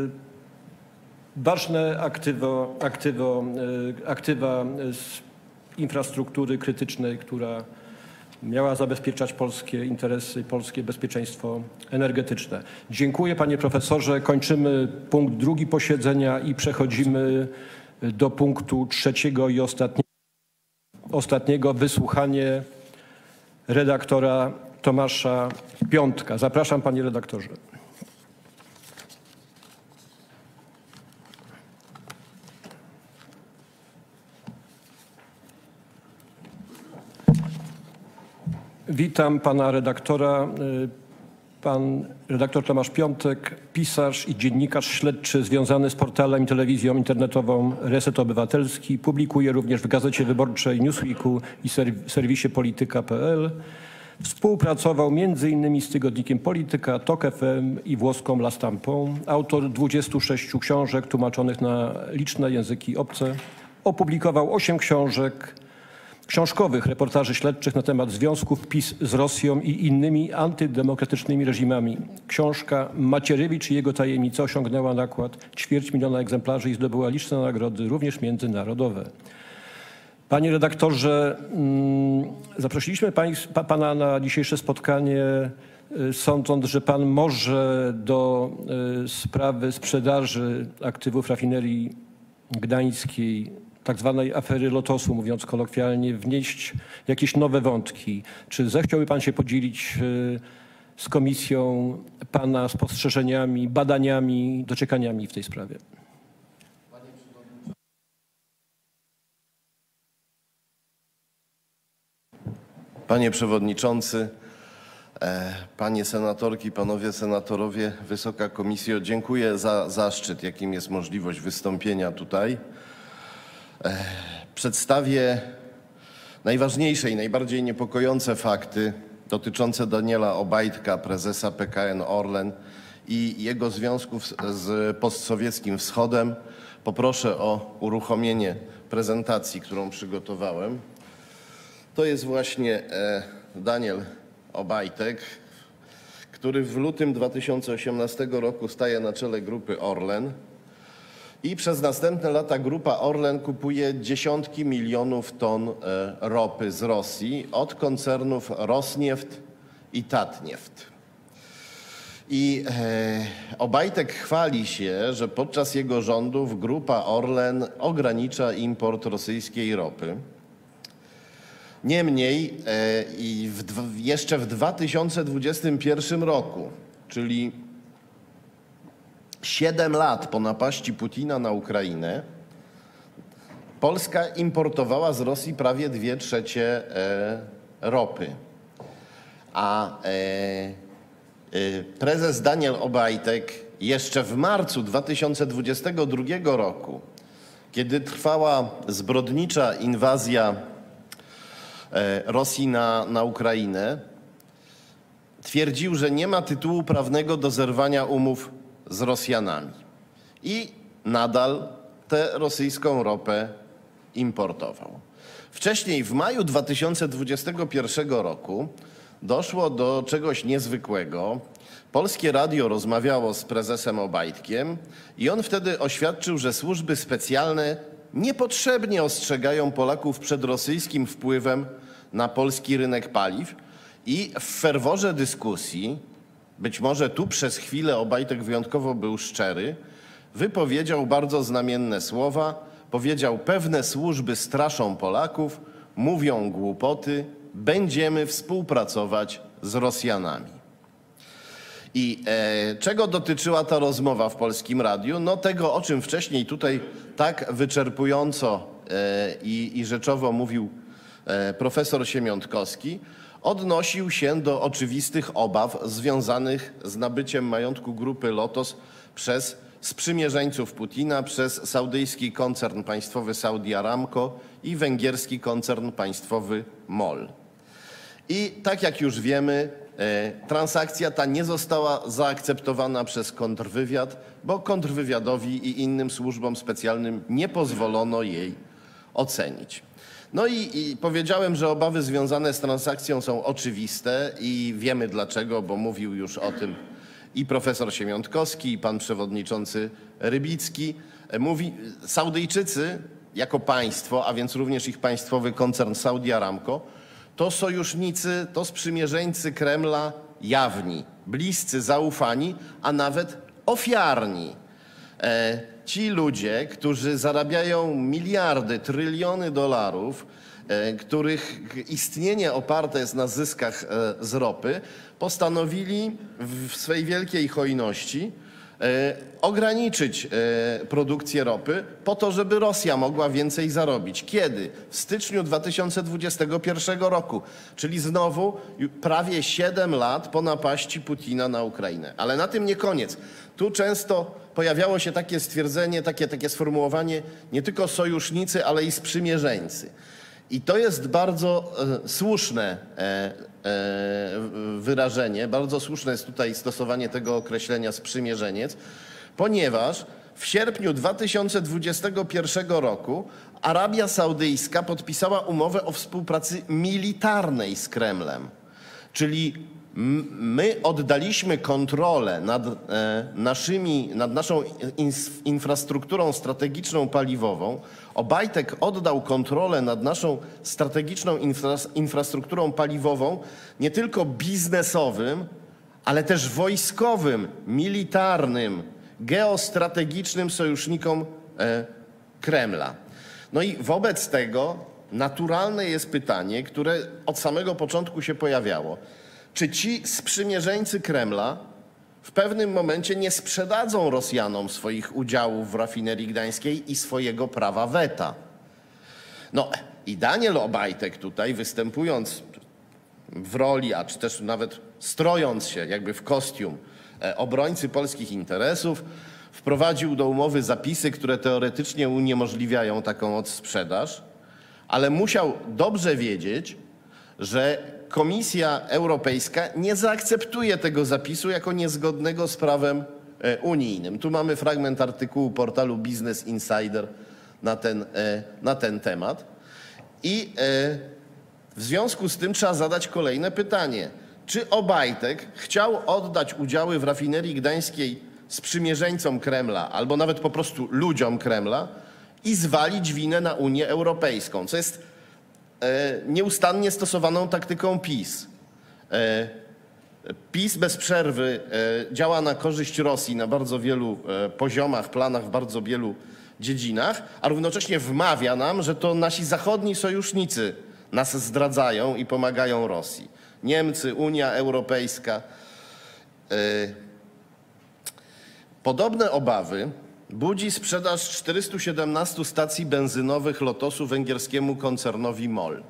Ważne aktywo, aktywo, aktywa z infrastruktury krytycznej, która miała zabezpieczać polskie interesy, polskie bezpieczeństwo energetyczne. Dziękuję panie profesorze. Kończymy punkt drugi posiedzenia i przechodzimy do punktu trzeciego i ostatniego, ostatniego wysłuchanie redaktora Tomasza Piątka. Zapraszam panie redaktorze. Witam pana redaktora. Pan redaktor Tomasz Piątek, pisarz i dziennikarz śledczy związany z portalem i telewizją internetową Reset Obywatelski. Publikuje również w Gazecie Wyborczej, Newsweeku i serwisie polityka kropka p l. Współpracował między innymi z tygodnikiem Polityka, Tok F M i włoską La Stampą. Autor dwudziestu sześciu książek tłumaczonych na liczne języki obce. Opublikował osiem książek książkowych reportaży śledczych na temat związków PiS z Rosją i innymi antydemokratycznymi reżimami. Książka Macierewicz i jego tajemnica osiągnęła nakład ćwierć miliona egzemplarzy i zdobyła liczne nagrody, również międzynarodowe. Panie redaktorze, zaprosiliśmy państwa, pana na dzisiejsze spotkanie, sądząc, że pan może do sprawy sprzedaży aktywów rafinerii gdańskiej, tak zwanej afery Lotosu, mówiąc kolokwialnie, wnieść jakieś nowe wątki. Czy zechciałby pan się podzielić z komisją pana spostrzeżeniami, badaniami, dociekaniami w tej sprawie? Panie Przewodniczący, Panie Senatorki, Panowie Senatorowie, Wysoka Komisjo, dziękuję za zaszczyt, jakim jest możliwość wystąpienia tutaj. Przedstawię najważniejsze i najbardziej niepokojące fakty dotyczące Daniela Obajtka, prezesa P K N Orlen i jego związków z postsowieckim Wschodem. Poproszę o uruchomienie prezentacji, którą przygotowałem. To jest właśnie Daniel Obajtek, który w lutym dwa tysiące osiemnastego roku staje na czele grupy Orlen i przez następne lata grupa Orlen kupuje dziesiątki milionów ton ropy z Rosji od koncernów Rosnieft i Tatnieft. I Obajtek chwali się, że podczas jego rządów grupa Orlen ogranicza import rosyjskiej ropy. Niemniej i w, jeszcze w dwa tysiące dwudziestym pierwszym roku, czyli siedem lat po napaści Putina na Ukrainę, Polska importowała z Rosji prawie dwie trzecie ropy. A prezes Daniel Obajtek jeszcze w marcu dwa tysiące dwudziestego drugiego roku, kiedy trwała zbrodnicza inwazja Rosji na, na Ukrainę, twierdził, że nie ma tytułu prawnego do zerwania umów z Rosjanami i nadal tę rosyjską ropę importował. Wcześniej, w maju dwa tysiące dwudziestego pierwszego roku, doszło do czegoś niezwykłego. Polskie Radio rozmawiało z prezesem Obajtkiem i on wtedy oświadczył, że służby specjalne niepotrzebnie ostrzegają Polaków przed rosyjskim wpływem na polski rynek paliw i w ferworze dyskusji, być może tu przez chwilę Obajtek wyjątkowo był szczery, wypowiedział bardzo znamienne słowa, powiedział: pewne służby straszą Polaków, mówią głupoty, będziemy współpracować z Rosjanami. I e, czego dotyczyła ta rozmowa w Polskim Radiu? No tego, o czym wcześniej tutaj tak wyczerpująco e, i, i rzeczowo mówił e, profesor Siemiątkowski, odnosił się do oczywistych obaw związanych z nabyciem majątku grupy Lotos przez sprzymierzeńców Putina, przez saudyjski koncern państwowy Saudi Aramco i węgierski koncern państwowy MOL. I tak jak już wiemy, transakcja ta nie została zaakceptowana przez kontrwywiad, bo kontrwywiadowi i innym służbom specjalnym nie pozwolono jej ocenić. No i, i powiedziałem, że obawy związane z transakcją są oczywiste i wiemy dlaczego, bo mówił już o tym i profesor Siemiątkowski, i pan przewodniczący Rybicki. Mówi, Saudyjczycy jako państwo, a więc również ich państwowy koncern Saudi Aramco, to sojusznicy, to sprzymierzeńcy Kremla jawni, bliscy, zaufani, a nawet ofiarni. E, ci ludzie, którzy zarabiają miliardy, tryliony dolarów, e, których istnienie oparte jest na zyskach e, z ropy, postanowili w swej wielkiej hojności ograniczyć produkcję ropy po to, żeby Rosja mogła więcej zarobić. Kiedy? W styczniu dwa tysiące dwudziestego pierwszego roku, czyli znowu prawie siedem lat po napaści Putina na Ukrainę. Ale na tym nie koniec. Tu często pojawiało się takie stwierdzenie, takie, takie sformułowanie nie tylko sojusznicy, ale i sprzymierzeńcy. I to jest bardzo e, słuszne e, e, wyrażenie, bardzo słuszne jest tutaj stosowanie tego określenia sprzymierzeniec, ponieważ w sierpniu dwa tysiące dwudziestego pierwszego roku Arabia Saudyjska podpisała umowę o współpracy militarnej z Kremlem, czyli my oddaliśmy kontrolę nad, e, naszymi, nad naszą ins, infrastrukturą strategiczną paliwową. Obajtek oddał kontrolę nad naszą strategiczną infra, infrastrukturą paliwową nie tylko biznesowym, ale też wojskowym, militarnym, geostrategicznym sojusznikom e, Kremla. No i wobec tego naturalne jest pytanie, które od samego początku się pojawiało. Czy ci sprzymierzeńcy Kremla w pewnym momencie nie sprzedadzą Rosjanom swoich udziałów w rafinerii gdańskiej i swojego prawa weta? No i Daniel Obajtek tutaj, występując w roli, a czy też nawet strojąc się jakby w kostium obrońcy polskich interesów, wprowadził do umowy zapisy, które teoretycznie uniemożliwiają taką odsprzedaż, ale musiał dobrze wiedzieć, że Komisja Europejska nie zaakceptuje tego zapisu jako niezgodnego z prawem unijnym. Tu mamy fragment artykułu portalu Business Insider na ten, na ten temat. I w związku z tym trzeba zadać kolejne pytanie. Czy Obajtek chciał oddać udziały w rafinerii gdańskiej sprzymierzeńcom Kremla, albo nawet po prostu ludziom Kremla i zwalić winę na Unię Europejską, co jest nieustannie stosowaną taktyką PiS. PiS bez przerwy działa na korzyść Rosji na bardzo wielu poziomach, planach, w bardzo wielu dziedzinach, a równocześnie wmawia nam, że to nasi zachodni sojusznicy nas zdradzają i pomagają Rosji. Niemcy, Unia Europejska. Podobne obawy budzi sprzedaż czterystu siedemnastu stacji benzynowych Lotosu węgierskiemu koncernowi MOL.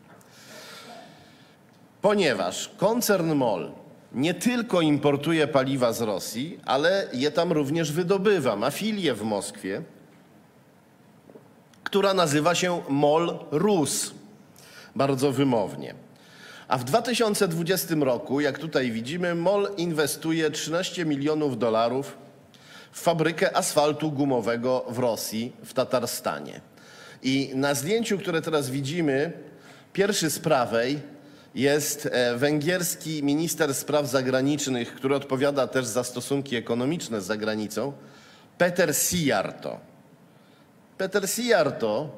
Ponieważ koncern MOL nie tylko importuje paliwa z Rosji, ale je tam również wydobywa. Ma filię w Moskwie, która nazywa się MOL Rus. Bardzo wymownie. A w dwa tysiące dwudziestym roku, jak tutaj widzimy, MOL inwestuje trzynaście milionów dolarów w fabrykę asfaltu gumowego w Rosji, w Tatarstanie. I na zdjęciu, które teraz widzimy, pierwszy z prawej jest węgierski minister spraw zagranicznych, który odpowiada też za stosunki ekonomiczne z zagranicą, Peter Szijjártó. Peter Szijjártó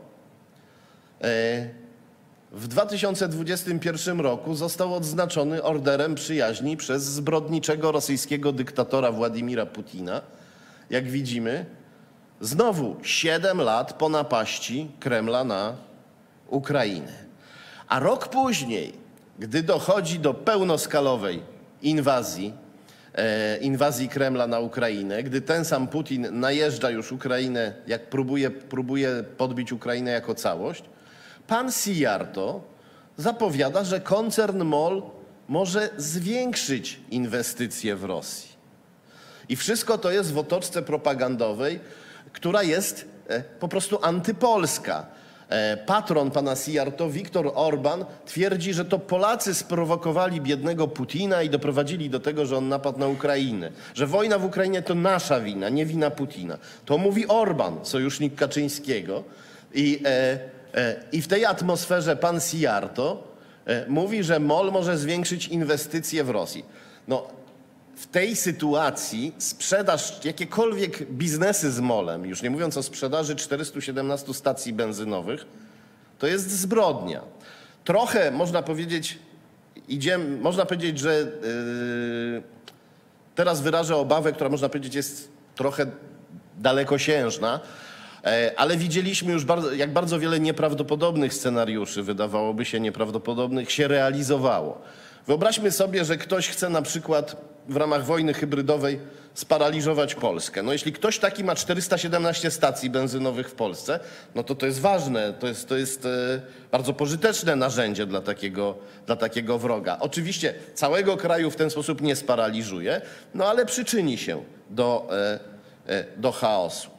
w dwa tysiące dwudziestym pierwszym roku został odznaczony orderem przyjaźni przez zbrodniczego rosyjskiego dyktatora Władimira Putina. Jak widzimy, znowu siedem lat po napaści Kremla na Ukrainę. A rok później, gdy dochodzi do pełnoskalowej inwazji, e, inwazji Kremla na Ukrainę, gdy ten sam Putin najeżdża już Ukrainę, jak próbuje, próbuje podbić Ukrainę jako całość, pan Szijjártó zapowiada, że koncern MOL może zwiększyć inwestycje w Rosji. I wszystko to jest w otoczce propagandowej, która jest po prostu antypolska. Patron pana Szijjártó, Viktor Orban, twierdzi, że to Polacy sprowokowali biednego Putina i doprowadzili do tego, że on napadł na Ukrainę. Że wojna w Ukrainie to nasza wina, nie wina Putina. To mówi Orban, sojusznik Kaczyńskiego. I, e, e, i w tej atmosferze pan Szijjártó e, mówi, że MOL może zwiększyć inwestycje w Rosji. No, w tej sytuacji sprzedaż, jakiekolwiek biznesy z MOL-em, już nie mówiąc o sprzedaży czterystu siedemnastu stacji benzynowych, to jest zbrodnia. Trochę można powiedzieć, idziemy, można powiedzieć, że yy, teraz wyrażę obawę, która można powiedzieć jest trochę dalekosiężna, yy, ale widzieliśmy już bardzo, jak bardzo wiele nieprawdopodobnych scenariuszy, wydawałoby się nieprawdopodobnych, się realizowało. Wyobraźmy sobie, że ktoś chce na przykład w ramach wojny hybrydowej sparaliżować Polskę. No jeśli ktoś taki ma czterysta siedemnaście stacji benzynowych w Polsce, no to to jest ważne, to jest, to jest e, bardzo pożyteczne narzędzie dla takiego, dla takiego wroga. Oczywiście całego kraju w ten sposób nie sparaliżuje, no ale przyczyni się do, e, e, do chaosu.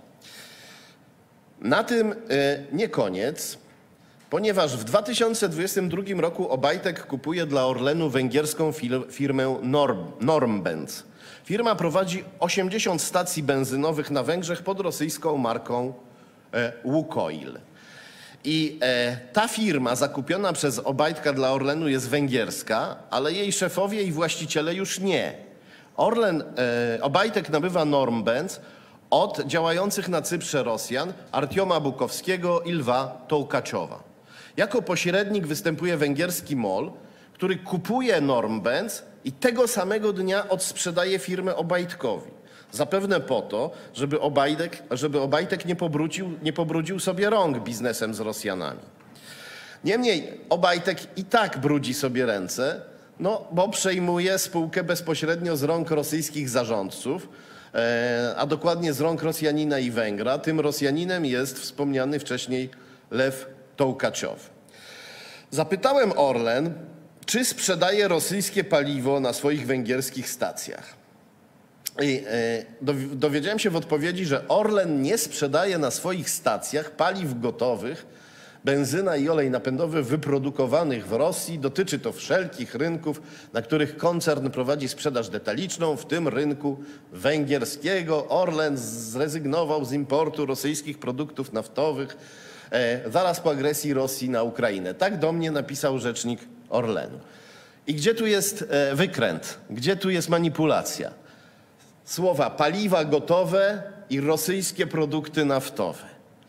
Na tym e, nie koniec, ponieważ w dwa tysiące dwudziestym drugim roku Obajtek kupuje dla Orlenu węgierską firmę Norm, Normbens. Firma prowadzi osiemdziesiąt stacji benzynowych na Węgrzech pod rosyjską marką e, Łukoil. I e, ta firma zakupiona przez Obajtka dla Orlenu jest węgierska, ale jej szefowie i właściciele już nie. Orlen, e, Obajtek nabywa Normbens od działających na Cyprze Rosjan Artioma Bukowskiego i Lwa Tołkaciowa. Jako pośrednik występuje węgierski MOL, który kupuje Normbens i tego samego dnia odsprzedaje firmę Obajtkowi. Zapewne po to, żeby Obajtek, żeby Obajtek nie, pobrudził, nie pobrudził sobie rąk biznesem z Rosjanami. Niemniej Obajtek i tak brudzi sobie ręce, no, bo przejmuje spółkę bezpośrednio z rąk rosyjskich zarządców, e, a dokładnie z rąk Rosjanina i Węgra. Tym Rosjaninem jest wspomniany wcześniej Lew Tołkaciow. Zapytałem Orlen, czy sprzedaje rosyjskie paliwo na swoich węgierskich stacjach. I e, dowiedziałem się w odpowiedzi, że Orlen nie sprzedaje na swoich stacjach paliw gotowych, benzyna i olej napędowy wyprodukowanych w Rosji. Dotyczy to wszelkich rynków, na których koncern prowadzi sprzedaż detaliczną, w tym rynku węgierskiego. Orlen zrezygnował z importu rosyjskich produktów naftowych e, zaraz po agresji Rosji na Ukrainę. Tak do mnie napisał rzecznik Orlenu. I gdzie tu jest e, wykręt? Gdzie tu jest manipulacja? Słowa paliwa gotowe i rosyjskie produkty naftowe.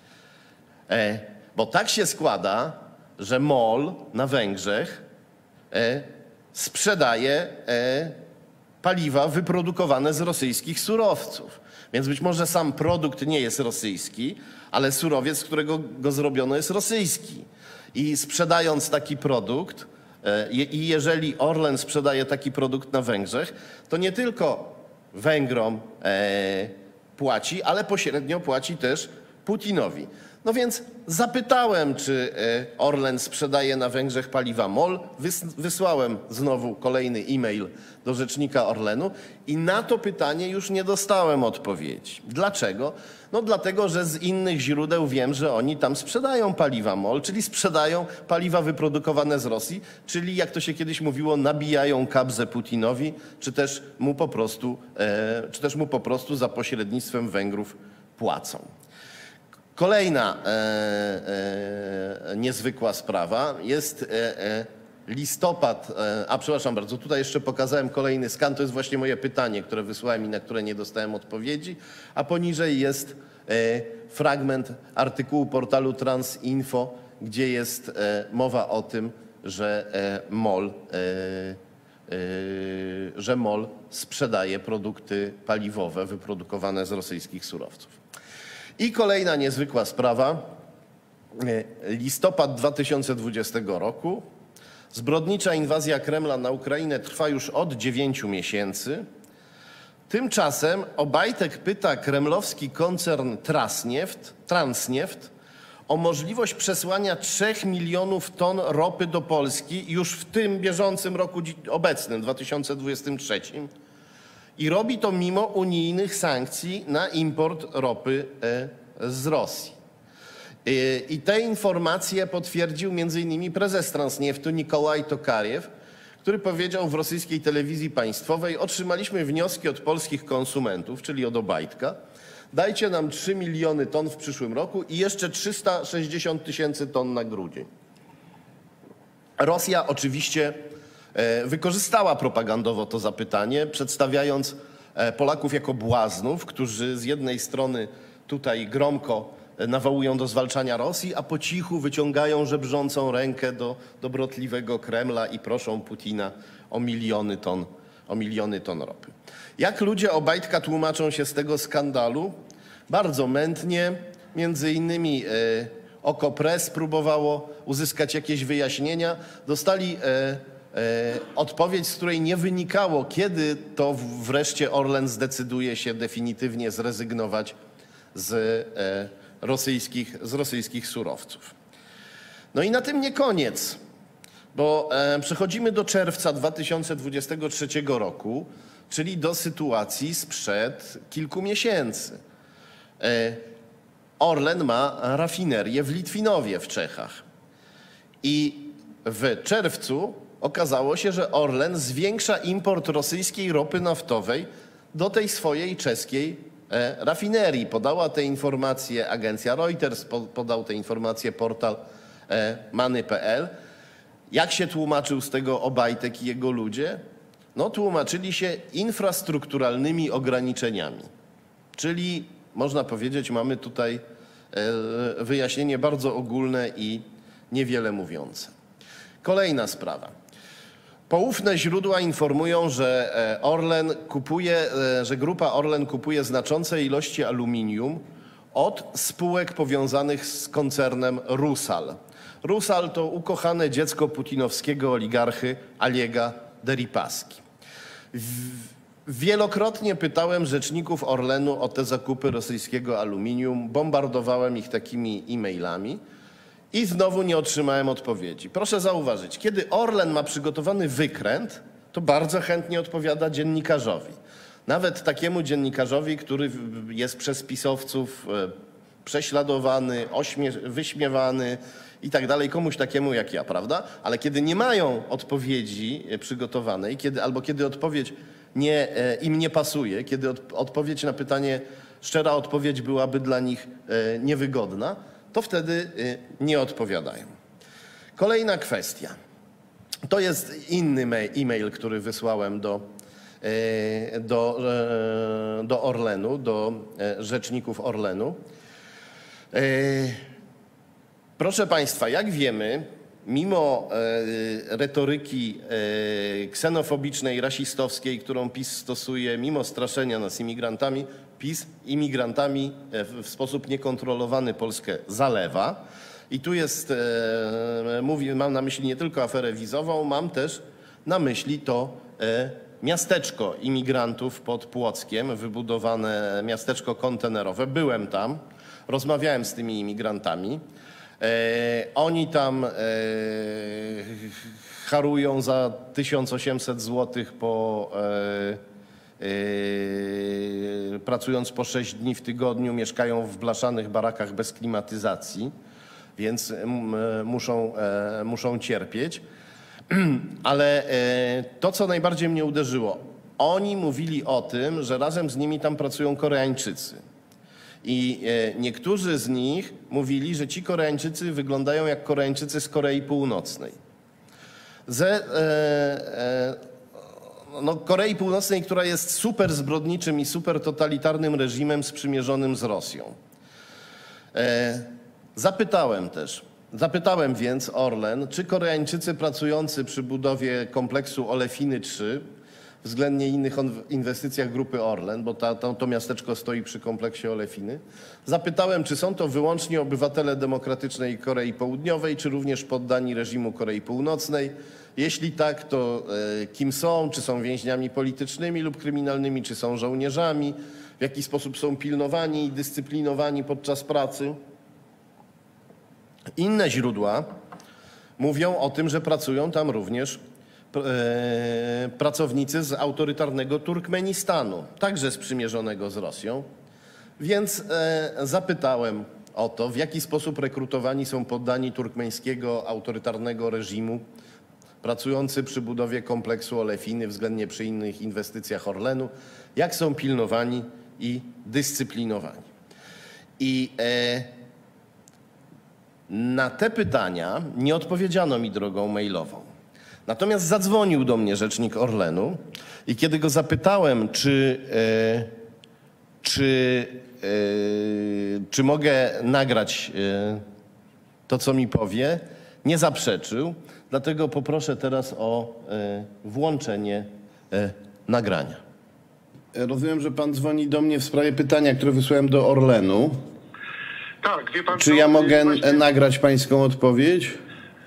E, bo tak się składa, że MOL na Węgrzech e, sprzedaje e, paliwa wyprodukowane z rosyjskich surowców. Więc być może sam produkt nie jest rosyjski, ale surowiec, z którego go zrobiono, jest rosyjski. I sprzedając taki produkt, e, i jeżeli Orlen sprzedaje taki produkt na Węgrzech, to nie tylko Węgrom e, płaci, ale pośrednio płaci też Putinowi. No więc zapytałem, czy e, Orlen sprzedaje na Węgrzech paliwa MOL. Wys, wysłałem znowu kolejny e-mail do rzecznika Orlenu i na to pytanie już nie dostałem odpowiedzi. Dlaczego? No dlatego, że z innych źródeł wiem, że oni tam sprzedają paliwa MOL, czyli sprzedają paliwa wyprodukowane z Rosji, czyli jak to się kiedyś mówiło, nabijają kabzę Putinowi, czy też mu po prostu, e, czy też mu po prostu za pośrednictwem Węgrów płacą. Kolejna e, e, niezwykła sprawa jest e, e, listopad, e, a przepraszam bardzo, tutaj jeszcze pokazałem kolejny skan, to jest właśnie moje pytanie, które wysłałem i na które nie dostałem odpowiedzi, a poniżej jest e, fragment artykułu portalu Transinfo, gdzie jest e, mowa o tym, że e, MOL, e, e, że MOL sprzedaje produkty paliwowe wyprodukowane z rosyjskich surowców. I kolejna niezwykła sprawa. Listopad dwa tysiące dwudziestego roku. Zbrodnicza inwazja Kremla na Ukrainę trwa już od dziewięciu miesięcy. Tymczasem Obajtek pyta kremlowski koncern Transneft, Transneft o możliwość przesłania trzech milionów ton ropy do Polski już w tym bieżącym roku obecnym, dwa tysiące dwudziestym trzecim. I robi to mimo unijnych sankcji na import ropy z Rosji. I te informacje potwierdził między innymi prezes Transnieftu Nikołaj Tokariew, który powiedział w rosyjskiej telewizji państwowej: otrzymaliśmy wnioski od polskich konsumentów, czyli od Obajtka. Dajcie nam trzy miliony ton w przyszłym roku i jeszcze trzysta sześćdziesiąt tysięcy ton na grudzień. Rosja oczywiście wykorzystała propagandowo to zapytanie, przedstawiając Polaków jako błaznów, którzy z jednej strony tutaj gromko nawołują do zwalczania Rosji, a po cichu wyciągają żebrzącą rękę do dobrotliwego Kremla i proszą Putina o miliony ton, o miliony ton ropy. Jak ludzie Obajtka tłumaczą się z tego skandalu? Bardzo mętnie. Między innymi Okopres próbowało uzyskać jakieś wyjaśnienia. Dostali odpowiedź, z której nie wynikało, kiedy to wreszcie Orlen zdecyduje się definitywnie zrezygnować z rosyjskich, z rosyjskich surowców. No i na tym nie koniec, bo przechodzimy do czerwca dwa tysiące dwudziestego trzeciego roku, czyli do sytuacji sprzed kilku miesięcy. Orlen ma rafinerię w Litwinowie w Czechach i w czerwcu okazało się, że Orlen zwiększa import rosyjskiej ropy naftowej do tej swojej czeskiej rafinerii. Podała te informacje agencja Reuters, podał te informacje portal many kropka p l. Jak się tłumaczył z tego Obajtek i jego ludzie? No tłumaczyli się infrastrukturalnymi ograniczeniami. Czyli można powiedzieć, mamy tutaj wyjaśnienie bardzo ogólne i niewiele mówiące. Kolejna sprawa. Poufne źródła informują, że Orlen kupuje, że grupa Orlen kupuje znaczące ilości aluminium od spółek powiązanych z koncernem Rusal. Rusal to ukochane dziecko putinowskiego oligarchy Aliega Deripaski. Wielokrotnie pytałem rzeczników Orlenu o te zakupy rosyjskiego aluminium, bombardowałem ich takimi e-mailami i znowu nie otrzymałem odpowiedzi. Proszę zauważyć, kiedy Orlen ma przygotowany wykręt, to bardzo chętnie odpowiada dziennikarzowi. Nawet takiemu dziennikarzowi, który jest przez pisowców prześladowany, wyśmiewany i tak dalej, komuś takiemu jak ja, prawda? Ale kiedy nie mają odpowiedzi przygotowanej, kiedy, albo kiedy odpowiedź nie, im nie pasuje, kiedy od, odpowiedź na pytanie, szczera odpowiedź byłaby dla nich niewygodna, to wtedy nie odpowiadają. Kolejna kwestia. To jest inny e-mail, który wysłałem do, do, do Orlenu, do rzeczników Orlenu. Proszę Państwa, jak wiemy, mimo retoryki ksenofobicznej, rasistowskiej, którą PiS stosuje, mimo straszenia nas imigrantami, PiS imigrantami w sposób niekontrolowany Polskę zalewa. I tu jest, mówię, mam na myśli nie tylko aferę wizową, mam też na myśli to miasteczko imigrantów pod Płockiem, wybudowane miasteczko kontenerowe. Byłem tam, rozmawiałem z tymi imigrantami. E, oni tam e, harują za tysiąc osiemset złotych po, e, e, pracując po sześć dni w tygodniu, mieszkają w blaszanych barakach bez klimatyzacji, więc m, muszą, e, muszą cierpieć. Ale e, to, co najbardziej mnie uderzyło, oni mówili o tym, że razem z nimi tam pracują Koreańczycy. I niektórzy z nich mówili, że ci Koreańczycy wyglądają jak Koreańczycy z Korei Północnej. Ze e, e, no, Korei Północnej, która jest super zbrodniczym i super totalitarnym reżimem sprzymierzonym z Rosją. E, zapytałem też, zapytałem więc Orlen, czy Koreańczycy pracujący przy budowie kompleksu Olefiny trzy, względnie innych inwestycjach grupy Orlen, bo ta, to, to miasteczko stoi przy kompleksie Olefiny. Zapytałem, czy są to wyłącznie obywatele demokratycznej Korei Południowej, czy również poddani reżimu Korei Północnej. Jeśli tak, to e, kim są? Czy są więźniami politycznymi lub kryminalnymi, czy są żołnierzami? W jaki sposób są pilnowani i dyscyplinowani podczas pracy? Inne źródła mówią o tym, że pracują tam również pracownicy z autorytarnego Turkmenistanu, także sprzymierzonego z Rosją. Więc zapytałem o to, w jaki sposób rekrutowani są poddani turkmeńskiego autorytarnego reżimu, pracujący przy budowie kompleksu Olefiny, względnie przy innych inwestycjach Orlenu, jak są pilnowani i dyscyplinowani. I e, na te pytania nie odpowiedziano mi drogą mailową. Natomiast zadzwonił do mnie rzecznik Orlenu i kiedy go zapytałem, czy, e, czy, e, czy mogę nagrać e, to, co mi powie, nie zaprzeczył. Dlatego poproszę teraz o e, włączenie e, nagrania. Rozumiem, że pan dzwoni do mnie w sprawie pytania, które wysłałem do Orlenu. Tak, wie pan Czy co, ja mogę właśnie... nagrać pańską odpowiedź?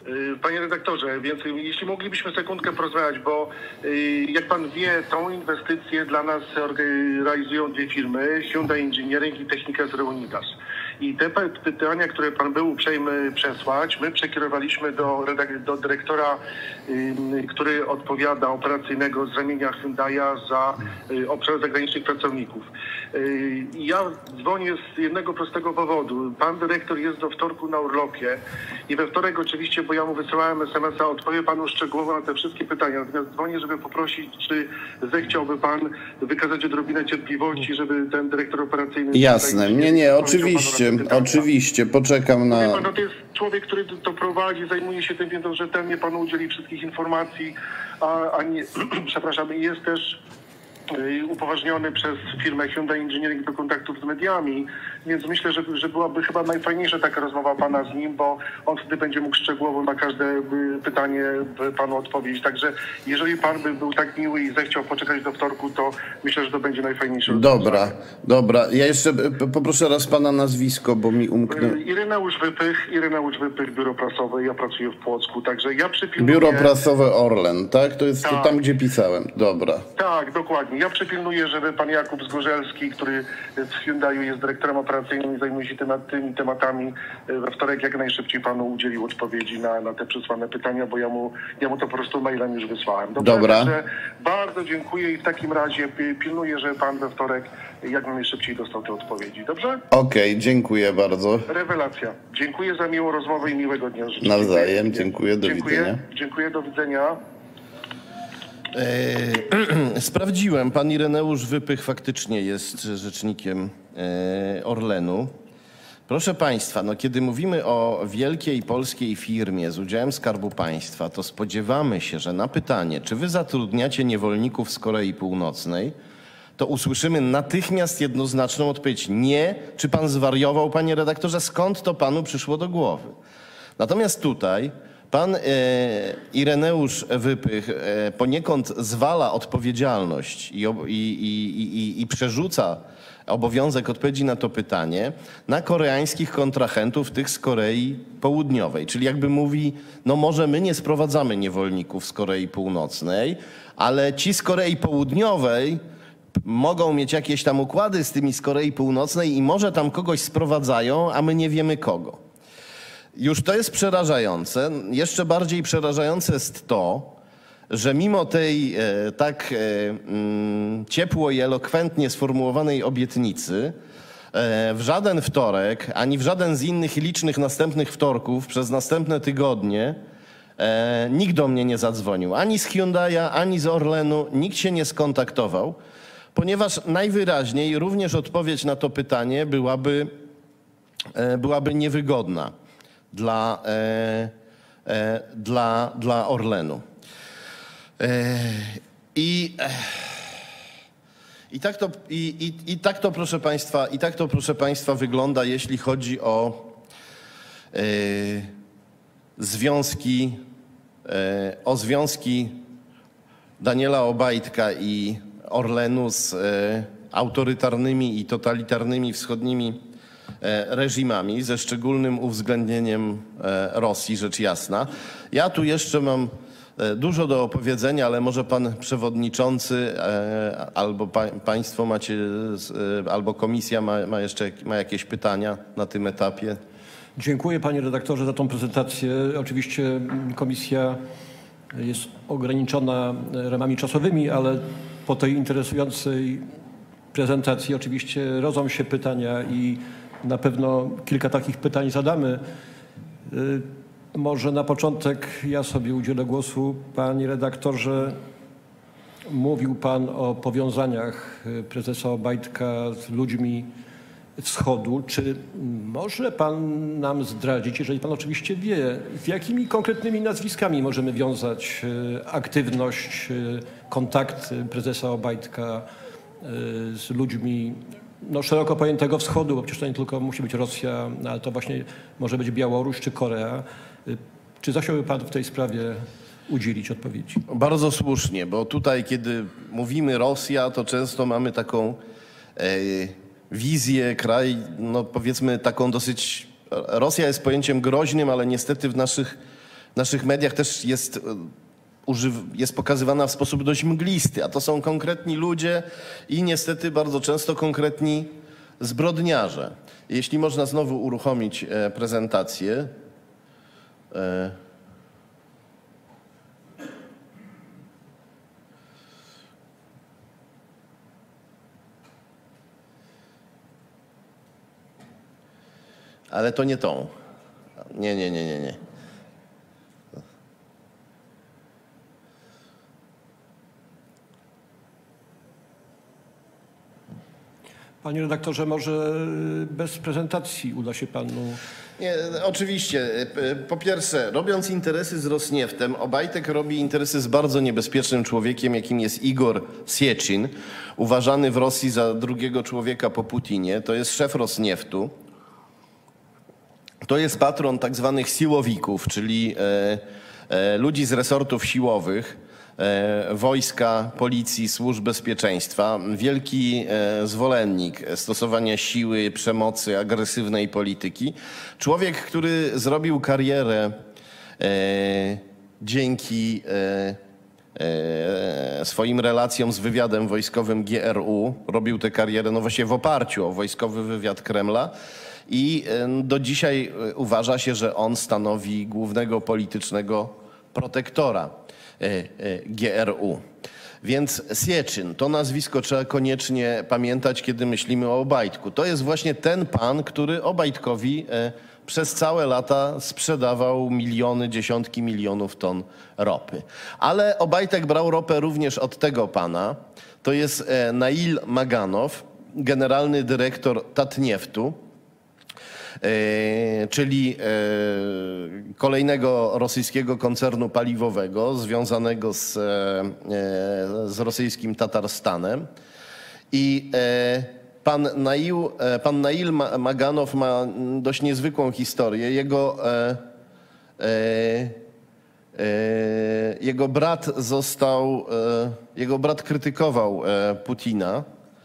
Panie redaktorze, więc jeśli moglibyśmy sekundkę porozmawiać, bo jak pan wie, tą inwestycję dla nas realizują dwie firmy, Hyundai Engineering i Technica Reunitas. I te pytania, które pan był uprzejmy przesłać, my przekierowaliśmy do, do dyrektora, który odpowiada operacyjnego z ramienia Hyundai'a za obszar zagranicznych pracowników. Ja dzwonię z jednego prostego powodu. Pan dyrektor jest do wtorku na urlopie i we wtorek oczywiście, bo ja mu wysyłałem es em es a, odpowie panu szczegółowo na te wszystkie pytania. Natomiast dzwonię, żeby poprosić, czy zechciałby pan wykazać odrobinę cierpliwości, żeby ten dyrektor operacyjny... Jasne, nie, nie, oczywiście, oczywiście, poczekam na... Pan, no to jest człowiek, który to prowadzi, zajmuje się tym, więc rzetelnie panu udzieli wszystkich informacji, a, a nie, przepraszam, jest też upoważniony przez firmę Hyundai Engineering do kontaktów z mediami, więc myślę, że, że byłaby chyba najfajniejsza taka rozmowa pana z nim, bo on wtedy będzie mógł szczegółowo na każde pytanie panu odpowiedzieć. Także jeżeli pan by był tak miły i zechciał poczekać do wtorku, to myślę, że to będzie najfajniejsze. Dobra, dobra. Ja jeszcze poproszę raz pana nazwisko, bo mi umknęło. Ireneusz Wypych, Ireneusz Wypych, biuro prasowe. Ja pracuję w Płocku, także ja przypilnuję... Biuro prasowe Orlen, tak? To jest tak. To tam, gdzie pisałem. Dobra. Tak, dokładnie. Ja przypilnuję, żeby pan Jakub Zgorzelski, który w Hyundai'u jest dyrektorem operacyjnym i zajmuje się temat, tymi tematami, we wtorek jak najszybciej panu udzielił odpowiedzi na, na te przesłane pytania, bo ja mu, ja mu to po prostu mailem już wysłałem. Dobrze? Dobra. Także bardzo dziękuję i w takim razie pilnuję, że pan we wtorek jak najszybciej dostał te odpowiedzi. Dobrze? Okej, okay, dziękuję bardzo. Rewelacja. Dziękuję za miłą rozmowę i miłego dnia życzę. Nawzajem, dziękuję, do dziękuję. widzenia. Dziękuję, do widzenia. E, sprawdziłem, pan Ireneusz Wypych faktycznie jest rzecznikiem e, Orlenu. Proszę państwa, no kiedy mówimy o wielkiej polskiej firmie z udziałem Skarbu Państwa, to spodziewamy się, że na pytanie, czy wy zatrudniacie niewolników z Korei Północnej, to usłyszymy natychmiast jednoznaczną odpowiedź. Nie. Czy pan zwariował, panie redaktorze? Skąd to panu przyszło do głowy? Natomiast tutaj pan e, Ireneusz Wypych e, poniekąd zwala odpowiedzialność i, i, i, i, i przerzuca obowiązek odpowiedzi na to pytanie na koreańskich kontrahentów, tych z Korei Południowej. Czyli jakby mówi, no może my nie sprowadzamy niewolników z Korei Północnej, ale ci z Korei Południowej mogą mieć jakieś tam układy z tymi z Korei Północnej i może tam kogoś sprowadzają, a my nie wiemy kogo. Już to jest przerażające. Jeszcze bardziej przerażające jest to, że mimo tej e, tak e, mm, ciepło i elokwentnie sformułowanej obietnicy e, w żaden wtorek, ani w żaden z innych licznych następnych wtorków przez następne tygodnie e, nikt do mnie nie zadzwonił. Ani z Hyundai'a, ani z Orlenu. Nikt się nie skontaktował, ponieważ najwyraźniej również odpowiedź na to pytanie byłaby, e, byłaby niewygodna dla, e, e, dla, dla Orlenu. I, i, tak to, i, i, i tak to, proszę Państwa, i tak to, proszę Państwa, wygląda, jeśli chodzi o e, związki, e, o związki Daniela Obajtka i Orlenu z e, autorytarnymi i totalitarnymi wschodnimi e, reżimami, ze szczególnym uwzględnieniem e, Rosji, rzecz jasna. Ja tu jeszcze mam dużo do opowiedzenia, ale może pan przewodniczący albo pa, państwo macie, albo komisja ma, ma jeszcze ma jakieś pytania na tym etapie. Dziękuję panie redaktorze za tą prezentację. Oczywiście komisja jest ograniczona ramami czasowymi, ale po tej interesującej prezentacji oczywiście rodzą się pytania i na pewno kilka takich pytań zadamy. Może na początek ja sobie udzielę głosu. Panie redaktorze, mówił pan o powiązaniach prezesa Obajtka z ludźmi Wschodu. Czy może pan nam zdradzić, jeżeli pan oczywiście wie, z jakimi konkretnymi nazwiskami możemy wiązać aktywność, kontakty prezesa Obajtka z ludźmi no, szeroko pojętego Wschodu, bo przecież to nie tylko musi być Rosja, ale to właśnie może być Białoruś czy Korea. Czy zechciałby pan w tej sprawie udzielić odpowiedzi? Bardzo słusznie, bo tutaj, kiedy mówimy Rosja, to często mamy taką e, wizję, kraj, no powiedzmy taką dosyć... Rosja jest pojęciem groźnym, ale niestety w naszych naszych mediach też jest, jest pokazywana w sposób dość mglisty, a to są konkretni ludzie i niestety bardzo często konkretni zbrodniarze. Jeśli można znowu uruchomić prezentację. Ale to nie tą. Nie, nie, nie, nie, nie. Panie redaktorze, może bez prezentacji uda się panu... Nie, oczywiście. Po pierwsze, robiąc interesy z Rosnieftem, Obajtek robi interesy z bardzo niebezpiecznym człowiekiem, jakim jest Igor Sieczyn, uważany w Rosji za drugiego człowieka po Putinie. To jest szef Rosnieftu. To jest patron tak zwanych siłowików, czyli e, e, ludzi z resortów siłowych, e, wojska, policji, służb bezpieczeństwa. Wielki e, zwolennik stosowania siły, przemocy, agresywnej polityki. Człowiek, który zrobił karierę e, dzięki e, e, swoim relacjom z wywiadem wojskowym G R U. Robił tę karierę no właśnie w oparciu o wojskowy wywiad Kremla. I do dzisiaj uważa się, że on stanowi głównego politycznego protektora G R U. Więc Sieczyn, to nazwisko trzeba koniecznie pamiętać, kiedy myślimy o Obajtku. To jest właśnie ten pan, który Obajtkowi przez całe lata sprzedawał miliony, dziesiątki milionów ton ropy. Ale Obajtek brał ropę również od tego pana. To jest Nail Maganow, generalny dyrektor Tatnieftu. E, czyli e, kolejnego rosyjskiego koncernu paliwowego związanego z, e, z rosyjskim Tatarstanem. I e, pan Nail, e, pan Nail Maganow ma dość niezwykłą historię. Jego, e, e, e, jego brat został, e, jego brat krytykował e, Putina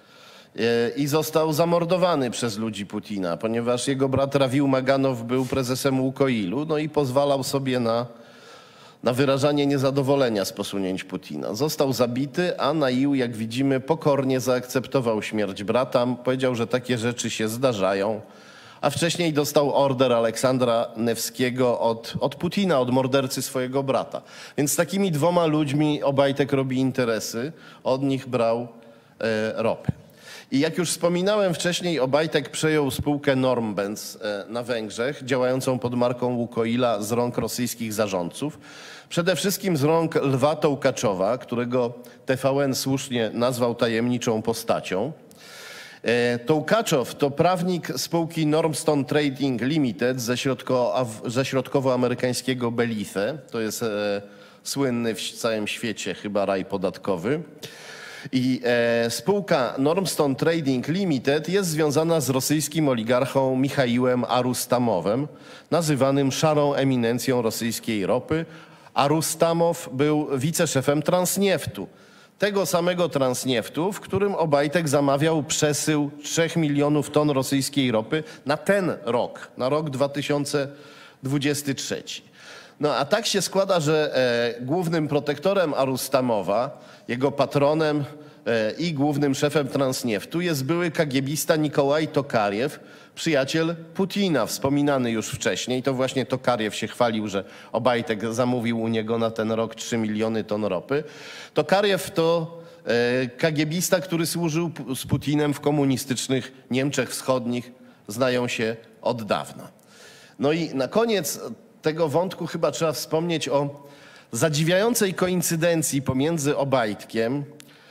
i został zamordowany przez ludzi Putina, ponieważ jego brat Rawil Maganow był prezesem Łukoilu, no i pozwalał sobie na, na wyrażanie niezadowolenia z posunięć Putina. Został zabity, a Nail, jak widzimy, pokornie zaakceptował śmierć brata. Powiedział, że takie rzeczy się zdarzają, a wcześniej dostał order Aleksandra Newskiego od, od Putina, od mordercy swojego brata. Więc z takimi dwoma ludźmi Obajtek robi interesy, od nich brał e, ropę. I jak już wspominałem wcześniej, Obajtek przejął spółkę Normbens na Węgrzech, działającą pod marką Łukoila z rąk rosyjskich zarządców. Przede wszystkim z rąk Lwa Tołkaczowa, którego T V N słusznie nazwał tajemniczą postacią. Tołkaczow to prawnik spółki Normstone Trading Limited ze, środko, ze środkowoamerykańskiego Belize. To jest e, słynny w całym świecie chyba raj podatkowy. I e, spółka Normstone Trading Limited jest związana z rosyjskim oligarchą Michaiłem Arustamowem, nazywanym szarą eminencją rosyjskiej ropy. Arustamow był wiceszefem Transnieftu. Tego samego Transnieftu, w którym Obajtek zamawiał przesył trzech milionów ton rosyjskiej ropy na ten rok, na rok dwa tysiące dwudziesty trzeci. No a tak się składa, że e, głównym protektorem Arustamowa, jego patronem e, i głównym szefem Transnieftu jest były kagiebista Nikołaj Tokariew, przyjaciel Putina, wspominany już wcześniej. To właśnie Tokariew się chwalił, że Obajtek zamówił u niego na ten rok trzy miliony ton ropy. Tokariew to e, kagiebista, który służył z Putinem w komunistycznych Niemczech Wschodnich. Znają się od dawna. No i na koniec tego wątku chyba trzeba wspomnieć o zadziwiającej koincydencji pomiędzy Obajtkiem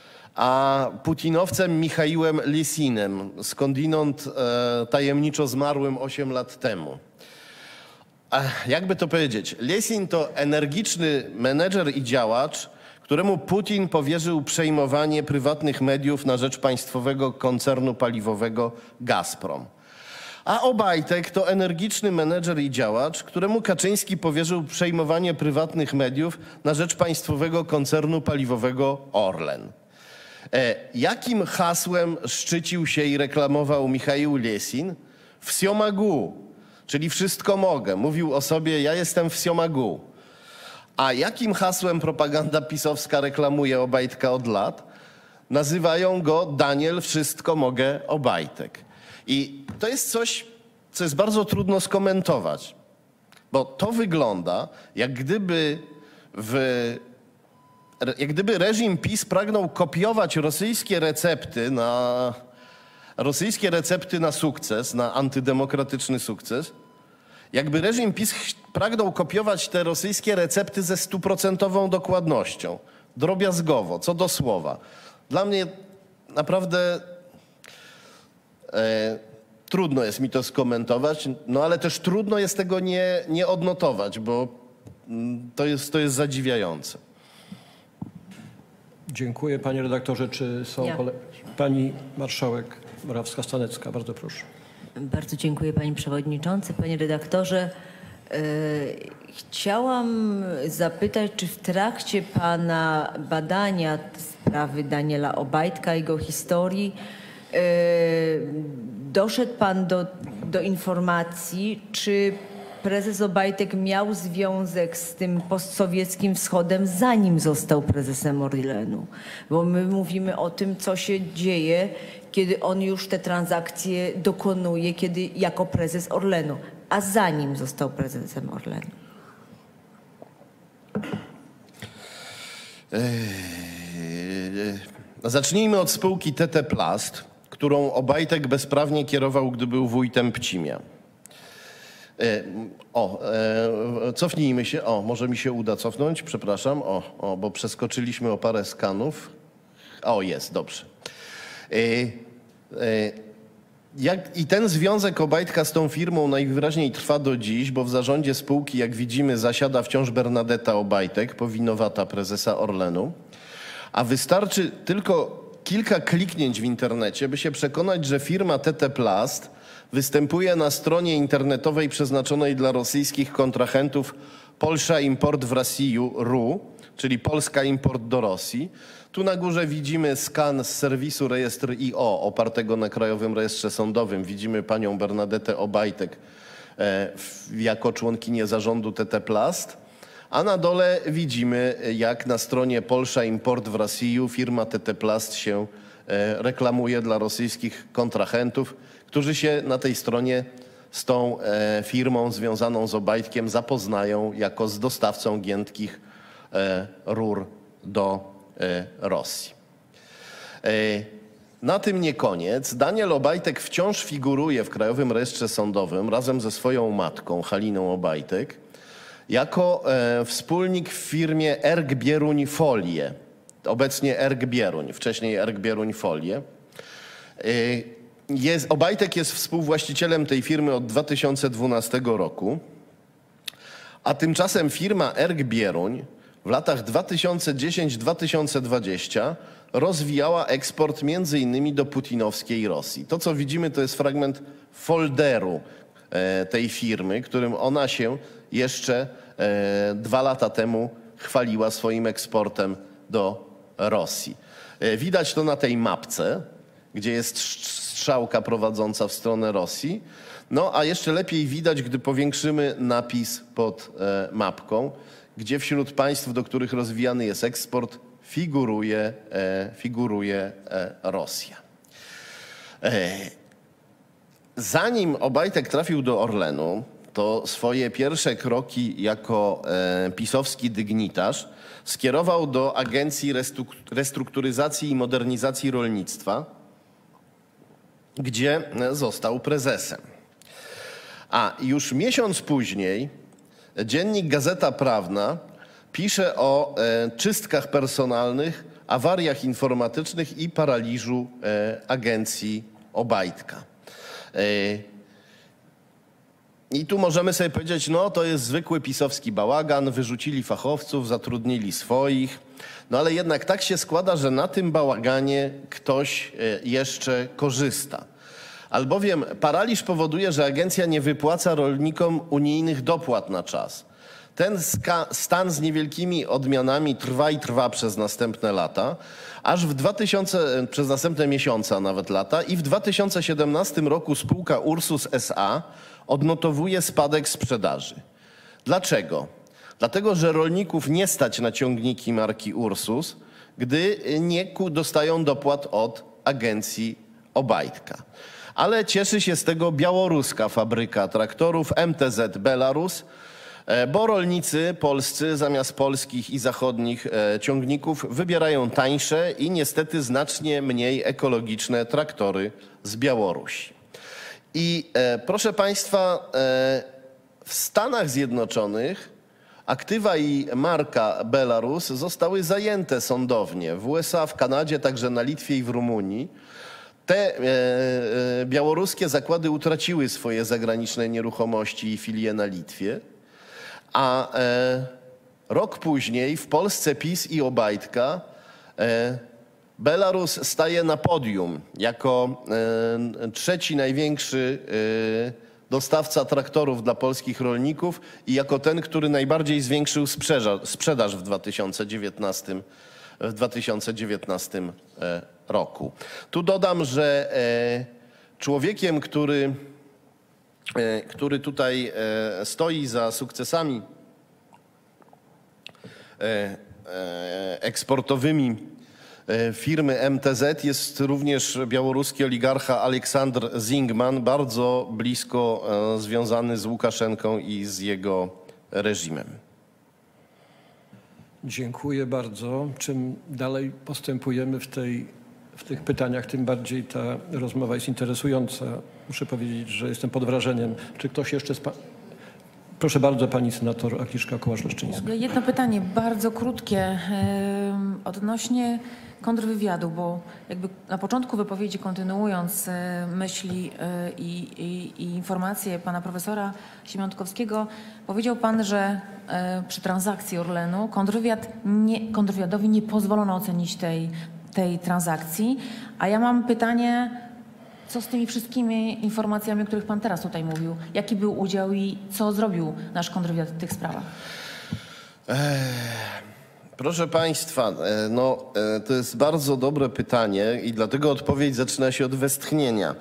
a putinowcem Michaiłem Lesinem, skądinąd e, tajemniczo zmarłym osiem lat temu. A jakby to powiedzieć, Lesin to energiczny menedżer i działacz, któremu Putin powierzył przejmowanie prywatnych mediów na rzecz państwowego koncernu paliwowego Gazprom. A Obajtek to energiczny menedżer i działacz, któremu Kaczyński powierzył przejmowanie prywatnych mediów na rzecz państwowego koncernu paliwowego Orlen. E, jakim hasłem szczycił się i reklamował Michaił Lesin? Wsio mogу, czyli wszystko mogę. Mówił o sobie, ja jestem wsio mogу. A jakim hasłem propaganda pisowska reklamuje Obajtka od lat? Nazywają go Daniel Wszystko Mogę Obajtek. I to jest coś, co jest bardzo trudno skomentować, bo to wygląda, jak gdyby, w, jak gdyby reżim PiS pragnął kopiować rosyjskie recepty na, rosyjskie recepty na sukces, na antydemokratyczny sukces. Jakby reżim PiS pragnął kopiować te rosyjskie recepty ze stuprocentową dokładnością, drobiazgowo, co do słowa. Dla mnie naprawdę e, trudno jest mi to skomentować, no ale też trudno jest tego nie, nie odnotować, bo mm, to jest, to jest zadziwiające. Dziękuję panie redaktorze. Czy są Ja. kole... Pani marszałek Morawska-Stanecka, bardzo proszę. Bardzo dziękuję panie przewodniczący, panie redaktorze. E, Chciałam zapytać, czy w trakcie pana badania sprawy Daniela Obajtka, jego historii, e, doszedł pan do, do informacji, czy prezes Obajtek miał związek z tym postsowieckim wschodem, zanim został prezesem Orlenu? Bo my mówimy o tym, co się dzieje, kiedy on już te transakcje dokonuje, kiedy jako prezes Orlenu, a zanim został prezesem Orlenu. Zacznijmy od spółki T T Plast, którą Obajtek bezprawnie kierował, gdy był wójtem Pcimia. O, cofnijmy się. O, może mi się uda cofnąć, przepraszam. O, o bo przeskoczyliśmy o parę skanów. O, jest, dobrze. Jak, I ten związek Obajtka z tą firmą najwyraźniej trwa do dziś, bo w zarządzie spółki, jak widzimy, zasiada wciąż Bernadetta Obajtek, powinowata prezesa Orlenu. A wystarczy tylko kilka kliknięć w internecie, by się przekonać, że firma T T Plast występuje na stronie internetowej przeznaczonej dla rosyjskich kontrahentów Polsza Import w Rosiju R U, czyli Polska Import do Rosji. Tu na górze widzimy skan z serwisu Rejestr I O opartego na Krajowym Rejestrze Sądowym. Widzimy panią Bernadetę Obajtek e, w, jako członkinię zarządu T T Plast. A na dole widzimy, jak na stronie Polsza Import w Rosiju firma T T Plast się e, reklamuje dla rosyjskich kontrahentów, którzy się na tej stronie z tą e, firmą związaną z Obajtkiem zapoznają jako z dostawcą giętkich e, rur do e, Rosji. E, na tym nie koniec. Daniel Obajtek wciąż figuruje w Krajowym Rejestrze Sądowym razem ze swoją matką Haliną Obajtek jako e, wspólnik w firmie Erg Bieruń Folie. Obecnie Erg Bieruń, wcześniej Erg Bieruń Folie. E, Jest, Obajtek jest współwłaścicielem tej firmy od dwa tysiące dwunastego roku, a tymczasem firma Erg Bieruń w latach dwa tysiące dziesiątym do dwa tysiące dwudziestego rozwijała eksport między innymi do putinowskiej Rosji. To, co widzimy, to jest fragment folderu e, tej firmy, którym ona się jeszcze e, dwa lata temu chwaliła swoim eksportem do Rosji. E, widać to na tej mapce, gdzie jest strzałka prowadząca w stronę Rosji. No a jeszcze lepiej widać, gdy powiększymy napis pod e, mapką, gdzie wśród państw, do których rozwijany jest eksport, figuruje, e, figuruje e, Rosja. E, zanim Obajtek trafił do Orlenu, to swoje pierwsze kroki jako e, pisowski dygnitarz skierował do Agencji Restrukturyzacji i Modernizacji Rolnictwa, gdzie został prezesem. A już miesiąc później dziennik Gazeta Prawna pisze o e, czystkach personalnych, awariach informatycznych i paraliżu e, agencji Obajtka. E, I tu możemy sobie powiedzieć, no to jest zwykły pisowski bałagan, wyrzucili fachowców, zatrudnili swoich, no ale jednak tak się składa, że na tym bałaganie ktoś jeszcze korzysta. Albowiem paraliż powoduje, że agencja nie wypłaca rolnikom unijnych dopłat na czas. Ten stan z niewielkimi odmianami trwa i trwa przez następne lata, aż w dwa tysiące, przez następne miesiące, a nawet lata, i w dwa tysiące siedemnastym roku spółka Ursus S A odnotowuje spadek sprzedaży. Dlaczego? Dlatego, że rolników nie stać na ciągniki marki Ursus, gdy nie dostają dopłat od agencji Obajtka. Ale cieszy się z tego białoruska fabryka traktorów M T Z Belarus, bo rolnicy polscy zamiast polskich i zachodnich ciągników wybierają tańsze i niestety znacznie mniej ekologiczne traktory z Białorusi. I e, proszę Państwa, e, w Stanach Zjednoczonych aktywa i marka Belarus zostały zajęte sądownie w U S A, w Kanadzie, także na Litwie i w Rumunii. Te e, e, białoruskie zakłady utraciły swoje zagraniczne nieruchomości i filie na Litwie, a e, rok później w Polsce PiS i Obajtka e, Belarus staje na podium jako e, trzeci największy e, dostawca traktorów dla polskich rolników i jako ten, który najbardziej zwiększył sprzedaż, sprzedaż w dwa tysiące dziewiętnastym, w dwa tysiące dziewiętnastym e, roku. Tu dodam, że e, człowiekiem, który, e, który tutaj e, stoi za sukcesami e, e, eksportowymi firmy M T Z jest również białoruski oligarcha Aleksandr Zingman, bardzo blisko związany z Łukaszenką i z jego reżimem. Dziękuję bardzo. Czym dalej postępujemy w, tej, w tych pytaniach, tym bardziej ta rozmowa jest interesująca. Muszę powiedzieć, że jestem pod wrażeniem. Czy ktoś jeszcze z pa... Proszę bardzo, pani senator Agnieszka Kołacz-Leszczyńska. Jedno pytanie, bardzo krótkie, yy, odnośnie kontrwywiadu, bo jakby na początku wypowiedzi, kontynuując yy, myśli yy, i, i informacje pana profesora Siemiątkowskiego, powiedział pan, że yy, przy transakcji Orlenu kontrwywiad nie, kontrwywiadowi nie pozwolono ocenić tej, tej transakcji, a ja mam pytanie, co z tymi wszystkimi informacjami, o których pan teraz tutaj mówił? Jaki był udział i co zrobił nasz kontrwywiad w tych sprawach? Proszę Państwa, no, to jest bardzo dobre pytanie i dlatego odpowiedź zaczyna się od westchnienia.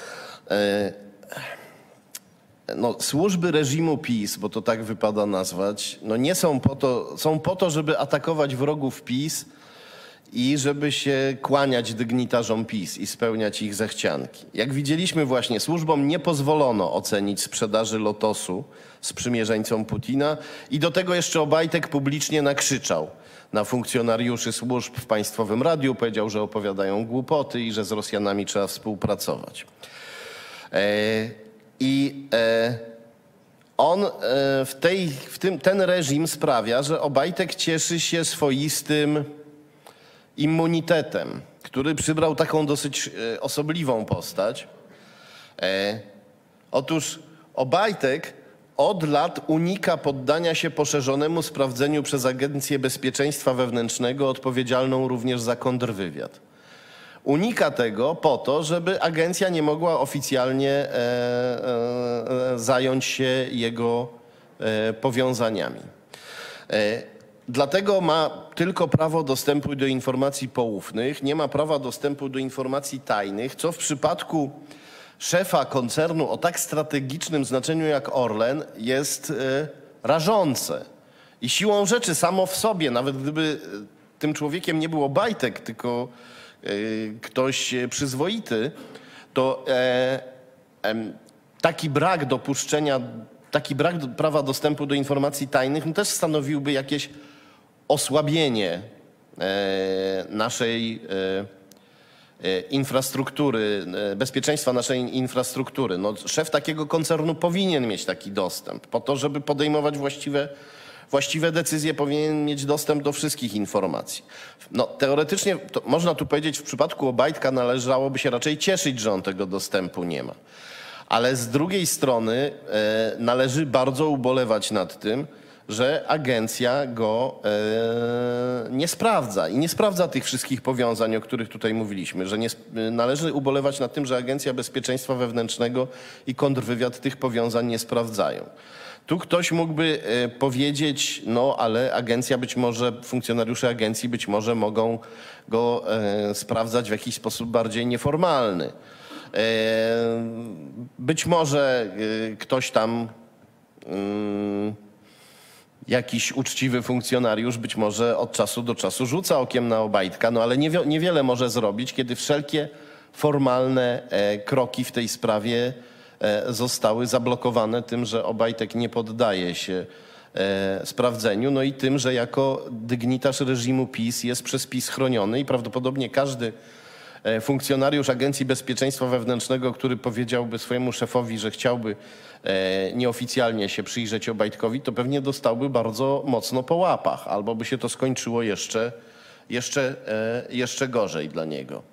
No, służby reżimu PiS, bo to tak wypada nazwać, no nie są po to, są po to, żeby atakować wrogów PiS i żeby się kłaniać dygnitarzom PiS i spełniać ich zachcianki. Jak widzieliśmy właśnie, służbom nie pozwolono ocenić sprzedaży Lotosu sprzymierzeńcom Putina i do tego jeszcze Obajtek publicznie nakrzyczał na funkcjonariuszy służb w państwowym radiu, powiedział, że opowiadają głupoty i że z Rosjanami trzeba współpracować. E, I e, on e, w, tej, w tym, ten reżim sprawia, że Obajtek cieszy się swoistym immunitetem, który przybrał taką dosyć e, osobliwą postać. E, otóż Obajtek od lat unika poddania się poszerzonemu sprawdzeniu przez Agencję Bezpieczeństwa Wewnętrznego, odpowiedzialną również za kontrwywiad. Unika tego po to, żeby agencja nie mogła oficjalnie e, e, zająć się jego e, powiązaniami. E, Dlatego ma tylko prawo dostępu do informacji poufnych, nie ma prawa dostępu do informacji tajnych, co w przypadku szefa koncernu o tak strategicznym znaczeniu jak Orlen jest y, rażące. I siłą rzeczy samo w sobie, nawet gdyby tym człowiekiem nie był Obajtek, tylko y, ktoś przyzwoity, to e, e, taki brak dopuszczenia, taki brak prawa dostępu do informacji tajnych no też stanowiłby jakieś osłabienie e, naszej e, e, infrastruktury, e, bezpieczeństwa naszej infrastruktury. No, szef takiego koncernu powinien mieć taki dostęp. Po to, żeby podejmować właściwe, właściwe decyzje, powinien mieć dostęp do wszystkich informacji. No, teoretycznie to można tu powiedzieć, w przypadku Obajtka należałoby się raczej cieszyć, że on tego dostępu nie ma. Ale z drugiej strony e, należy bardzo ubolewać nad tym, że agencja go e, nie sprawdza i nie sprawdza tych wszystkich powiązań, o których tutaj mówiliśmy, że nie, należy ubolewać nad tym, że Agencja Bezpieczeństwa Wewnętrznego i kontrwywiad tych powiązań nie sprawdzają. Tu ktoś mógłby e, powiedzieć, no ale agencja być może, funkcjonariusze agencji być może mogą go e, sprawdzać w jakiś sposób bardziej nieformalny. E, być może e, ktoś tam... Mm, jakiś uczciwy funkcjonariusz być może od czasu do czasu rzuca okiem na Obajtka, no ale niewie, niewiele może zrobić, kiedy wszelkie formalne e, kroki w tej sprawie e, zostały zablokowane tym, że Obajtek nie poddaje się e, sprawdzeniu, no i tym, że jako dygnitarz reżimu PiS jest przez PiS chroniony i prawdopodobnie każdy e, funkcjonariusz Agencji Bezpieczeństwa Wewnętrznego, który powiedziałby swojemu szefowi, że chciałby e, nieoficjalnie się przyjrzeć Obajtkowi, to pewnie dostałby bardzo mocno po łapach, albo by się to skończyło jeszcze, jeszcze, e, jeszcze gorzej dla niego.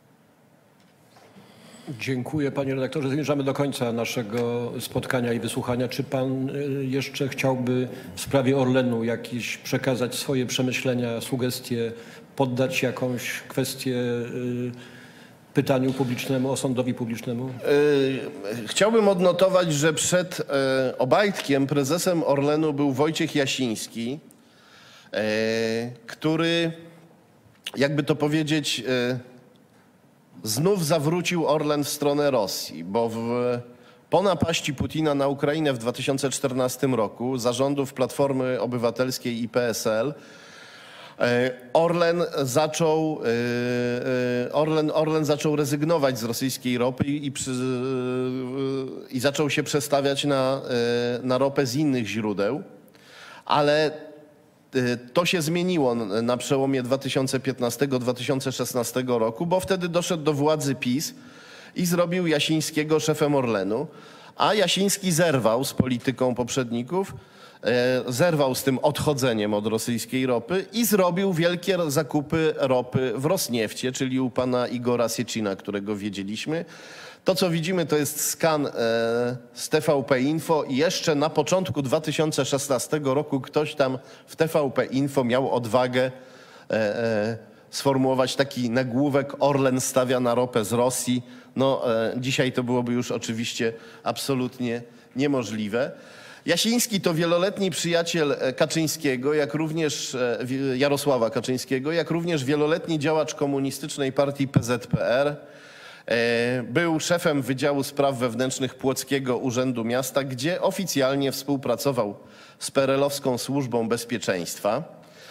Dziękuję panie redaktorze. Zmierzamy do końca naszego spotkania i wysłuchania. Czy pan y, jeszcze chciałby w sprawie Orlenu jakieś przekazać swoje przemyślenia, sugestie, poddać jakąś kwestię y, pytaniu publicznemu, osądowi publicznemu? Yy, chciałbym odnotować, że przed yy, Obajtkiem prezesem Orlenu był Wojciech Jasiński, yy, który, jakby to powiedzieć, yy, znów zawrócił Orlen w stronę Rosji, bo w, po napaści Putina na Ukrainę w dwa tysiące czternastym roku za rządów Platformy Obywatelskiej i P S L Orlen zaczął, Orlen, Orlen zaczął rezygnować z rosyjskiej ropy i, i, przy, i zaczął się przestawiać na, na ropę z innych źródeł, ale to się zmieniło na przełomie dwa tysiące piętnastego do dwa tysiące szesnastego roku, bo wtedy doszedł do władzy PiS i zrobił Jasińskiego szefem Orlenu, a Jasiński zerwał z polityką poprzedników, zerwał z tym odchodzeniem od rosyjskiej ropy i zrobił wielkie zakupy ropy w Rosniefcie, czyli u pana Igora Siecina, którego wiedzieliśmy. To, co widzimy, to jest skan e, z T V P Info i jeszcze na początku dwa tysiące szesnastego roku ktoś tam w T V P Info miał odwagę e, e, sformułować taki nagłówek: Orlen stawia na ropę z Rosji. No, e, dzisiaj to byłoby już oczywiście absolutnie niemożliwe. Jasiński to wieloletni przyjaciel Kaczyńskiego, jak również Jarosława Kaczyńskiego, jak również wieloletni działacz komunistycznej partii P Z P R. Był szefem Wydziału Spraw Wewnętrznych Płockiego Urzędu Miasta, gdzie oficjalnie współpracował z perelowską Służbą Bezpieczeństwa.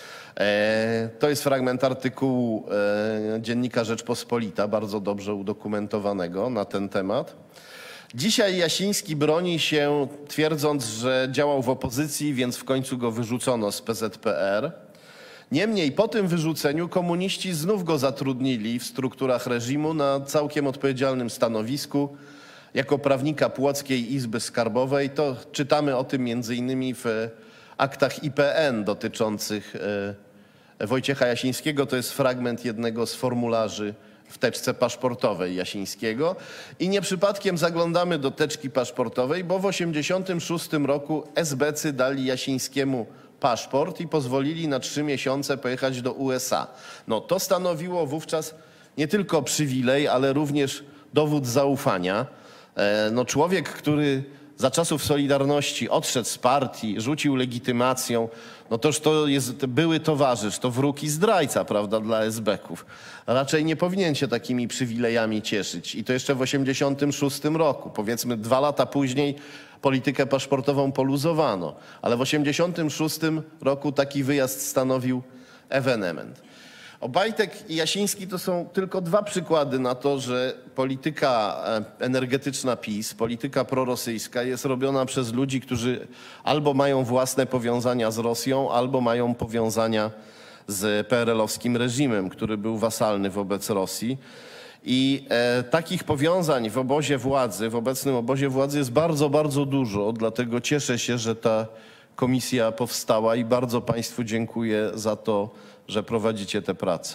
To jest fragment artykułu dziennika Rzeczpospolita, bardzo dobrze udokumentowanego na ten temat. Dzisiaj Jasiński broni się, twierdząc, że działał w opozycji, więc w końcu go wyrzucono z P Z P R. Niemniej po tym wyrzuceniu komuniści znów go zatrudnili w strukturach reżimu na całkiem odpowiedzialnym stanowisku jako prawnika Płockiej Izby Skarbowej. To czytamy o tym między innymi w aktach I P N dotyczących Wojciecha Jasińskiego. To jest fragment jednego z formularzy w teczce paszportowej Jasińskiego. I nie przypadkiem zaglądamy do teczki paszportowej, bo w osiemdziesiątym szóstym roku esbecy dali Jasińskiemu paszport i pozwolili na trzy miesiące pojechać do U S A. No to stanowiło wówczas nie tylko przywilej, ale również dowód zaufania. E, no człowiek, który za czasów Solidarności odszedł z partii, rzucił legitymacją, no toż to jest były towarzysz, to wróg i zdrajca, prawda, dla esbeków. Raczej nie powinien się takimi przywilejami cieszyć. I to jeszcze w osiemdziesiątym szóstym roku. Powiedzmy dwa lata później politykę paszportową poluzowano, ale w osiemdziesiątym szóstym roku taki wyjazd stanowił ewenement. Obajtek i Jasiński to są tylko dwa przykłady na to, że polityka energetyczna PiS, polityka prorosyjska jest robiona przez ludzi, którzy albo mają własne powiązania z Rosją, albo mają powiązania z P R L-owskim reżimem, który był wasalny wobec Rosji. I e, takich powiązań w obozie władzy, w obecnym obozie władzy jest bardzo, bardzo dużo. Dlatego cieszę się, że ta komisja powstała i bardzo państwu dziękuję za to, że prowadzicie tę pracę.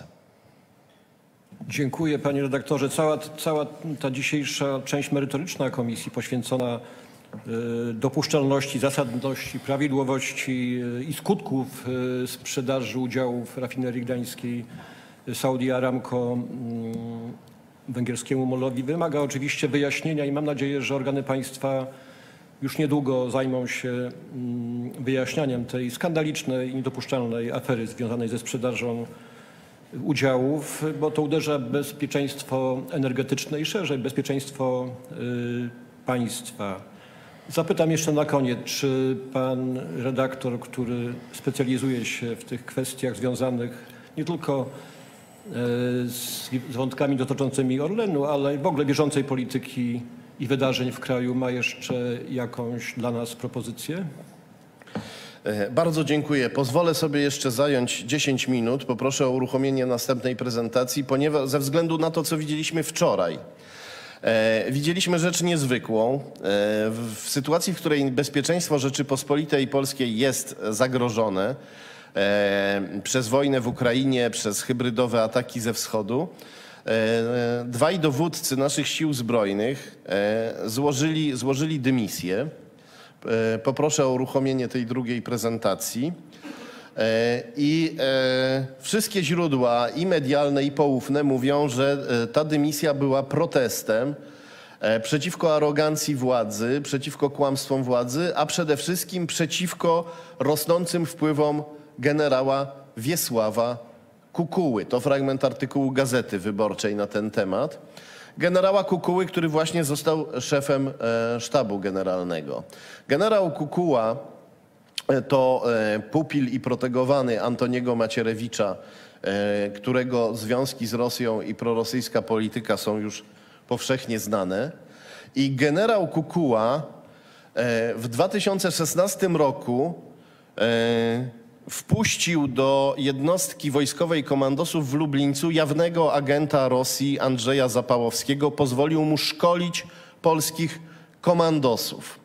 Dziękuję panie redaktorze. Cała, cała ta dzisiejsza część merytoryczna komisji poświęcona y, dopuszczalności, zasadności, prawidłowości y, i skutków y, sprzedaży udziałów rafinerii gdańskiej Saudi Aramco y, węgierskiemu MOL-owi wymaga oczywiście wyjaśnienia i mam nadzieję, że organy państwa już niedługo zajmą się y, wyjaśnianiem tej skandalicznej i niedopuszczalnej afery związanej ze sprzedażą udziałów, bo to uderza w bezpieczeństwo energetyczne i szerzej bezpieczeństwo y, państwa. Zapytam jeszcze na koniec, czy pan redaktor, który specjalizuje się w tych kwestiach związanych nie tylko z, z wątkami dotyczącymi Orlenu, ale w ogóle bieżącej polityki i wydarzeń w kraju, ma jeszcze jakąś dla nas propozycję? Bardzo dziękuję. Pozwolę sobie jeszcze zająć dziesięć minut. Poproszę o uruchomienie następnej prezentacji, ponieważ ze względu na to, co widzieliśmy wczoraj. E, widzieliśmy rzecz niezwykłą. E, w, w sytuacji, w której bezpieczeństwo Rzeczypospolitej Polskiej jest zagrożone e, przez wojnę w Ukrainie, przez hybrydowe ataki ze wschodu, e, dwaj dowódcy naszych sił zbrojnych e, złożyli, złożyli dymisję. E, poproszę o uruchomienie tej drugiej prezentacji. E, I e, wszystkie źródła i medialne, i poufne mówią, że e, ta dymisja była protestem e, przeciwko arogancji władzy, przeciwko kłamstwom władzy, a przede wszystkim przeciwko rosnącym wpływom generała Wiesława Kukuły. To fragment artykułu Gazety Wyborczej na ten temat. Generała Kukuły, który właśnie został szefem e, sztabu generalnego. Generał Kukuła to e, pupil i protegowany Antoniego Macierewicza, e, którego związki z Rosją i prorosyjska polityka są już powszechnie znane. I generał Kukuła e, w dwa tysiące szesnastym roku e, wpuścił do jednostki wojskowej komandosów w Lublińcu jawnego agenta Rosji Andrzeja Zapałowskiego. Pozwolił mu szkolić polskich komandosów.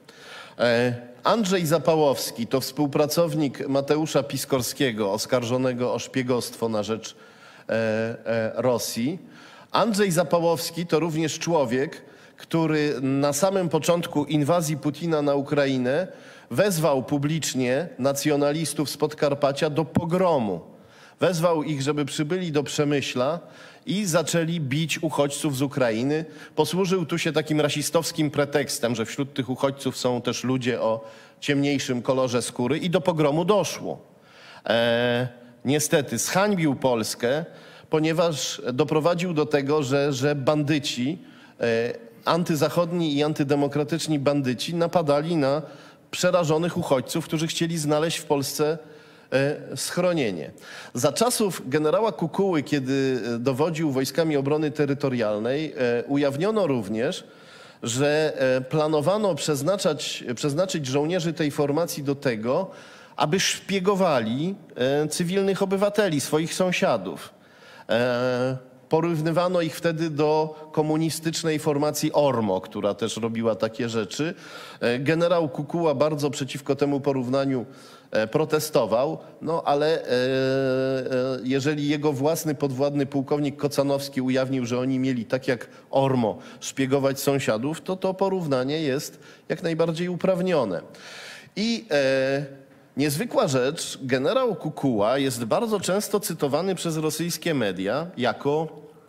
E, Andrzej Zapałowski to współpracownik Mateusza Piskorskiego, oskarżonego o szpiegostwo na rzecz e, e, Rosji. Andrzej Zapałowski to również człowiek, który na samym początku inwazji Putina na Ukrainę wezwał publicznie nacjonalistów z Podkarpacia do pogromu. Wezwał ich, żeby przybyli do Przemyśla i zaczęli bić uchodźców z Ukrainy. Posłużył tu się takim rasistowskim pretekstem, że wśród tych uchodźców są też ludzie o ciemniejszym kolorze skóry i do pogromu doszło. E, niestety zhańbił Polskę, ponieważ doprowadził do tego, że, że bandyci, e, antyzachodni i antydemokratyczni bandyci napadali na przerażonych uchodźców, którzy chcieli znaleźć w Polsce schronienie. Za czasów generała Kukuły, kiedy dowodził wojskami obrony terytorialnej, ujawniono również, że planowano przeznaczać, przeznaczyć żołnierzy tej formacji do tego, aby szpiegowali cywilnych obywateli, swoich sąsiadów. Porównywano ich wtedy do komunistycznej formacji ORMO, która też robiła takie rzeczy. Generał Kukuła bardzo przeciwko temu porównaniu protestował, no ale jeżeli jego własny podwładny pułkownik Kocanowski ujawnił, że oni mieli tak jak ORMO szpiegować sąsiadów, to to porównanie jest jak najbardziej uprawnione. I e, niezwykła rzecz, generał Kukuła jest bardzo często cytowany przez rosyjskie media jako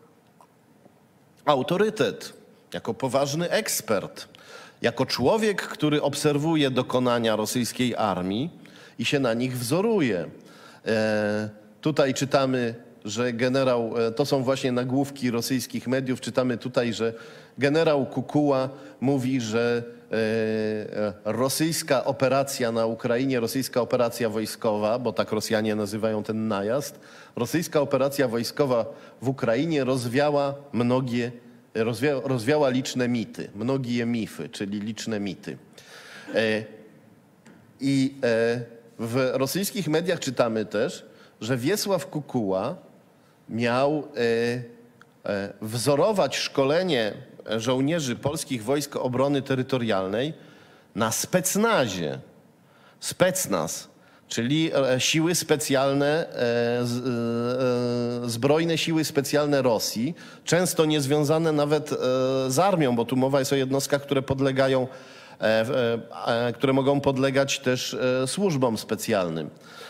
autorytet, jako poważny ekspert, jako człowiek, który obserwuje dokonania rosyjskiej armii i się na nich wzoruje. E, tutaj czytamy, że generał, to są właśnie nagłówki rosyjskich mediów, czytamy tutaj, że generał Kukuła mówi, że e, rosyjska operacja na Ukrainie, rosyjska operacja wojskowa, bo tak Rosjanie nazywają ten najazd, rosyjska operacja wojskowa w Ukrainie rozwiała mnogie, rozwia, rozwiała liczne mity, mnogie mify, czyli liczne mity. E, I e, w rosyjskich mediach czytamy też, że Wiesław Kukuła miał e, e, wzorować szkolenie żołnierzy polskich wojsk obrony terytorialnej na specnazie. Specnaz, czyli siły specjalne, e, z, e, zbrojne siły specjalne Rosji, często niezwiązane nawet e, z armią, bo tu mowa jest o jednostkach, które podlegają które mogą podlegać też służbom specjalnym.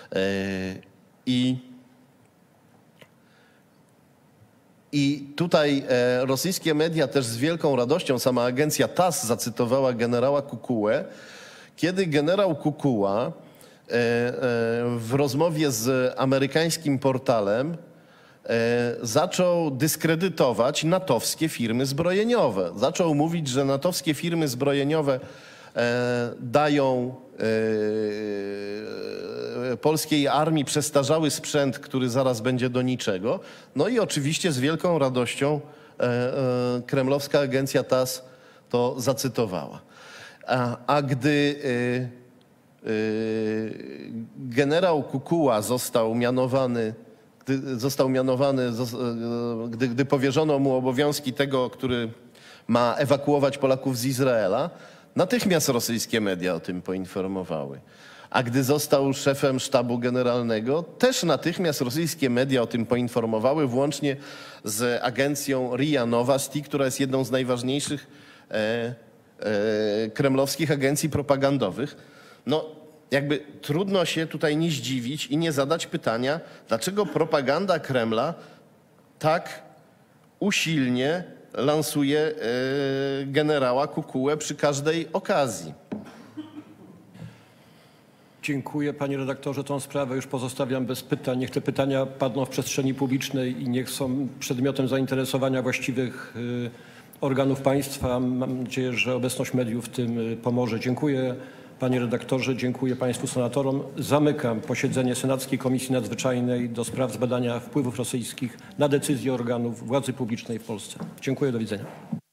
I, i tutaj rosyjskie media też z wielką radością, sama agencja T A S zacytowała generała Kukułę, kiedy generał Kukuła w rozmowie z amerykańskim portalem zaczął dyskredytować natowskie firmy zbrojeniowe. Zaczął mówić, że natowskie firmy zbrojeniowe e, dają e, polskiej armii przestarzały sprzęt, który zaraz będzie do niczego. No i oczywiście z wielką radością e, e, kremlowska agencja T A S to zacytowała. A, a gdy e, e, generał Kukuła został mianowany, gdy został mianowany, gdy, gdy powierzono mu obowiązki tego, który ma ewakuować Polaków z Izraela, natychmiast rosyjskie media o tym poinformowały. A gdy został szefem sztabu generalnego, też natychmiast rosyjskie media o tym poinformowały, włącznie z agencją R I A Novosti, która jest jedną z najważniejszych e, e, kremlowskich agencji propagandowych. No, jakby trudno się tutaj nie zdziwić i nie zadać pytania, dlaczego propaganda Kremla tak usilnie lansuje e, generała Kukułę przy każdej okazji. Dziękuję panie redaktorze. Tą sprawę już pozostawiam bez pytań. Niech te pytania padną w przestrzeni publicznej i niech są przedmiotem zainteresowania właściwych y, organów państwa. Mam nadzieję, że obecność mediów w tym y, pomoże. Dziękuję panie redaktorze, dziękuję państwu senatorom. Zamykam posiedzenie Senackiej Komisji Nadzwyczajnej do spraw zbadania wpływów rosyjskich na decyzje organów władzy publicznej w Polsce. Dziękuję, do widzenia.